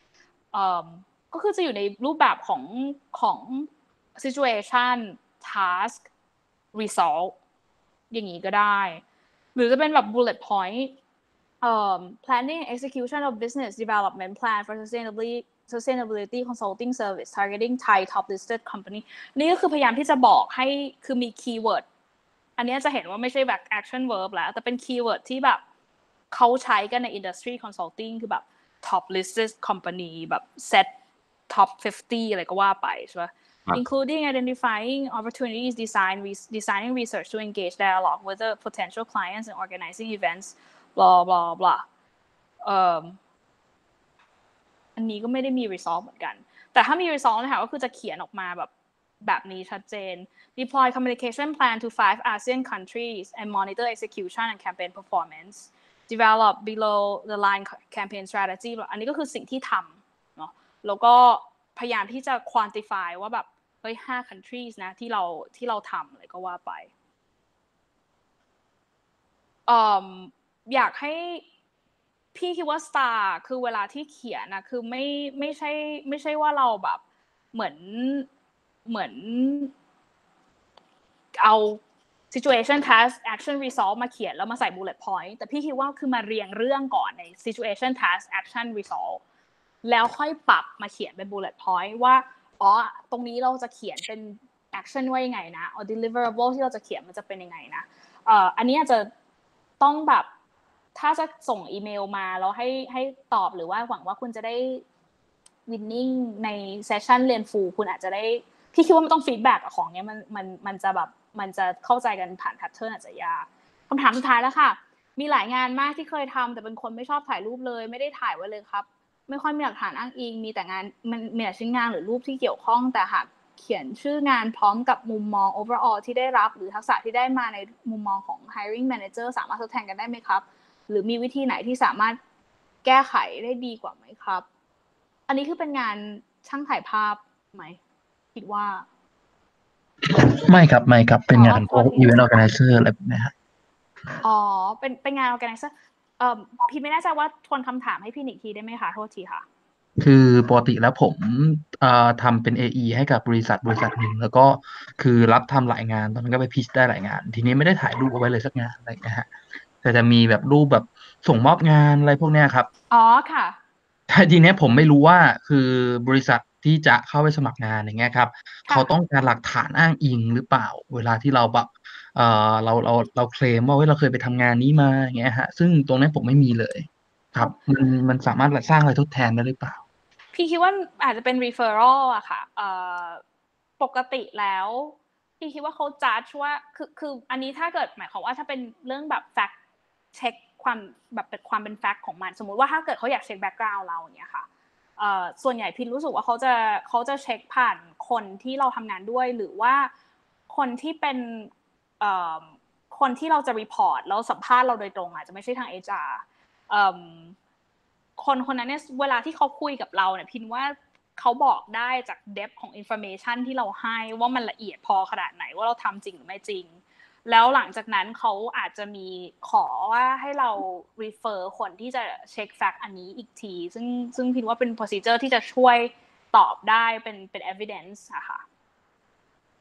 um, ก็คือจะอยู่ในรูปแบบของของ situation task result อย่างนี้ก็ได้หรือจะเป็นแบบ bullet point um, planning execution of business development plan for sustainability sustainability consulting service targeting Thai top listed company นี่ก็คือพยายามที่จะบอกให้คือมี keyword อันนี้จะเห็นว่าไม่ใช่แบบ action verb แล้วแต่เป็น keyword ที่แบบเขาใช้กันใน industry consulting คือแบบ top listed company แบบ set top fifty อะไรก็ว่าไปใช่ปะincluding identifying opportunities, design, re- designing research to engage dialogue with the potential clients and organizing events, blah blah blah. Um, อันนี้ก็ไม่ได้มี result เหมือนกันแต่ถ้ามี result นะคะก็คือจะเขียนออกมาแบบแบบนี้ชัดเจน deploy communication plan to five ASEAN countries and monitor execution and campaign performance develop below the line campaign strategy อันนี้ก็คือสิ่งที่ทำเนาะแล้วก็พยายามที่จะ quantify ว่าแบบเฮ้ยห้า countries นะที่เราที่เราทำอะไรก็ว่าไปอ่ออยากให้พี่คิดว่า star คือเวลาที่เขียนนะคือไม่ไม่ใช่ไม่ใช่ว่าเราแบบเหมือนเหมือนเอา situation task action result มาเขียนแล้วมาใส่ bullet point แต่พี่คิดว่าคือมาเรียงเรื่องก่อนใน situation task action result แล้วค่อยปรับมาเขียนเป็น bullet point ว่าอ๋อตรงนี้เราจะเขียนเป็น action ว่ายังไงนะอ๋อ deliverable ที่เราจะเขียนมันจะเป็นยังไงนะเอ่ออันนี้อาจจะต้องแบบถ้าจะส่งอีเมลมาแล้วให้ให้ตอบหรือว่าหวังว่าคุณจะได้ winning ในเซสชั่นเรียนฟูลคุณอาจจะได้พี่คิดว่ามันต้องฟีดแบ็กกับของเนี้ยมันมันมันจะแบบมันจะเข้าใจกันผ่านแพทเทิร์นอาจจะยากคำถามสุดท้ายแล้วค่ะมีหลายงานมากที่เคยทำแต่เป็นคนไม่ชอบถ่ายรูปเลยไม่ได้ถ่ายไว้เลยครับไม่ค่อยมีหลักฐานอ้างอิงมีแต่งานมันมีแต่ชิ้นงานหรือรูปที่เกี่ยวข้องแต่หากเขียนชื่องานพร้อมกับมุมมอง overall ที่ได้รับหรือทักษะที่ได้มาในมุมมองของ hiring manager สามารถทดแทนกันได้ไหมครับหรือมีวิธีไหนที่สามารถแก้ไขได้ดีกว่าไหมครับอันนี้คือเป็นงานช่างถ่ายภาพไหมคิดว่าไม่ครับไม่ครับเป็นงานพวก event organizer อะไรแบบนี้ครับอ๋อเป็นเป็นงาน organizer เอ่อพี่ไม่แน่ใจว่าทวนคำถามให้พี่อีกทีได้ไหมคะโทษทีค่ะคือปกติแล้วผมเอ่อทำเป็น เอ อี ให้กับบริษัทบริษัทหนึ่งแล้วก็คือรับทำหลายงานตอนนั้นก็ไปพิชได้หลายงานทีนี้ไม่ได้ถ่ายรูปเอาไว้เลยสักงานอะไรนะฮะแต่จะมีแบบรูปแบบส่งมอบงานอะไรพวกเนี้ยครับอ๋อค่ะแต่ทีนี้ผมไม่รู้ว่าคือบริษัทที่จะเข้าไปสมัครงานอย่างเงี้ยครับเขาต้องการหลักฐานอ้างอิงหรือเปล่าเวลาที่เราแบบเอ่อเราเราเราเคลมว่าเฮ้ยเราเคยไปทำงานนี้มาอย่างเงี้ยฮะซึ่งตรงนี้ผมไม่มีเลยครับมันมันสามารถสร้างอะไรทดแทนได้หรือเปล่าพี่คิดว่าอาจจะเป็น referral อะค่ะเอ่อปกติแล้วพี่คิดว่าเขา judge ว่าคือคืออันนี้ถ้าเกิดหมายความว่าถ้าเป็นเรื่องแบบ fact check ความแบบเป็นความเป็น fact ของมันสมมุติว่าถ้าเกิดเขาอยากเช็ค background เราอย่างเงี้ยค่ะเอ่อส่วนใหญ่พี่รู้สึกว่าเขาจะเขาจะเช็คผ่านคนที่เราทำงานด้วยหรือว่าคนที่เป็นเอ่อคนที่เราจะ report แล้วสัมภาษณ์เราโดยตรงอาจจะไม่ใช่ทาง เอช อาร์ เอ่อคนคนนั้นเนี่ยเวลาที่เขาคุยกับเราเนี่ยพินว่าเขาบอกได้จาก depth ของ information ที่เราให้ว่ามันละเอียดพอขนาดไหนว่าเราทำจริงหรือไม่จริงแล้วหลังจากนั้นเขาอาจจะมีขอว่าให้เรา refer คนที่จะเช็ค fact อันนี้อีกทีซึ่งซึ่งพินว่าเป็น procedure ที่จะช่วยตอบได้เป็นเป็น evidence อะค่ะอ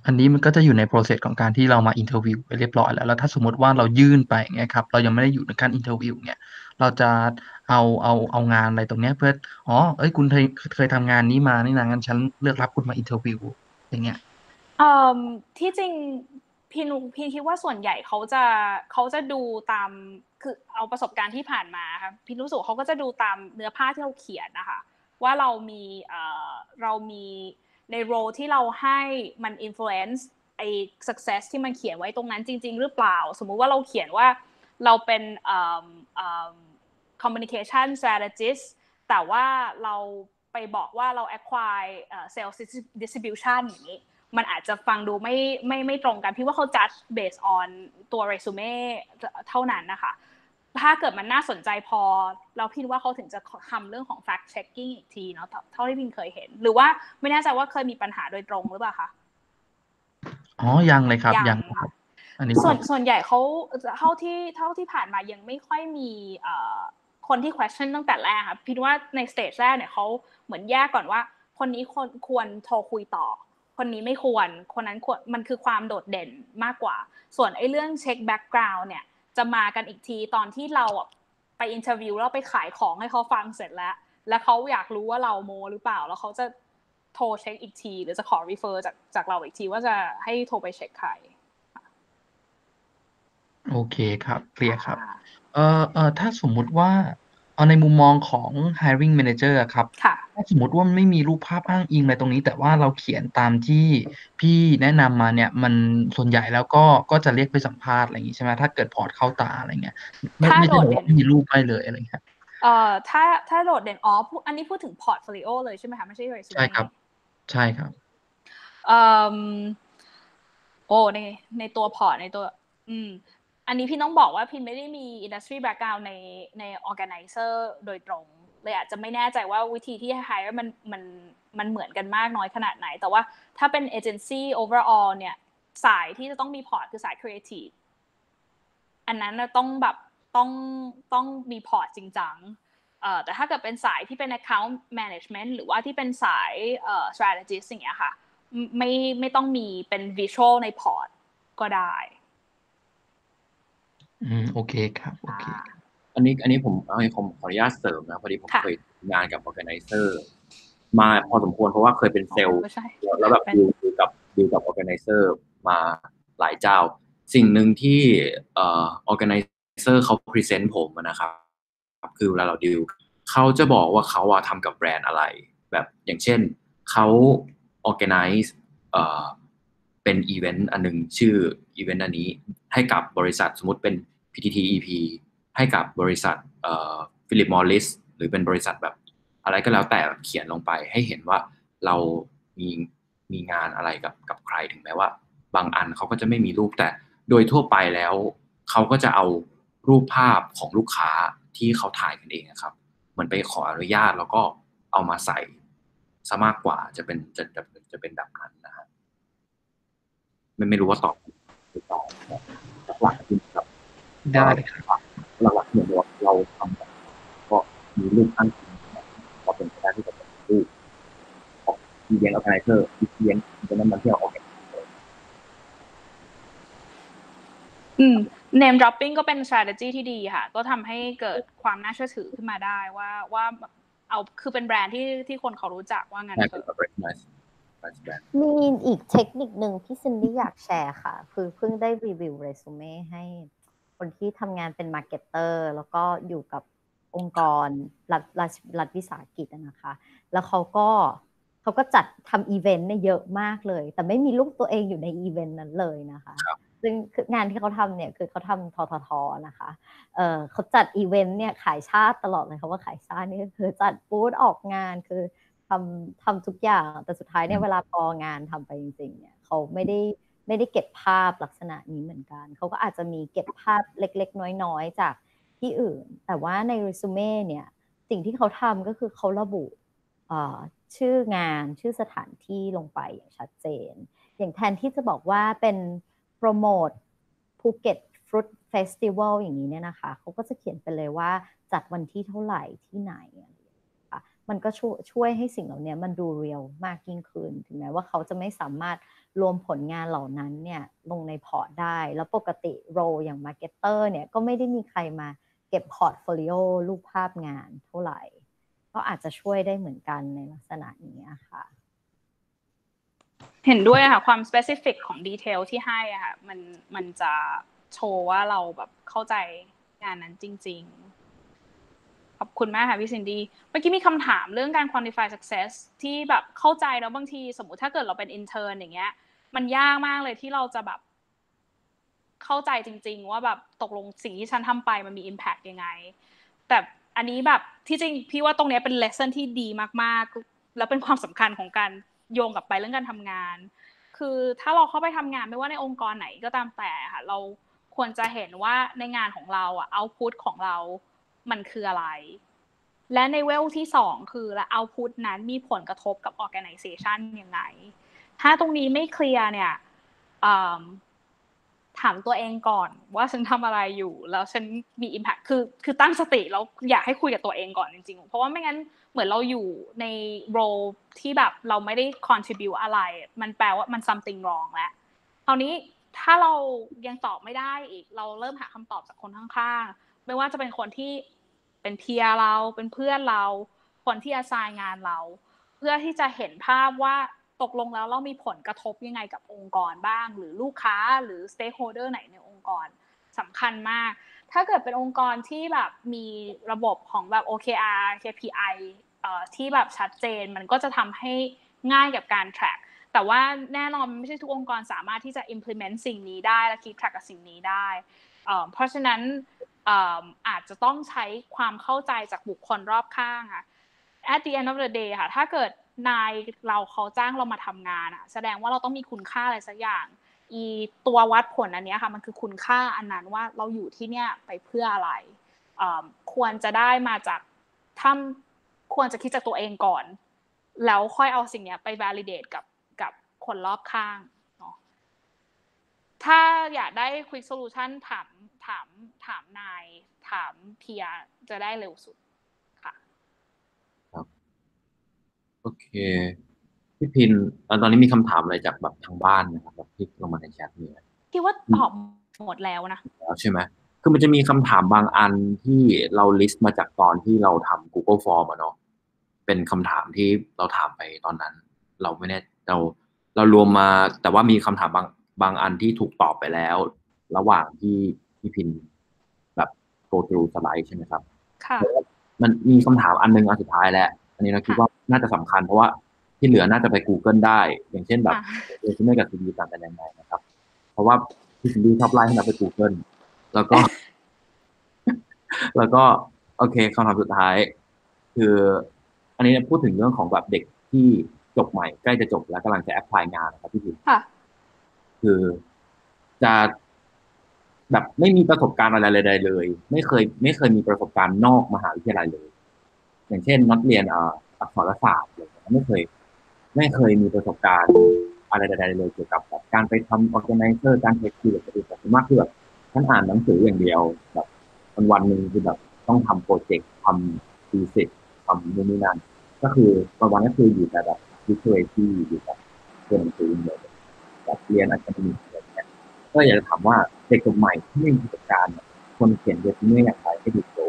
อันนี้มันก็จะอยู่ใน process ของการที่เรามาอินเทอร์วิวไปเรียบร้อยแล้วแล้วถ้าสมมติว่าเรายื่นไปอย่างเงี้ยครับเรายังไม่ได้อยู่ในการอินเทอร์วิวเนี่ยเราจะเอาเอาเอางานอะไรตรงเนี้ยเพื่ออ๋อเอ้ยคุณเคยเคยทำงานนี้มานี่นะงั้นฉันเลือกรับคุณมาอินเทอร์วิวอย่างเงี้ยเอ่อที่จริงพี่นุพี่คิดว่าส่วนใหญ่เขาจะเขาจะดูตามคือเอาประสบการณ์ที่ผ่านมาครับพี่รู้สึกเขาก็จะดูตามเนื้อผ้าที่เราเขียนนะคะว่าเรามีเอ่อเรามีในโรที่เราให้มัน influence ไอ้ success ที่มันเขียนไว้ตรงนั้นจริงๆหรือเปล่าสมมุติว่าเราเขียนว่าเราเป็นเอ่อเอ่อ communication strategist แต่ว่าเราไปบอกว่าเรา acquire sales distribution อย่างนี้มันอาจจะฟังดูไม่ไม่ไม่ตรงกันพี่ว่าเขา judge based on ตัว resume เท่านั้นนะคะถ้าเกิดมันน่าสนใจพอเราพี่ว่าเขาถึงจะทำเรื่องของ fact checking อีกทีเนาะเท่าที่พี่เคยเห็นหรือว่าไม่แน่ใจว่าเคยมีปัญหาโดยตรงหรือเปล่าคะอ๋อยังเลยครับยังครับอันนี้ส่วนส่วนใหญ่เขาเท่าที่เท่าที่ผ่านมายังไม่ค่อยมีเอ่อคนที่ question ตั้งแต่แรกค่ะพี่ว่าในสเตจแรกเนี่ยเขาเหมือนแยกก่อนว่าคนนี้ควรควรโทรคุยต่อคนนี้ไม่ควรคนนั้นควรมันคือความโดดเด่นมากกว่าส่วนไอ้เรื่องเช็คแบ็กกราวด์เนี่ยจะมากันอีกทีตอนที่เราไปอินเทอร์วิวแล้วไปขายของให้เขาฟังเสร็จแล้วแล้วเขาอยากรู้ว่าเราโมหรือเปล่าแล้วเขาจะโทรเช็คอีกทีหรือจะขอ refer จากจากเราอีกทีว่าจะให้โทรไปเช็คใครโอเคครับเคลียร์ครับเอ่อเอ่อถ้าสมมุติว่าเอาในมุมมองของ hiring manager อะครับถ้าสมมุติว่าไม่มีรูปภาพอ้างอิงอะไรตรงนี้แต่ว่าเราเขียนตามที่พี่แนะนำมาเนี่ยมันส่วนใหญ่แล้วก็ก็จะเรียกไปสัมภาษณ์อะไรอย่างงี้ใช่ไหมถ้าเกิดพอร์ตเข้าตาอะไรเงี้ยไม่ไม่ใช่แบบว่าไม่มีรูปไม่เลยอะไรเงี้ยเอ่อถ้าถ้าโดดเด่นอ๋ออันนี้พูดถึงพอร์ตโฟลิโอเลยใช่ไหมคะไม่ใช่ resume ใช่ครับใช่ครับเอ่อโอ้ในในตัวพอร์ตในตัวอืมอันนี้พี่ต้องบอกว่าพี่ไม่ได้มี industry background ในใน organizer โดยตรงเลยอาจจะไม่แน่ใจว่าวิธีที่ hire มันมันมันเหมือนกันมากน้อยขนาดไหนแต่ว่าถ้าเป็น agency overall เนี่ยสายที่จะต้องมีพอร์ตคือสาย creative อันนั้นต้องแบบต้องต้องมีพอร์ตจริงจังเอ่อแต่ถ้าเกิดเป็นสายที่เป็น account management หรือว่าที่เป็นสายเอ่อ strategist อย่างเงี้ยค่ะไม่ไม่ต้องมีเป็น visual ในพอร์ตก็ได้อืมโอเคครับโอเคอันนี้อันนี้ผมเอาผมขออนุญาตเสริมนะพอดีผมเคยงานกับ organizer มาพอสมควรเพราะว่าเคยเป็นเซลล์แล้วแบบดีลกับดีลกับ organizer มาหลายเจ้าสิ่งหนึ่งที่เอ่อ organizer เขา present ผมนะครับคือเวลาเราดีลเขาจะบอกว่าเขาอะทำกับแบรนด์อะไรแบบอย่างเช่นเขา organize เอ่อเป็นอีเวนต์อันนึงชื่ออีเวนต์อันนี้ให้กับบริษัทสมมติเป็น พี ที ที อี พี ให้กับบริษัทเอ่อ Philip Morris หรือเป็นบริษัทแบบอะไรก็แล้วแต่เขียนลงไปให้เห็นว่าเรามีมีงานอะไรกับกับใครถึงแม้ว่าบางอันเขาก็จะไม่มีรูปแต่โดยทั่วไปแล้วเขาก็จะเอารูปภาพของลูกค้าที่เขาถ่ายกันเองครับเหมือนไปขออนุญาตแล้วก็เอามาใส่ซะมากกว่าจะเป็นจะจะจะเป็นแบบนั้นนะฮะไม่ไม่รู้ว่าตอบหรือตอบหลักๆจริงครับได้เลยครับหลักๆเหมือนว่าเราทำก็มีรูปอ้างอิงพอเป็นไปได้ที่จะเป็นรูปของอีเวนต์ออร์แกไนเซอร์อีเวนต์เป็นนั้นมันที่เราออกแบบอืม name dropping ก็เป็น strategy ที่ดีค่ะก็ทำให้เกิดความน่าเชื่อถือขึ้นมาได้ว่าว่าเอาคือเป็นแบรนด์ที่ที่คนเขารู้จักว่างั้นเถอะมีอีกเทคนิคนึงที่ซินดี้อยากแชร์ค่ะคือเพิ่งได้รีวิวเรซูเม่ให้คนที่ทำงานเป็นมาร์เก็ตเตอร์แล้วก็อยู่กับองค์กรรัฐรัฐรัฐวิสาหกิจนะคะแล้วเขาก็เขาก็จัดทำอีเวนต์เนี่ยเยอะมากเลยแต่ไม่มีรูปตัวเองอยู่ในอีเวนต์นั้นเลยนะคะซึ่งงานที่เขาทำเนี่ยคือเขาทำทททนะคะเออเขาจัดอีเวนต์เนี่ยขายชาติตลอดเลยเขาว่าขายชาตินี่ก็คือจัดบูธออกงานคือทำทำทุกอย่างแต่สุดท้ายเนี่ยเวลาพองานทำไปจริงๆเนี่ยเขาไม่ได้ไม่ได้เก็บภาพลักษณะนี้เหมือนกันเขาก็อาจจะมีเก็บภาพเล็กๆน้อยๆจากที่อื่นแต่ว่าในเรซูเม่เนี่ยสิ่งที่เขาทำก็คือเขาระบุชื่องานชื่อสถานที่ลงไปอย่างชัดเจนอย่างแทนที่จะบอกว่าเป็นโปรโมทภูเก็ตฟรุตเฟสติวัลอย่างนี้เนี่ยนะคะเขาก็จะเขียนไปเลยว่าจัดวันที่เท่าไหร่ที่ไหนมันก็ช่วยช่วยให้สิ่งเหล่านี้มันดูเรียลมากยิ่งขึ้นถึงแม้ว่าเขาจะไม่สามารถรวมผลงานเหล่านั้นเนี่ยลงในพอร์ตได้แล้วปกติโรอย่างมาร์เก็ตเตอร์เนี่ยก็ไม่ได้มีใครมาเก็บพอร์ตโฟลิโอรูปภาพงานเท่าไหร่ก็อาจจะช่วยได้เหมือนกันในลักษณะนี้ค่ะเห็นด้วยค่ะความ specific ของดีเทลที่ให้อ่ะค่ะมันมันจะโชว์ว่าเราแบบเข้าใจงานนั้นจริงๆขอบคุณมากค่ะพี่ซินดี้เมื่อกี้มีคำถามเรื่องการ quantify success ที่แบบเข้าใจแล้วบางทีสมมุติถ้าเกิดเราเป็น intern อย่างเงี้ยมันยากมากเลยที่เราจะแบบเข้าใจจริงๆว่าแบบตกลงสิ่งที่ฉันทำไปมันมี impact ยังไงแต่อันนี้แบบที่จริงพี่ว่าตรงนี้เป็น lesson ที่ดีมากๆแล้วเป็นความสำคัญของการโยงกลับไปเรื่องการทำงานคือถ้าเราเข้าไปทำงานไม่ว่าในองค์กรไหนก็ตามแต่ค่ะเราควรจะเห็นว่าในงานของเราอะ output ของเรามันคืออะไรและในเวลที่สองคือและ output นั้นมีผลกระทบกับ organization ยังไงถ้าตรงนี้ไม่เคลียร์เนี่ยถามตัวเองก่อนว่าฉันทำอะไรอยู่แล้วฉันมี impact คือคือตั้งสติแล้วอยากให้คุยกับตัวเองก่อนจริงๆเพราะว่าไม่งั้นเหมือนเราอยู่ใน role ที่แบบเราไม่ได้ contribute อะไรมันแปลว่ามัน something wrong แล้วคราวนี้ถ้าเรายังตอบไม่ได้อีกเราเริ่มหาคำตอบจากคนข้างๆไม่ว่าจะเป็นคนที่เป็นเพียร์เราเป็นเพื่อนเราคนที่ assign งานเราเพื่อที่จะเห็นภาพว่าตกลงแล้วเรามีผลกระทบยังไงกับองค์กรบ้างหรือลูกค้าหรือ stakeholder ไหนในองค์กรสำคัญมากถ้าเกิดเป็นองค์กรที่แบบมีระบบของแบบ โอ เค อาร์ เค พี ไอ เอ่อที่แบบชัดเจนมันก็จะทำให้ง่ายกับการ track แต่ว่าแน่นอนไม่ใช่ทุกองค์กรสามารถที่จะ implement สิ่งนี้ได้และ keep track กับสิ่งนี้ได้เอ่อเพราะฉะนั้นเอ่ออาจจะต้องใช้ความเข้าใจจากบุคคลรอบข้างค่ะ at the end of the day ค่ะถ้าเกิดนายเราเขาจ้างเรามาทำงานอ่ะแสดงว่าเราต้องมีคุณค่าอะไรสักอย่างอีตัววัดผลอันนี้ค่ะมันคือคุณค่าอันนั้นว่าเราอยู่ที่เนี่ยไปเพื่ออะไรเอ่อควรจะได้มาจากถ้าควรจะคิดจากตัวเองก่อนแล้วค่อยเอาสิ่งนี้ไป validate กับกับคนรอบข้างเนาะถ้าอยากได้ quick solution ถามถามถามนายถามเพียจะได้เร็วสุดค่ะครับโอเคพี่พินตอนนี้มีคำถามอะไรจากแบบทางบ้านนะครับแบบที่ลงมาในแชทเนี่ยคิดว่าตอบหมดแล้วนะแล้วใช่ไหมคือมันจะมีคำถามบางอันที่เรา list มาจากตอนที่เราทำ Google Form อะเนาะเป็นคำถามที่เราถามไปตอนนั้นเราไม่แน่เราเรารวมมาแต่ว่ามีคำถามบางบางอันที่ถูกตอบไปแล้วระหว่างที่พี่พินแบบ go through สไลด์ใช่ไหมครับค่ะมันมีคำถามอันนึงอันสุดท้ายแล้วอันนี้เราคิดว่าน่าจะสำคัญเพราะว่าที่เหลือน่าจะไป Google ได้อย่างเช่นแบบเรซูเม่กับ ซี วี ต่างกันยังไงนะครับเพราะว่าพี่ซินดี้ชอบไล่ให้เราไป Google แล้วก็ แล้วก็โอเคคำถามสุดท้ายคืออันนี้พูดถึงเรื่องของแบบเด็กที่จบใหม่ใกล้จะจบแล้วกำลังจะแอพพลายงานนะครับพี่พิมคือจะแบบไม่มีประสบการณ์อะไรใดๆเลยไม่เคยไม่เคยมีประสบการณ์นอกมหาวิทยาลัยเลยอย่างเช่นนักเรียนอ่าอักษรศาสตร์อะไรอย่างเงี้ยไม่เคยไม่เคยมีประสบการณ์อะไรใดๆเลยเกี่ยวกับแบบการไปทำ organizer การไปคุยกับคนอื่นแต่ส่วนมากคือแบบฉันอ่านหนังสืออย่างเดียวแบบวันวันหนึ่งคือแบบต้องทำโปรเจกต์ทำทีสิสทำนู่นนี่นั่นก็คือวันวันก็คืออยู่แต่แบบ literacy อยู่แบบเรียนหนังสืออย่างเดียวแบบเรียนอะคาเดมิกอะไรอย่างเงี้ยก็อยากจะถามว่าเด็กจบใหม่ที่ไม่มีประสบการณ์ควรเขียนเรซูเม่อย่างไรให้ดูโต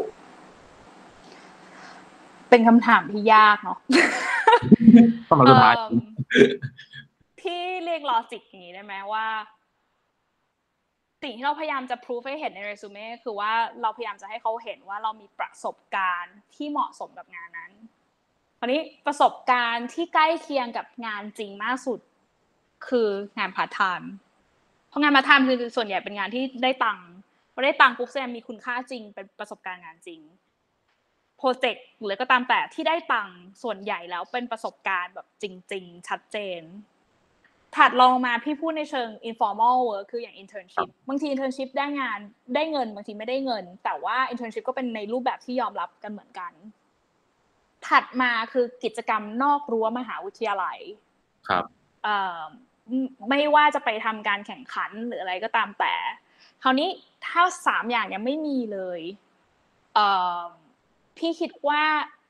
เป็นคำถามที่ยากเนาะต้องมาสุดท้ายที่เรียกลอจิกอย่างนี้ได้ไหมว่าสิ่งที่เราพยายามจะพิสูจให้เห็นในเรซูเม่คือว่าเราพยายามจะให้เขาเห็นว่าเรามีประสบการณ์ที่เหมาะสมกับงานนั้นคราวนี้ประสบการณ์ที่ใกล้เคียงกับงานจริงมากสุดคืองานพาร์ทไทม์เพราะงานพาร์ทไทม์คือส่วนใหญ่เป็นงานที่ได้ตังค์พอได้ตังค์ปุ๊บแสดงมีคุณค่าจริงเป็นประสบการณ์งานจริงโปรเจกต์หรือก็ตามแต่ที่ได้ตังค์ส่วนใหญ่แล้วเป็นประสบการณ์แบบจริงๆชัดเจนถัดลงมาพี่พูดในเชิง informal work คืออย่าง internship บางที internship ได้งานได้เงินบางทีไม่ได้เงินแต่ว่า internship ก็เป็นในรูปแบบที่ยอมรับกันเหมือนกันถัดมาคือกิจกรรมนอกรั้วมหาวิทยาลัยครับเอ่อไม่ว่าจะไปทำการแข่งขันหรืออะไรก็ตามแต่คราวนี้ถ้าสามอย่างเนี่ยไม่มีเลยเอ่อพี่คิดว่า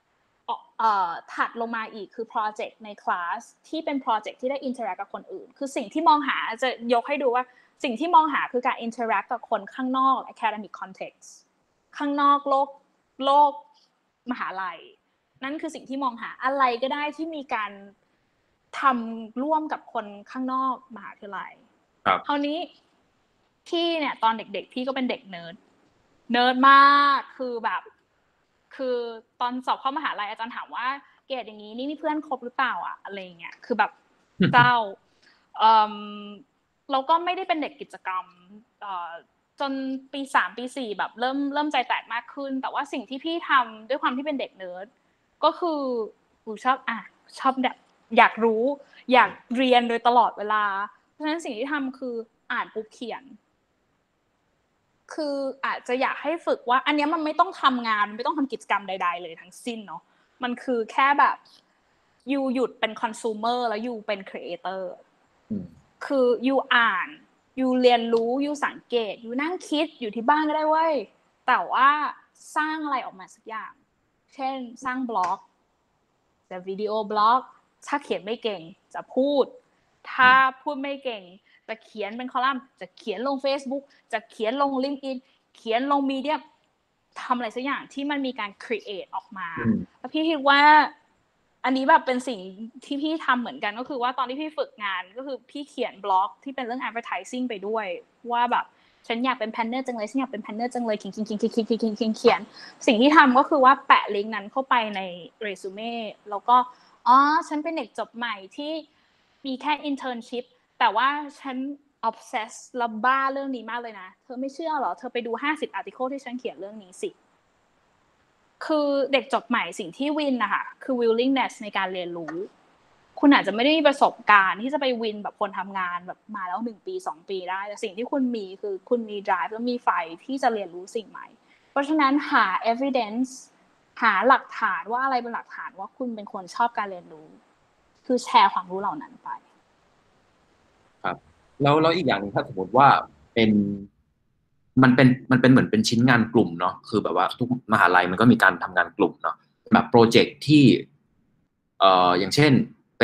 เอ่อถัดลงมาอีกคือโปรเจกต์ในคลาสที่เป็นโปรเจกต์ที่ได้อินเทอร์แอคกับคนอื่นคือสิ่งที่มองหาจะยกให้ดูว่าสิ่งที่มองหาคือการอินเทอร์แอคกับคนข้างนอก academic context ข้างนอกโลกโลกมหาลัยนั่นคือสิ่งที่มองหาอะไรก็ได้ที่มีการทำร่วมกับคนข้างนอกมหาวิทยาลัยคราวนี้พี่เนี่ยตอนเด็กๆพี่ก็เป็นเด็กเนิร์ดเนิร์ดมากคือแบบคือตอนสอบเข้ามหาลัยอาจารย์ถามว่าเกรดอย่างนี้นี่มีเพื่อนครบหรือเปล่าอ่ะอะไรเงี้ยคือแบบเจ้าเอ่อเราก็ไม่ได้เป็นเด็กกิจกรรมเอ่อจนปีสามปีสี่แบบเริ่มเริ่มใจแตกมากขึ้นแต่ว่าสิ่งที่พี่ทำด้วยความที่เป็นเด็กเนิร์ดก็คือกูชอบอ่ะชอบแบบอยากรู้อยากเรียนโดยตลอดเวลาเพราะฉะนั้นสิ่งที่ทำคืออ่านปุ๊บเขียนคืออาจจะอยากให้ฝึกว่าอันนี้มันไม่ต้องทำงานไม่ต้องทำกิจกรรมใดๆเลยทั้งสิ้นเนาะมันคือแค่แบบยูหยุดเป็นคอน sumer แล้วยูเป็น creator คือยูอ่านยูเรียนรู้ยูสังเกตยูนั่งคิดอยู่ที่บ้านก็ได้เว้ยแต่ว่าสร้างอะไรออกมาสักอย่างเช่นสร้างบล็อกจะวิดีโอบล็อกถ้าเขียนไม่เก่งจะพูดถ้าพูดไม่เก่งจะเขียนเป็นคอลัมน์จะเขียนลง Facebook จะเขียนลง LinkedIn เขียนลงมีเดียทำอะไรสักอย่างที่มันมีการ create ออกมาแล้วพี่คิดว่าอันนี้แบบเป็นสิ่งที่พี่ทำเหมือนกันก็คือว่าตอนที่พี่ฝึกงานก็คือพี่เขียนบล็อกที่เป็นเรื่อง advertising ไปด้วยว่าแบบฉันอยากเป็น planner จังเลยฉันอยากเป็น planner จังเลยเขียนเขียนเขียนเขียนเขียนเขียนเขียนเขียนสิ่งที่ทำก็คือว่าแปะลิงก์นั้นเข้าไปในเรซูเม่แล้วก็อ๋อฉันเป็นเด็กจบใหม่ที่มีแค่ internship แต่ว่าฉัน obsess และบ้าเรื่องนี้มากเลยนะเธอไม่เชื่อหรอเธอไปดูห้าสิบ article ที่ฉันเขียนเรื่องนี้สิคือเด็กจบใหม่สิ่งที่วินนะคะคือ willingness ในการเรียนรู้คุณอาจจะไม่ได้มีประสบการณ์ที่จะไปวินแบบคนทำงานแบบมาแล้วหนึ่งปีสองปีได้แต่สิ่งที่คุณมีคือคุณมี drive และมีไฟที่จะเรียนรู้สิ่งใหม่เพราะฉะนั้นหา evidence หาหลักฐานว่าอะไรเป็นหลักฐานว่าคุณเป็นคนชอบการเรียนรู้คือแชร์ความรู้เหล่านั้นไปครับแล้วแล้วอีกอย่างนึงถ้าสมมติว่าเป็นมันเป็นมันเป็นเหมือนเป็นชิ้นงานกลุ่มเนาะคือแบบว่าทุกมหาลัยมันก็มีการทำงานกลุ่มเนาะแบบโปรเจกต์ที่เอ่ออย่างเช่นเป็น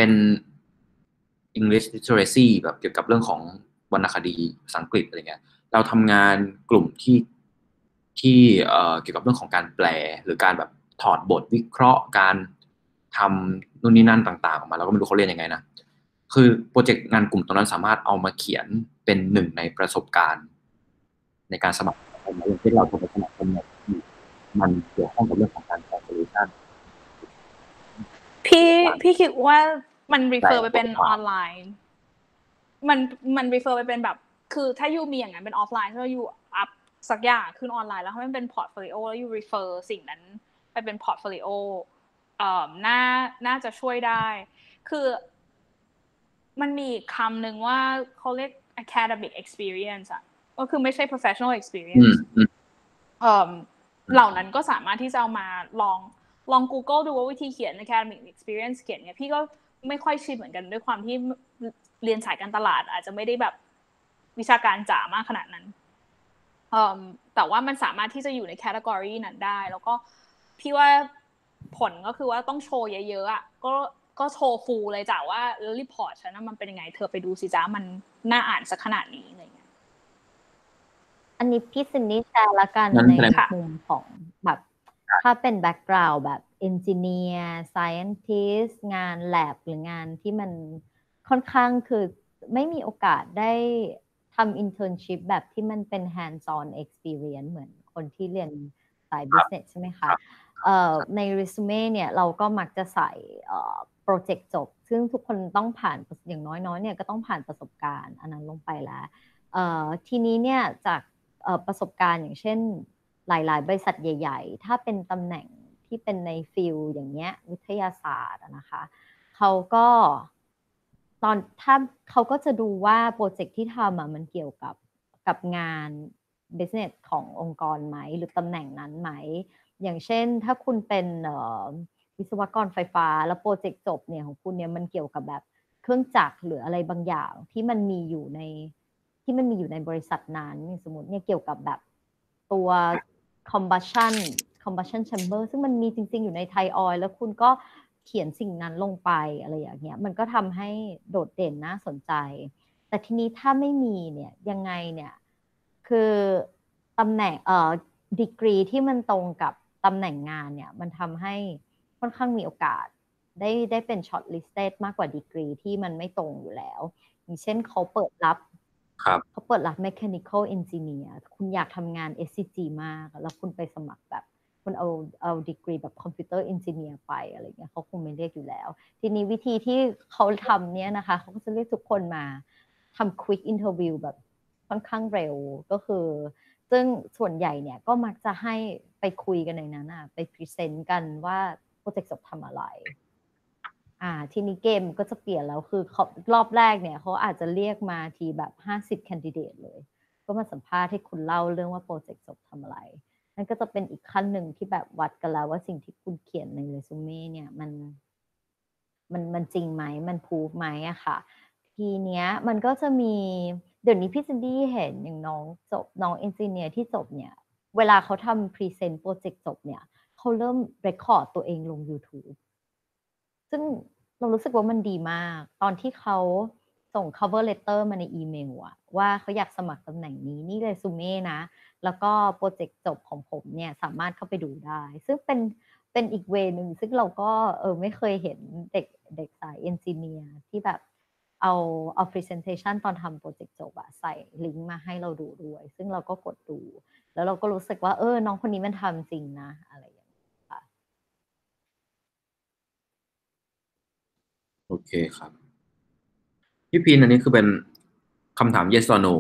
English literacy แบบเกี่ยวกับเรื่องของวรรณคดีภาษาอังกฤษอะไรเงี้ยเราทำงานกลุ่มที่ที่เอ่อเกี่ยวกับเรื่องของการแปลหรือการแบบถอดบทวิเคราะห์การทำนู่นนี่นั่นต่างๆออกมาเราก็ไม่รู้เขาเรียนยังไงนะคือโปรเจกต์งานกลุ่มตรงนั้นสามารถเอามาเขียนเป็นหนึ่งในประสบการณ์ในการสมัครอย่างที่เราทำไปสมัครเป็นมันเกี่ยวข้องกับเรื่องของการ translation พี่พี่คิดว่ามัน refer ไปเป็นออนไลน์มันมัน refer ไปเป็นแบบคือถ้ายูมีอย่างนั้นเป็นออฟไลน์ถ้ายูอัพสักอย่างขึ้นออนไลน์แล้วให้มันเป็น portfolio แล้วยู refer สิ่งนั้นไปเป็น portfolio เอ่อน่าน่าจะช่วยได้คือมันมีคำหนึ่งว่าเขาเรียก academic experience อ่ะก็คือไม่ใช่ professional experience เอ่อเหล่านั้นก็สามารถที่จะเอามาลองลอง Google ดูว่าวิธีเขียน academic experience เขียนเนี่ยพี่ก็ไม่ค่อยชินเหมือนกันด้วยความที่เรียนสายการตลาดอาจจะไม่ได้แบบวิชาการจ๋ามากขนาดนั้นเอ่อแต่ว่ามันสามารถที่จะอยู่ใน category นั้นได้แล้วก็พี่ว่าผลก็คือว่าต้องโชว์เยอะๆอ่ะก็ก็โชว์ฟูลเลยจ้ะว่ารีพอร์ตฉันมันเป็นยังไงเธอไปดูสิจ้ามันน่าอ่านสักขนาดนี้อะไรเงี้ยอันนี้พี่ซินนี่แชร์ละกันในมุมของแบบถ้าเป็นแบ็กกราวด์แบบเอนจิเนียร์ไซเอนติสต์งานแลบหรืองานที่มันค่อนข้างคือไม่มีโอกาสได้ทำ internship แบบที่มันเป็น hands on experience เหมือนคนที่เรียนสาย business ใช่ไหมคะเอ่อใน resume เนี่ยเราก็มักจะใส่เอ่อโปรเจกต์จบซึ่งทุกคนต้องผ่านอย่างน้อยๆเนี่ยก็ต้องผ่านประสบการณ์อันนั้นลงไปแล้วเอ่อทีนี้เนี่ยจากประสบการณ์อย่างเช่นหลายๆบริษัทใหญ่ๆถ้าเป็นตำแหน่งที่เป็นในฟิลอย่างเงี้ยวิทยาศาสตร์นะคะเขาก็ตอนถ้าเขาก็จะดูว่าโปรเจกต์ที่ทำอ่ะมันเกี่ยวกับกับงาน business ขององค์กรไหมหรือตำแหน่งนั้นไหมอย่างเช่นถ้าคุณเป็นวิศวกรไฟฟ้าแล้วโปรเจกต์จบเนี่ยของคุณเนี่ยมันเกี่ยวกับแบบเครื่องจักรหรืออะไรบางอย่างที่มันมีอยู่ในที่มันมีอยู่ในบริษัทนั้นสมมติเนี่ยเกี่ยวกับแบบตัว combustion combustion chamber ซึ่งมันมีจริงๆอยู่ในไทยออยล์แล้วคุณก็เขียนสิ่งนั้นลงไปอะไรอย่างเงี้ยมันก็ทำให้โดดเด่นน่าสนใจแต่ทีนี้ถ้าไม่มีเนี่ยยังไงเนี่ยคือตำแหน่งเอ่อดีกรีที่มันตรงกับตำแหน่งงานเนี่ยมันทำให้ค่อนข้างมีโอกาสได้ได้เป็น short listed มากกว่าดีกรีที่มันไม่ตรงอยู่แล้วอย่างเช่นเขาเปิดรับเขาเปิดรับ mechanical engineer คุณอยากทำงาน เอส ซี จี มากแล้วคุณไปสมัครแบบคุณเอาเอาดีกรีแบบ computer engineer ไปอะไรเงี้ยเขาคงไม่เรียกอยู่แล้วทีนี้วิธีที่เขาทำเนี่ยนะคะเขาก็จะเรียกทุกคนมาทำ quick interview แบบค่อนข้างเร็วก็คือซึ่งส่วนใหญ่เนี่ยก็มักจะให้ไปคุยกันในนั้นอ่ะไปพรีเซนต์กันว่าโปรเจกต์จบทำอะไรอ่าทีนี้เกมก็จะเปลี่ยนแล้วคือรอบแรกเนี่ยเขาอาจจะเรียกมาทีแบบห้าสิบแคนดิเดตเลยก็มาสัมภาษณ์ให้คุณเล่าเรื่องว่าโปรเจกต์จบทำอะไรนั่นก็จะเป็นอีกขั้นหนึ่งที่แบบวัดกันแล้วว่าสิ่งที่คุณเขียนในเรซูเม่เนี่ยมันมันมันจริงไหมมันพูฟไหมอะค่ะทีเนี้ยมันก็จะมีเดี๋ยวนี้พี่ซินดี้เห็นอย่างน้องจบน้องเอนจิเนียร์ที่จบเนี่ยเวลาเขาทำพรีเซนต์โปรเจกต์จบเนี่ยเขาเริ่มเรคคอร์ดตัวเองลง YouTube ซึ่งเรารู้สึกว่ามันดีมากตอนที่เขาส่ง cover letter มาในอีเมลอะว่าเขาอยากสมัครตำแหน่งนี้นี่เรซูเม่นะแล้วก็โปรเจกต์จบของผมเนี่ยสามารถเข้าไปดูได้ซึ่งเป็นเป็นอีกเวนึงซึ่งเราก็เออไม่เคยเห็นเด็กเด็กสายเอนจิเนียร์ที่แบบเอาเอา presentation ตอนทำโปรเจกต์จบอะใส่ลิงก์มาให้เราดูด้วยซึ่งเราก็กดดูแล้วเราก็รู้สึกว่าเออน้องคนนี้มันทำจริงนะอะไรอย่างเงี้ยค่ะโอเคครับพี่พีนอันนี้คือเป็นคำถาม yes or no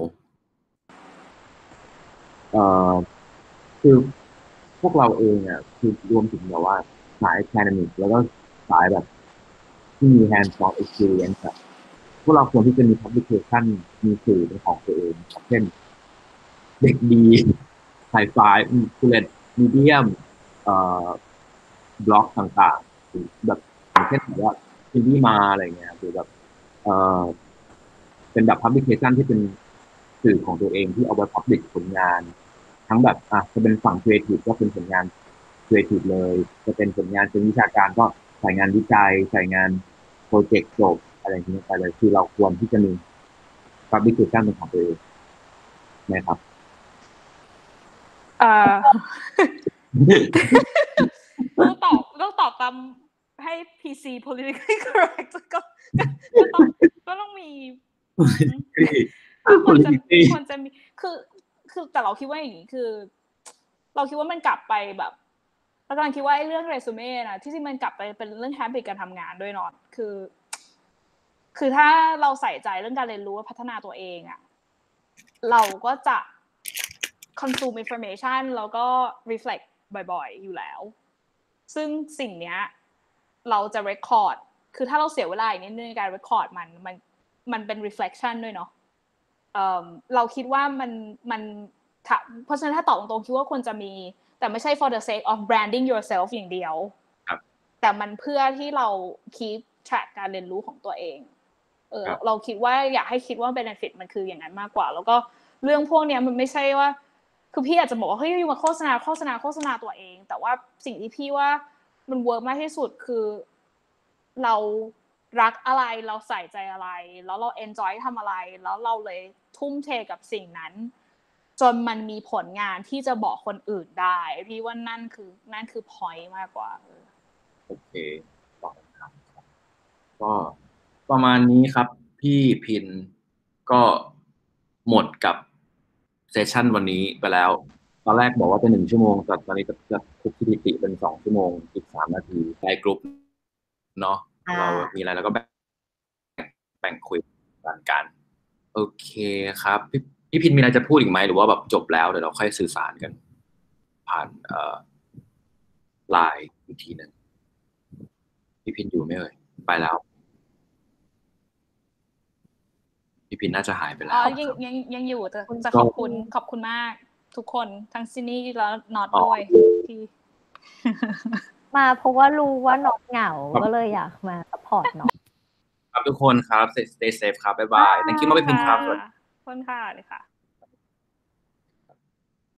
เอ่อคือพวกเราเองอ่ะคือรวมถึงแบบว่าสาย academic แล้วก็สายแบบที่มี hands-on experience แบบพวกเราควรที่จะมี publication มีสื่อเป็นของตัวเองเช่นเด็กดีไฮไฟคูเลตมีเดียมเอ่อบล็อกต่างๆหรือแบบอย่างเช่นแบบว่าอินดี้มาอะไรเงี้ยหรือแบบเอ่อเป็นแบบ publication ที่เป็นสื่อของตัวเองที่เอาไว้ publish ผลงานทั้งแบบอ่ะจะเป็นฝั่ง creative ก็เป็นผลงาน creative เลยจะเป็นผลงานเชิงวิชาการก็ใส่งานวิจัยใส่งานโปรเจกต์จบอะไรอย่างเงี้ยไปเลยคือเราควรที่จะมี publication เป็นของตัวเองนะครับเอ่อต้องตอบต้องตอบตามให้ พี ซี politically correct ก็ก็ต้องก็ต้องมีควรจะควรจะมีคือคือแต่เราคิดว่าอย่างนี้คือเราคิดว่ามันกลับไปแบบเรากำลังคิดว่าไอ้เรื่องเรซูเม่นะที่จริงมันกลับไปเป็นเรื่อง habit การทำงานด้วยเนาะคือคือถ้าเราใส่ใจเรื่องการเรียนรู้พัฒนาตัวเองอะเราก็จะ consume information แล้วก็ reflect บ่อยๆอยู่แล้วซึ่งสิ่งเนี้ยเราจะ record คือถ้าเราเสียเวลาอย่างนี้ในการ record มันมันมันเป็น reflection ด้วยเนาะเอ่อเราคิดว่ามันมันเพราะฉะนั้นถ้าตอบตรงๆคิดว่าควรจะมีแต่ไม่ใช่ for the sake of branding yourself อย่างเดียวแต่มันเพื่อที่เรา keep track การเรียนรู้ของตัวเองเออเราคิดว่าอยากให้คิดว่า benefit มันคืออย่างนั้นมากกว่าแล้วก็เรื่องพวกนี้มันไม่ใช่ว่าคือพี่อาจจะบอกว่าเฮ้ยอยู่มาโฆษณาโฆษณาโฆษณาตัวเองแต่ว่าสิ่งที่พี่ว่ามันเวิร์กมากที่สุดคือเรารักอะไรเราใส่ใจอะไรแล้วเรา enjoy ทำอะไรแล้วเราเลยทุ่มเทกับสิ่งนั้นจนมันมีผลงานที่จะบอกคนอื่นได้พี่ว่านั่นคือนั่นคือ point มากกว่าโอเคต่อครับก็ประมาณนี้ครับพี่พินก็หมดกับเซสชั่นวันนี้ไปแล้วตอนแรกบอกว่าเป็นหนึ่งชั่วโมงแต่ตอนนี้จะคุกสถิติเป็นสองชั่วโมงอีกสามนาทีในกลุ่มเนาะเรามีอะไรแล้วก็แบ่งแบ่งคุยกันกันโอเคครับพี่พี่พินมีอะไรจะพูดอีกไหมหรือว่าแบบจบแล้วเดี๋ยวเราค่อยสื่อสารกันผ่านเอ่อไลน์อีกทีหนึ่งพี่พินอยู่ไหมเอ่ยไปแล้วพี่พินน่าจะหายไปแล้วอ๋อยังยังยังอยู่จะจะขอบคุณขอบคุณมากทุกคนทั้งซินี่แล้วน็อตด้วยที่มาเพราะว่ารู้ว่าน็อตเหงาก็เลยอยากมาซัพพอร์ตน็อตครับทุกคนครับ stay safe ครับบ๊ายบาย thank you มากพี่พินครับขอบคุณค่ะเลยค่ะ